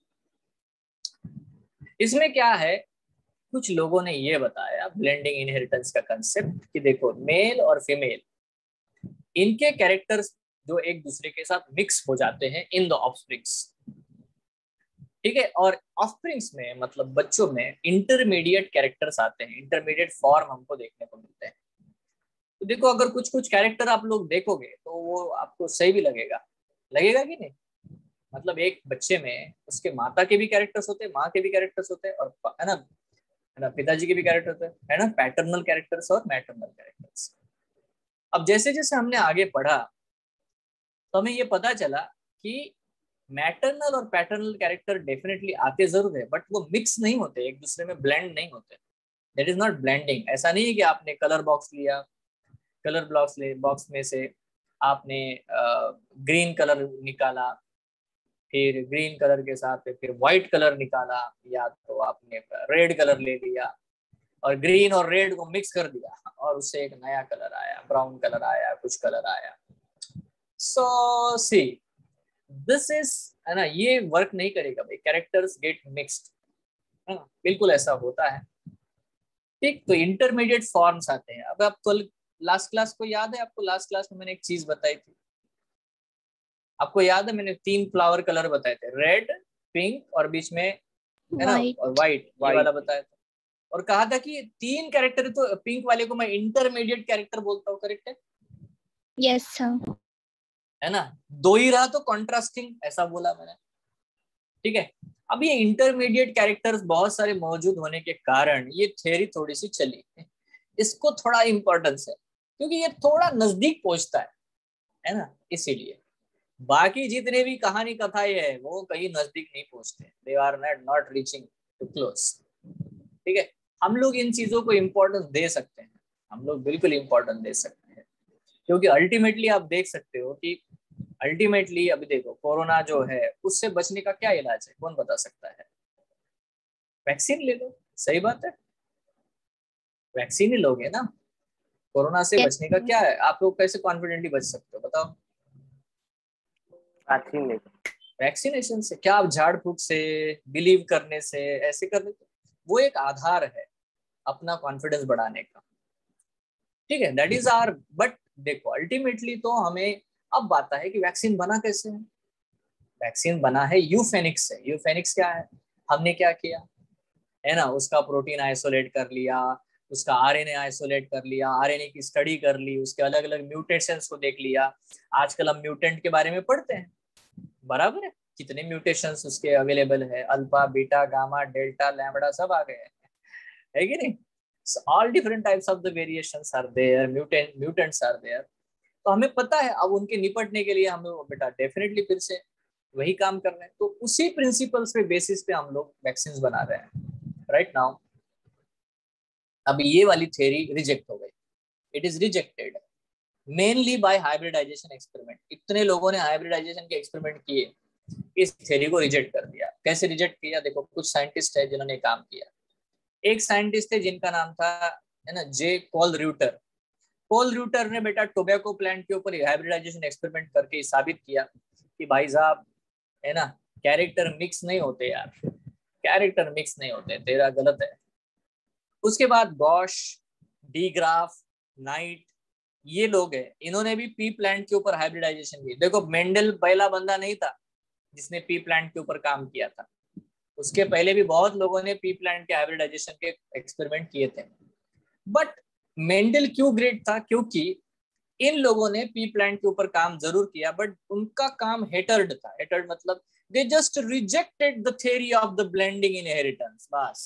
इसमें क्या है, कुछ लोगों ने ये बताया ब्लेंडिंग इनहेरिटेंस का कंसेप्ट कि देखो मेल और फीमेल, इनके कैरेक्टर्स जो एक दूसरे के साथ मिक्स हो जाते हैं इन द ऑफस्प्रिंग्स। ठीक है, और ऑफस्प्रिंग्स में मतलब बच्चों में इंटरमीडिएट कैरेक्टर्स आते हैं, इंटरमीडिएट फॉर्म हमको देखने को मिलते हैं। तो देखो अगर कुछ कुछ कैरेक्टर आप लोग देखोगे तो वो आपको सही भी लगेगा, लगेगा कि नहीं? मतलब एक बच्चे में उसके माता के भी कैरेक्टर्स होते हैं, माँ के भी कैरेक्टर्स होते हैं, और है ना पिताजी के भी कैरेक्टर होते हैं, है ना, पैटर्नल कैरेक्टर्स और मैटरनल कैरेक्टर्स। अब जैसे जैसे हमने आगे पढ़ा तो हमें ये पता चला कि मैटरनल और पैटर्नल कैरेक्टर डेफिनेटली आते जरूर है, बट वो मिक्स नहीं होते, एक दूसरे में ब्लेंड नहीं होते। That is not blending. ऐसा नहीं है कि आपने कलर बॉक्स लिया, कलर बॉक्स में से आपने ग्रीन कलर निकाला, फिर ग्रीन कलर के साथ फिर व्हाइट कलर निकाला, या तो आपने रेड कलर ले लिया और ग्रीन और रेड को मिक्स कर दिया और उससे एक नया कलर आया, ब्राउन कलर आया, कुछ कलर आया। सो सी दिस इज, है ना, ये वर्क नहीं करेगा भाई, कैरेक्टर्स गेट मिक्स्ड, है ना, बिल्कुल ऐसा होता है। ठीक, तो इंटरमीडिएट फॉर्म्स आते हैं। अब आपको लास्ट क्लास को याद है, आपको लास्ट क्लास में मैंने एक चीज बताई थी, आपको याद है मैंने 3 फ्लावर कलर बताए थे, रेड, पिंक और बीच में, है ना, और व्हाइट, ये वाला बताया था। और कहा था कि 3 कैरेक्टर, तो पिंक वाले को मैं इंटरमीडिएट कैरेक्टर बोलता हूँ, करेक्ट है? Yes sir. है ना, 2 ही रहा तो कॉन्ट्रास्टिंग, ऐसा बोला मैंने। ठीक है, अब ये इंटरमीडिएट कैरेक्टर्स बहुत सारे मौजूद होने के कारण ये थ्योरी थोड़ी सी चली, इसको थोड़ा इंपॉर्टेंस है क्योंकि ये थोड़ा नजदीक पहुंचता है ना, इसीलिए। बाकी जितने भी कहानी कथाएं है वो कहीं नजदीक नहीं पहुंचते, they are not reaching to close. ठीक है, हम लोग इन चीजों को इम्पोर्टेंस दे सकते हैं, हम लोग बिल्कुल इम्पोर्टेंस दे सकते हैं, क्योंकि अल्टीमेटली आप देख सकते हो कि अल्टीमेटली अभी देखो कोरोना जो है उससे बचने का क्या इलाज है, कौन बता सकता है? वैक्सीन ले लो, सही बात है, वैक्सीन ही लोगे ना। कोरोना से Yes, बचने का क्या है, आप लोग कैसे कॉन्फिडेंटली बच सकते हो बताओ? वैक्सीन वैक्सीनेशन से, क्या आप झाड़ फूक से, बिलीव करने से, ऐसे करने से, वो एक आधार है अपना कॉन्फिडेंस बढ़ाने का। ठीक है, दैट इज आवर, बट देखो अल्टीमेटली तो हमें अब आता है कि वैक्सीन बना कैसे है। वैक्सीन बना है यूफेनिक्स से। यूफेनिक्स क्या है? हमने क्या किया, है ना, उसका प्रोटीन आइसोलेट कर लिया, उसका आरएनए आइसोलेट कर लिया, आरएनए की स्टडी कर ली, उसके अलग अलग म्यूटेशंस को देख लिया। आजकल हम म्यूटेंट के बारे में पढ़ते हैं, बराबर है, कितने म्यूटेशंस उसके अवेलेबल है, alpha, beta, gamma, delta, lambda, सब आ गए हैं, है कि नहीं? So all different types of the variations are there, mutants are there। तो हमें पता है, अब उनके निपटने के लिए हम लोग बेटा डेफिनेटली फिर से वही काम कर रहे हैं, तो उसी प्रिंसिपल्स पे बेसिस पे हम लोग वैक्सीन बना रहे हैं राइट नाउ। अब ये वाली थ्योरी रिजेक्ट हो गई, it is rejected mainly by hybridization experiment. इतने लोगों ने हाइब्रिडाइजेशन के एक्सपेरिमेंट किए, इस थ्योरी को रिजेक्ट कर दिया। कैसे रिजेक्ट किया? देखो कुछ साइंटिस्ट है जिन्होंने काम किया। एक साइंटिस्ट थे जिनका नाम था, है ना, J Koelreuter. Koelreuter ने बेटा टोबैको प्लांट के ऊपर हाइब्रिडाइजेशन एक्सपेरिमेंट करके साबित किया कि भाई साहब, है ना, कैरेक्टर मिक्स नहीं होते यार, कैरेक्टर मिक्स नहीं होते, तेरा गलत है। उसके बाद गॉश, डी ग्राफ, नाइट, ये लोग हैं, इन्होंने भी पी प्लांट के ऊपर हाइब्रिडाइजेशन की। देखो मेंडल पहला बंदा नहीं था जिसने पी प्लांट के ऊपर काम किया था, उसके पहले भी बहुत लोगों ने पी प्लांट के हाइब्रिडाइजेशन के एक्सपेरिमेंट किए थे। बट मेंडल क्यों ग्रेट था? क्योंकि इन लोगों ने पी प्लांट के ऊपर काम जरूर किया, बट उनका काम हेटर्ड था। हेटर्ड मतलब they just rejected the theory of the blending inheritance, बस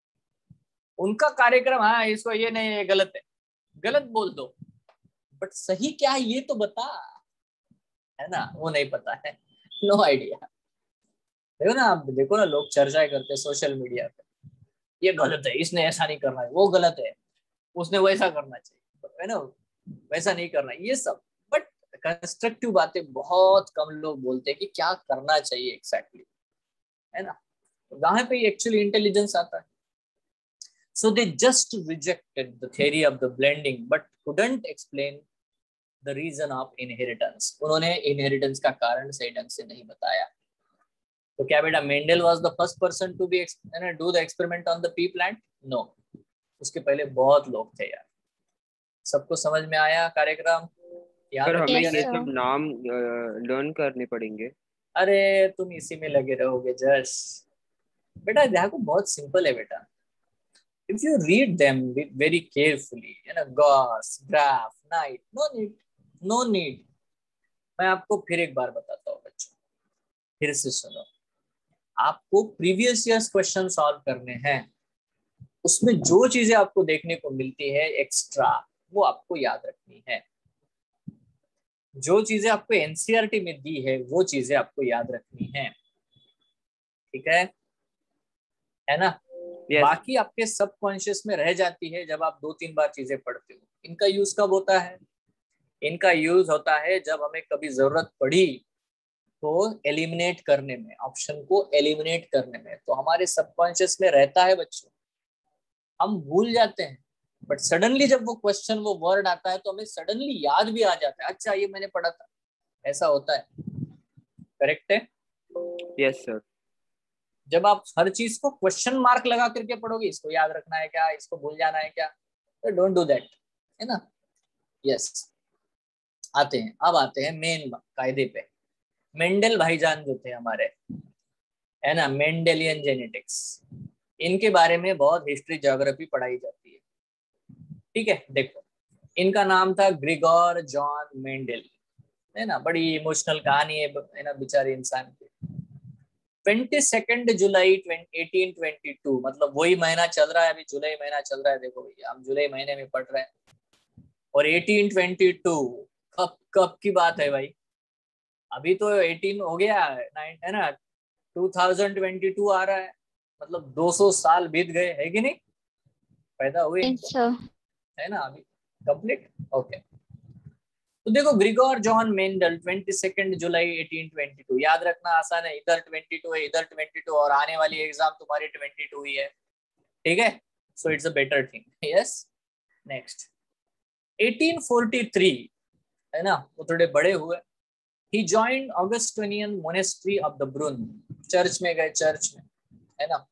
उनका कार्यक्रम, हाँ इसको ये नहीं, ये गलत है, गलत बोल दो, बट सही क्या है ये तो बता, है ना, वो नहीं पता है, नो आइडिया। देखो ना, आप देखो ना, लोग चर्चाएं करते हैं सोशल मीडिया पे, ये गलत है, इसने ऐसा नहीं करना है, वो गलत है, उसने वैसा करना चाहिए, है ना, वैसा नहीं करना, ये सब। बट कंस्ट्रक्टिव बातें बहुत कम लोग बोलते हैं कि क्या करना चाहिए एग्जैक्टली, है ना, तो वहां पे एक्चुअली इंटेलिजेंस आता है। So they just rejected the theory of the blending but couldn't explain the reason of inheritance. उन्होंने इनहेरिटेंस का कारण सही ढंग से नहीं बताया। तो क्या बेटा Mendel was the first person to be do the experiment on the pea plant? No, उसके पहले बहुत लोग थे यार। सबको समझ में आया कार्यक्रम? याद सर हमें रखिएगा yes ये नहीं? sir. सब नाम लर्न करने पड़ेंगे। अरे तुम इसी में लगे रहोगे जस। बेटा देखो बहुत सिंपल है बेटा, if you read them very carefully, gauss, graph, night, no need. मैं आपको फिर एक बार बताता हूँ बच्चों, फिर से सुनो। आपको प्रीवियस ईयर्स क्वेश्चन सॉल्व करने हैं, उसमें जो चीजें आपको देखने को मिलती है एक्स्ट्रा, वो आपको याद रखनी है। जो चीजें आपको एनसीईआरटी में दी है वो चीजें आपको याद रखनी है, ठीक है ना? Yes. बाकी आपके सबकॉन्शियस में रह जाती है जब आप 2-3 बार चीजें पढ़ते हो। इनका यूज कब होता है? इनका यूज होता है जब हमें कभी जरूरत पड़ी तो एलिमिनेट करने में, ऑप्शन को एलिमिनेट करने में। तो हमारे सबकॉन्शियस में रहता है बच्चों, हम भूल जाते हैं, बट सडनली जब वो क्वेश्चन, वो वर्ड आता है तो हमें सडनली याद भी आ जाता है, अच्छा ये मैंने पढ़ा था। ऐसा होता है, करेक्ट है? Yes sir. जब आप हर चीज को क्वेश्चन मार्क लगा करके पढ़ोगे, इसको याद रखना है क्या, इसको भूल जाना है क्या, तो डोंट डू दैट, है ना? यस। आते हैं मेन कायदे पे। मेंडल भाईजान जो थे हमारे, है ना, मेंडेलियन जेनेटिक्स, इनके बारे में बहुत हिस्ट्री ज्योग्राफी पढ़ाई जाती है, ठीक है? देखो, इनका नाम था ग्रिगोर जॉन मेंडल, है ना? बड़ी इमोशनल कहानी है ना बेचारे इंसान की। 22 जुलाई 1822, मतलब वही महीना चल रहा है अभी, जुलाई महीना चल रहा है। देखो भैया, हम जुलाई महीने में पढ़ रहे हैं, और 1822 कब की बात है भाई? अभी तो 18 हो गया है ना, 2022 आ रहा है, मतलब 200 साल बीत गए, है कि नहीं? पैदा हुए, है ना, अभी कंप्लीट। ओके, तो देखो, ग्रिगोर जॉन मेंडल 22 जुलाई 1822, याद रखना आसान है, इधर 22 है, इधर 22, और आने वाली एग्जाम तुम्हारी 22 ही है, ठीक है? So it's a better thing. Yes, next 1843, है ना, वो थोड़े बड़े हुए। He joined Augustinian monastery of the Brunn, church में गए, चर्च में, है ना?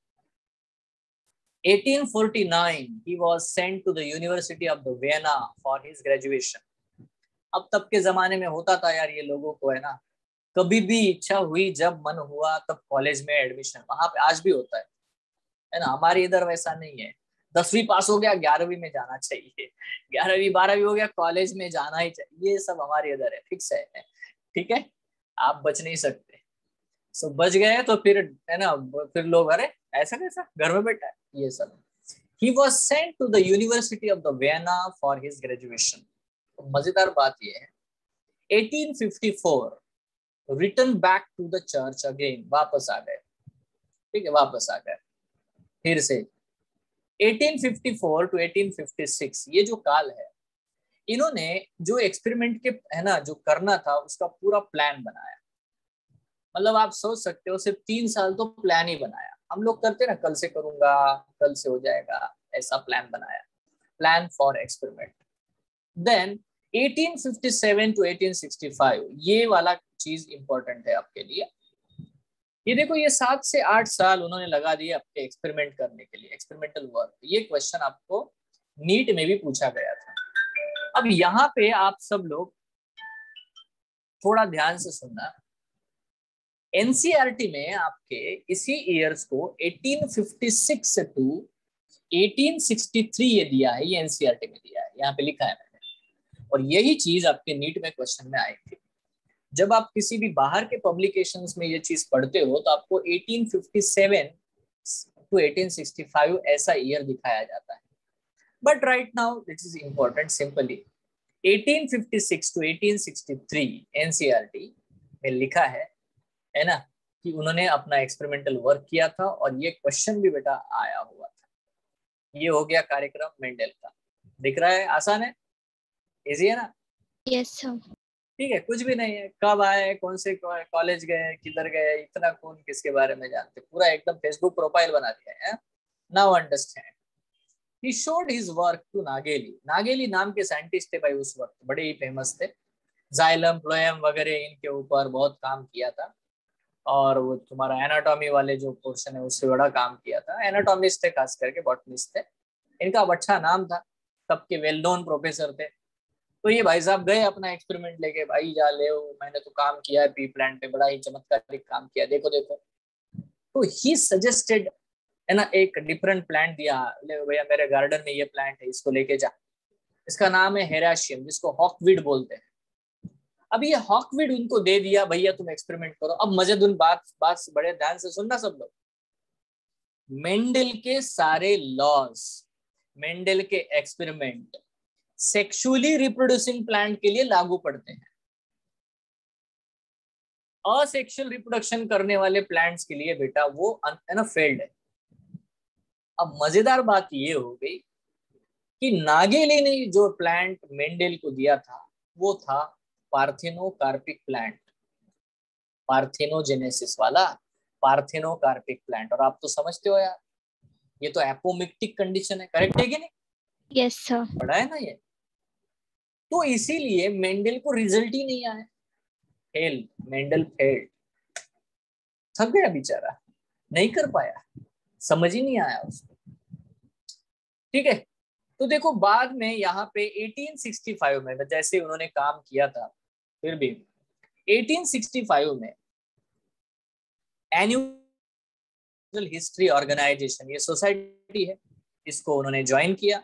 1849 he was sent to the University of the Vienna for his graduation. अब तब के जमाने में होता था यार, ये लोगों को, है ना, कभी भी इच्छा हुई, जब मन हुआ तब कॉलेज में एडमिशन, वहां पे आज भी होता है ना? हमारे इधर वैसा नहीं है, 10वीं पास हो गया 11वीं में जाना चाहिए, 11वीं 12वीं हो गया कॉलेज में जाना ही चाहिए, ये सब हमारे इधर है, फिक्स है, ठीक है? आप बच नहीं सकते। सो बच गए तो फिर, है ना, फिर लोग, अरे ऐसा कैसा घर में बैठा है, ये सब। He was sent to the University of the Vienna for his graduation. तो मजेदार बात ये है, 1854 return back to the church again, वापस आ गए, ठीक है, वापस आ गए फिर से। 1854 to 1856 ये जो काल है, इन्होंने जो एक्सपेरिमेंट के, है ना, जो करना था उसका पूरा प्लान बनाया। मतलब आप सोच सकते हो, सिर्फ 3 साल तो प्लान ही बनाया। हम लोग करते ना, कल से करूंगा, कल से हो जाएगा, ऐसा प्लान बनाया, plan for experiment. Then 1857 to 1865, ये वाला चीज इंपॉर्टेंट है आपके लिए। ये देखो, ये 7 से 8 साल उन्होंने लगा दिए अपने एक्सपेरिमेंट करने के लिए, एक्सपेरिमेंटल वर्क। ये क्वेश्चन आपको नीट में भी पूछा गया था। अब यहाँ पे आप सब लोग थोड़ा ध्यान से सुनना, एनसीईआरटी में आपके इसी ईयर्स को 1856 से टू 1863 ये दिया है, ये एनसीईआरटी में दिया है, यहाँ पे लिखा है मैंने। और यही चीज आपके नीट में क्वेश्चन में आई थी। जब आप किसी भी बाहर के पब्लिकेशंस में ये चीज पढ़ते हो तो आपको 1857 टू 1865 ऐसा ईयर दिखाया जाता है। But right now this is important, simply 1856 to 1863 NCERT में लिखा है ना, कि उन्होंने अपना एक्सपेरिमेंटल वर्क किया था, और ये क्वेश्चन भी बेटा आया हुआ था। ये हो गया कार्यक्रम मेंडल का। दिख रहा है, आसान है, इजी है ना? Yes sir. ठीक है, कुछ भी नहीं है, कब आए, कौन से कॉलेज गए, किधर गए, इतना कौन किसके बारे में जानते, पूरा एकदम फेसबुक प्रोफाइल बना दिया है। Now understand, he showed his work to Nageli. Nageli नाम के साइंटिस्ट थे भाई, उस वक्त बड़े ही फेमस थे, जाइलम, फ्लोएम वगैरह इनके ऊपर बहुत काम किया था। और वो तुम्हारा एनाटॉमी वाले जो पोर्शन है उससे बड़ा काम किया था। एनाटॉमिस्ट थे, खास करके बॉटनिस्ट थे। इनका अच्छा नाम था, तब के वेल नोन प्रोफेसर थे। तो ये भाई साहब गए अपना एक्सपेरिमेंट लेके, भाई जा ले, मैंने तो काम किया है पी प्लांट पे, बड़ा ही चमत्कारिक काम किया, देखो देखो। तो ही सजेस्टेड है ना, एक डिफरेंट प्लांट दिया, ले भैया मेरे गार्डन में ये प्लांट है, इसको लेके जा, इसका नाम है हेराशियम, जिसको हॉकवीड बोलते हैं। अब ये हॉकवीड उनको दे दिया, भैया तुम एक्सपेरिमेंट करो। अब मजेदार बात बड़े ध्यान से सुनना सब लोग। मेंडल के सारे लॉज, मेंडल के एक्सपेरिमेंट सेक्सुअली रिप्रोड्यूसिंग प्लांट के लिए लागू पड़ते हैं। असेक्सुअल रिप्रोडक्शन करने वाले प्लांट्स के लिए बेटा वो फेल्ड है। अब मजेदार बात ये हो गई कि नागेली ने जो प्लांट मेंडल को दिया था वो था पार्थेनोकार्पिक प्लांट, पार्थेनोजेनेसिस वाला पार्थेनोकार्पिक प्लांट। और आप तो समझते हो यार, ये तो एपोमिक्टिक कंडीशन है, करेक्ट है कि नहीं? Yes sir. पढ़ा है ना ये। तो इसीलिए मेंडल को रिजल्ट ही नहीं आया, फेल, मेंडल फेल्ड, थक गया बेचारा, नहीं कर पाया, समझ ही नहीं आया उसको। ठीक है, तो देखो बाद में यहाँ पे 1865 में, जैसे उन्होंने काम किया था, फिर भी 1865 में एनुअल हिस्ट्री ऑर्गेनाइजेशन, ये सोसाइटी है, इसको उन्होंने ज्वाइन किया।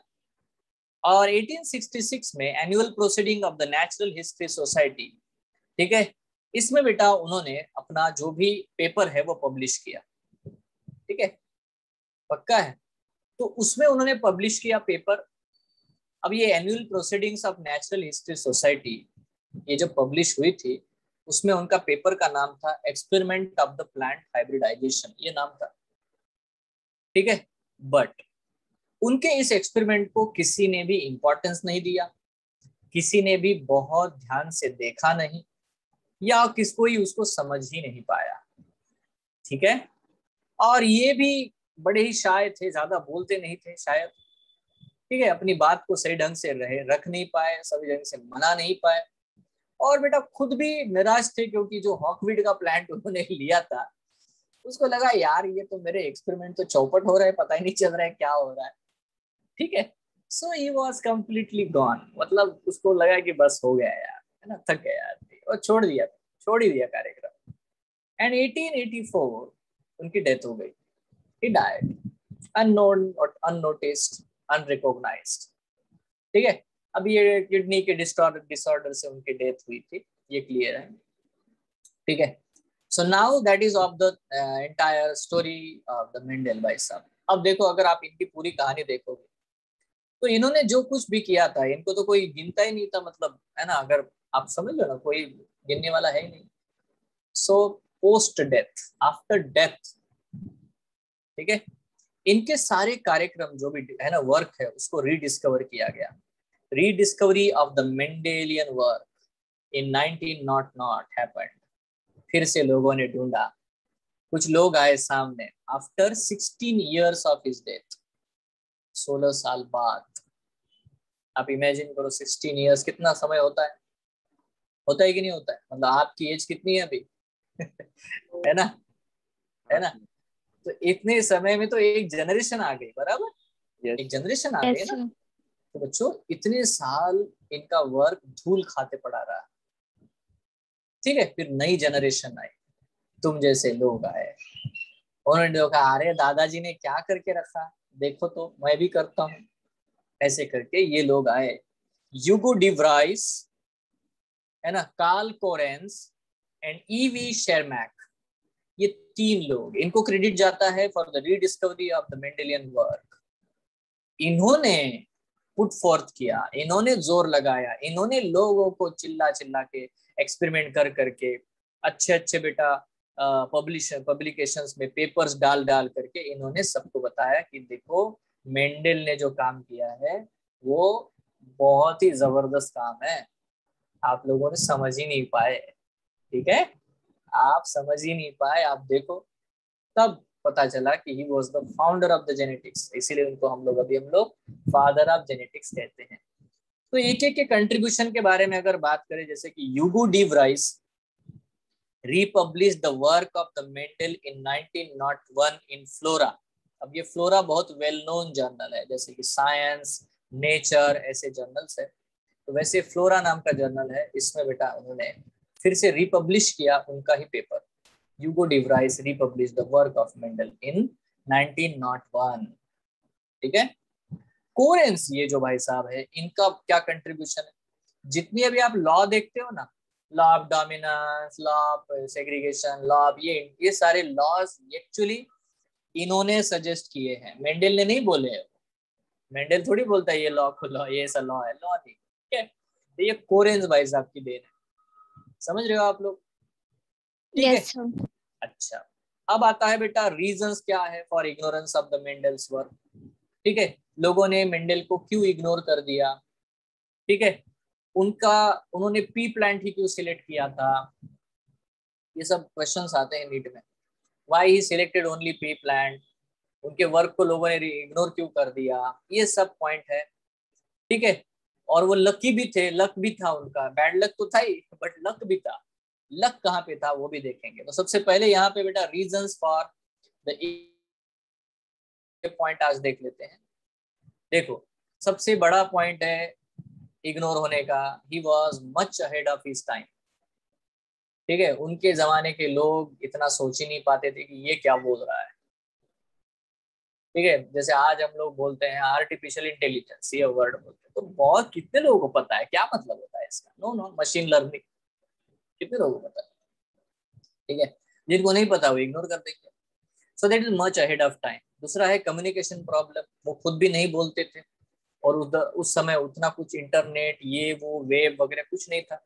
और 1866 में annual proceeding of the natural history society, ठीक है, इसमें बेटा उन्होंने अपना जो भी पेपर है वो पब्लिश किया। ठीक है, पक्का है। तो उसमें उन्होंने पब्लिश किया पेपर। अब ये annual proceedings of natural history society, ये जो पब्लिश हुई थी, उसमें उनका पेपर का नाम था experiment of the plant hybridization, ये नाम था। ठीक है, बट उनके इस एक्सपेरिमेंट को किसी ने भी इंपॉर्टेंस नहीं दिया, किसी ने भी बहुत ध्यान से देखा नहीं, या किसको ही उसको समझ ही नहीं पाया। ठीक है, और ये भी बड़े ही शाय थे, ज्यादा बोलते नहीं थे शायद। ठीक है, अपनी बात को सही ढंग से रख नहीं पाए, सही ढंग से मना नहीं पाए, और बेटा खुद भी निराश थे, क्योंकि जो हॉकवीड का प्लांट उन्होंने लिया था, उसको लगा यार ये तो मेरे एक्सपेरिमेंट तो चौपट हो रहा है, पता ही नहीं चल रहा है क्या हो रहा है। ठीक है, so he was completely gone, मतलब उसको लगा कि बस हो गया यार, है ना, थक गया यार, और छोड़ ही दिया कार्यक्रम। एंड 1884 उनकी डेथ हो गई, he died unknown or unnoticed, unrecognized। ठीक है, अब ये किडनी के डिसऑर्डर से उनकी डेथ हुई थी, ये क्लियर है। ठीक है, so now that is of the entire story of the Mendel भाई साहब। अब देखो, अगर आप इनकी पूरी कहानी देखोगे तो इन्होंने जो कुछ भी किया था, इनको तो कोई गिनता ही नहीं था, मतलब, है ना, अगर आप समझ लो ना, कोई गिनने वाला है ही नहीं। So post death, after death, ठीक है, इनके सारे कार्यक्रम जो भी है ना वर्क है, उसको रीडिस्कवर किया गया। Rediscovery of the Mendelian work in 1900 happened. फिर से लोगों ने ढूंढा, कुछ लोग आए सामने after 16 years of his death, 16 साल बाद। आप इमेजिन करो 16 इयर्स कितना समय होता है कि नहीं होता है? मतलब आपकी एज कितनी है अभी? है ना, है ना, तो इतने समय में तो एक जनरेशन आ गई, बराबर, एक जनरेशन आ गई ना। तो बच्चों इतने साल इनका वर्क धूल खाते पड़ा रहा। ठीक है, फिर नई जनरेशन आई, तुम जैसे लोग आए, उन्होंने देखा अरे दादाजी ने क्या करके रखा, देखो तो मैं भी करता हूँ, ऐसे करके ये लोग आए। यूगो डिवराइस, है ना, Carl Correns and E V Tschermak, ये 3 लोग, इनको क्रेडिट जाता है for the rediscovery of the Mendelian work. इन्होंने पुट फोर्थ किया, इन्होंने जोर लगाया, इन्होंने लोगों को चिल्ला चिल्ला के एक्सपेरिमेंट कर करके अच्छे अच्छे बेटा पब्लिकेशंस में पेपर्स डाल करके इन्होंने सबको बताया कि देखो मेंडल ने जो काम किया है वो बहुत ही जबरदस्त काम है, आप लोगों ने समझ ही नहीं पाए। ठीक है, आप समझ ही नहीं पाए, आप देखो, तब पता चला कि he was the founder of the genetics, इसीलिए उनको हम लोग फादर ऑफ जेनेटिक्स कहते हैं। तो एक एक के कंट्रीब्यूशन के बारे में अगर बात करें, जैसे कि Hugo de Vries republished the work of the Mendel in 1901 in Flora। अब ये फ्लोरा बहुत वेल नोन जर्नल है, जैसे कि साइंस, नेचर, ऐसे जर्नल्स है, तो वैसे फ्लोरा नाम का जर्नल है, इसमें बेटा उन्होंने फिर से रिपब्लिश किया उनका ही पेपर। Hugo de Vries republish the work of Mendel in 1901। ठीक है। कोरेंस ये जो भाई साहब है, इनका क्या कंट्रीब्यूशन है? जितनी अभी आप लॉ देखते हो ना, law of dominance, law of segregation, law of ये सारे लॉज एक्चुअली इन्होंने सजेस्ट किए हैं, मेंडल ने नहीं बोले हैं। मेंडल थोड़ी बोलता है ये लॉ को लॉ, ये ऐसा लॉ है, लॉ नहीं। ठीक है, तो ये कोरेंस भाई साहब की देन है। समझ रहे हो आप लोग? ठीक है। Yes sir. अच्छा, अब आता है बेटा रीजंस क्या है for ignorance of the Mendel's work. ठीक है, लोगों ने मेंडल को क्यों इग्नोर कर दिया? ठीक है, उन्होंने पी प्लांट ही क्यों सिलेक्ट किया था? ये सब क्वेश्चंस आते हैं नीट में। Why he selected only pea plant, उनके वर्क को लोगों ने इग्नोर क्यों कर दिया? ये सब पॉइंट है। ठीक है, और वो लकी भी थे, लक भी था उनका, बैड लक तो था ही बट लक भी था। लक कहाँ पे था वो भी देखेंगे। तो सबसे पहले यहाँ पे बेटा रीजंस फॉर द पॉइंट आज देख लेते हैं। देखो, सबसे बड़ा पॉइंट है इग्नोर होने का, he was much ahead of his time. ठीक है, उनके जमाने के लोग इतना सोच ही नहीं पाते थे कि ये क्या बोल रहा है। ठीक है, जैसे आज हम लोग बोलते हैं आर्टिफिशियल इंटेलिजेंस, ये वर्ड बोलते हैं, तो बहुत कितने लोगों को पता है क्या मतलब होता है इसका? नो नो, मशीन लर्निंग, कितने लोगों को पता है? ठीक है, जिनको नहीं पता वो इग्नोर कर देंगे। So that is much ahead of time. दूसरा है कम्युनिकेशन प्रॉब्लम, वो खुद भी नहीं बोलते थे, और उस समय उतना कुछ इंटरनेट ये वो वेब वगैरह कुछ नहीं था।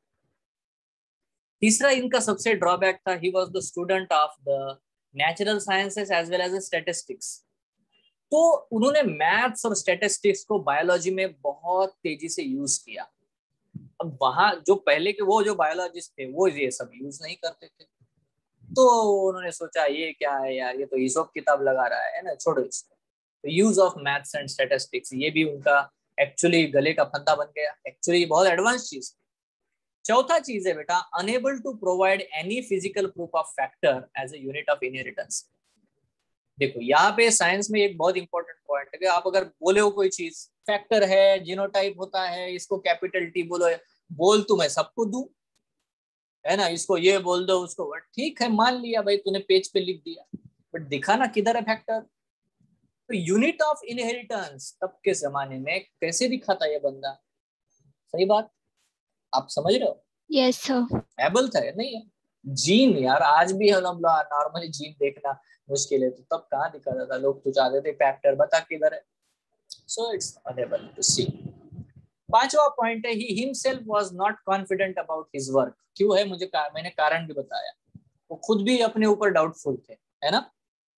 तीसरा इनका सबसे ड्रॉबैक था, he was the student of the natural sciences as well as statistics. तो उन्होंने मैथ्स और स्टैटिस्टिक्स को बायोलॉजी में बहुत तेजी से यूज किया। अब वहां जो पहले के वो जो बायोलॉजिस्ट थे वो ये सब यूज नहीं करते थे, तो उन्होंने सोचा ये क्या है यार, ये तो ईसोप किताब लगा रहा है ना, छोड़ो इसको। तो use of maths and statistics ये भी उनका एक्चुअली गले का फंदा बन गया। एक्चुअली बहुत एडवांस चीज। चौथा चीज है बेटा, unable to provide any physical proof of factor as a unit of inheritance. देखो यहाँ पे साइंस में एक बहुत इंपॉर्टेंट पॉइंट है कि आप अगर बोले हो कोई चीज फैक्टर है, जीनोटाइप होता है, इसको कैपिटल टी बोलो, बोल तो मैं सबको दूं, है ना, इसको ये बोल दो उसको, ठीक है मान लिया भाई, तूने पेज पे लिख दिया, बट दिखाना किधर है फैक्टर? तो यूनिट ऑफ इनहेरिटेंस तब के जमाने में कैसे दिखाता ये बंदा? सही बात, आप समझ रहे हो? Yes sir. एबल था नहीं है। जीन यार, आज भी हम नॉर्मली जीन देखना मुश्किल है, तो तब कहाँ दिखाता था? लोग तो चाहते थे फैक्टर बता किधर है। So it's unable to see. पांचवा पॉइंट है, he himself was not confident about his work. क्यों है मैंने कारण भी बताया, वो खुद भी अपने ऊपर डाउटफुल थे, है ना,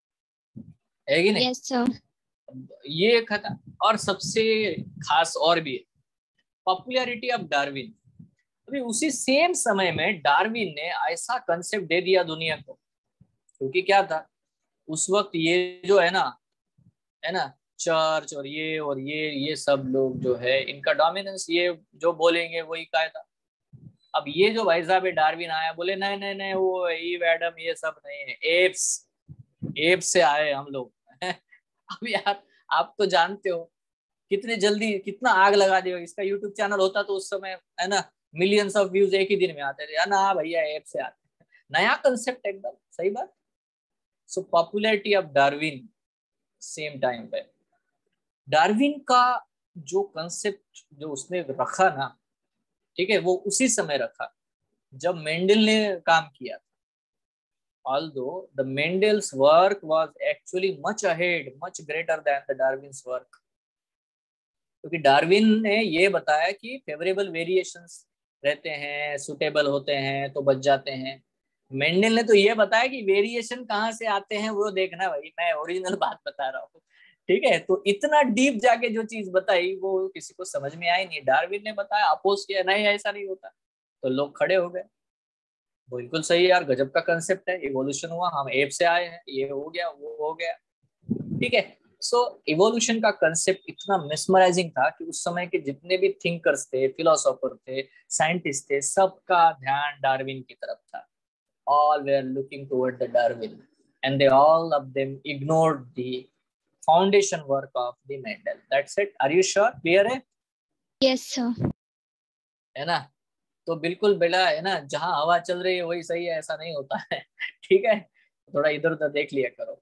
है कि नहीं? Yes sir. ये खता। और सबसे खास और भी है, पॉपुलैरिटी ऑफ डार्विन। अभी उसी सेम समय में डार्विन ने ऐसा कंसेप्ट दे दिया दुनिया को, क्योंकि क्या था उस वक्त, ये जो है ना चर्च और ये सब लोग जो है, इनका डोमिनेंस, ये जो बोलेंगे वही कायदा। अब ये जो भाई साहब डार्विन आया, बोले नहीं नहीं नहीं, वो ईव एडम ये सब नहीं है, एप्स से आए हम लोग अब यार, आप तो जानते हो कितने जल्दी कितना आग लगा दिया। इसका यूट्यूब चैनल होता तो उस समय, है ना, मिलियंस ऑफ व्यूज एक ही दिन में आते थे, ना भैया ऐप से आते। नया कंसेप्ट एकदम सही बात। So popularity of Darwin same time पे, डार्विन का जो कंसेप्ट जो उसने रखा ना, ठीक है, वो उसी समय रखा जब मेंडल ने काम किया। although the Mendel's work was actually much ahead, much greater than the Darwin's work, क्योंकि डार्विन ने ये बताया कि फेवरेबल वेरिएशंस रहते हैं, सुटेबल होते हैं तो बच जाते हैं। मेंडल ने तो ये बताया कि वेरिएशन कहाँ से आते हैं वो देखना भाई, मैं ओरिजिनल बात बता रहा हूँ। ठीक है, तो इतना डीप जाके जो चीज बताई वो किसी को समझ में आई नहीं। डार्विन ने बताया, अपोज किया, नहीं ऐसा नहीं होता, तो लोग खड़े हो गए, बिल्कुल सही यार, गजब का कंसेप्ट है, इवोल्यूशन हुआ, हम एप से आए हैं, ये हो गया वो हो गया। ठीक है, सो इवोल्यूशन का कंसेप्ट इतना मेस्मराइजिंग था कि उस समय के जितने भी थिंकर्स थे, फिलोसोफर थे, साइंटिस्ट थे, सबका ध्यान डार्विन की तरफ था। all were looking toward the Darwin, and they all of them ignored the foundation work of the Mendel. That's it. Are you sure? Clear है? Yes sir. है ना? तो बिल्कुल बेटा, है ना, जहां हवा चल रही है वही सही है, ऐसा नहीं होता है ठीक है, थोड़ा इधर उधर देख लिया करो।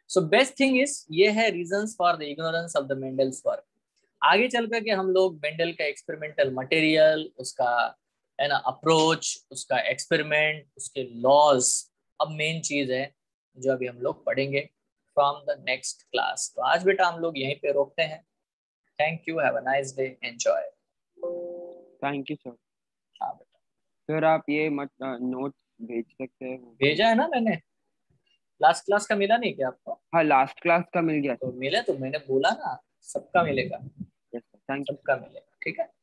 सो बेस्ट थिंग इज ये है reasons for the ignorance of the Mendel's work. आगे चल करके हम लोग मेंडल का एक्सपेरिमेंटल मटेरियल, उसका है ना अप्रोच, उसका एक्सपेरिमेंट, उसके लॉज, अब मेन चीज है जो अभी हम लोग पढ़ेंगे फ्रॉम द नेक्स्ट क्लास। तो आज बेटा हम लोग यहीं पे रोकते हैं। Thank you, have a nice day, enjoy. Thank you sir. हाँ बेटा, सर आप ये मत नोट भेज सकते हैं? भेजा है ना मैंने। लास्ट क्लास का मिला नहीं क्या आपको? हाँ लास्ट क्लास का मिल गया तो सर। मिले तो मैंने बोला ना, सबका मिलेगा, यस सर, थैंक यू। सबका मिलेगा, ठीक है।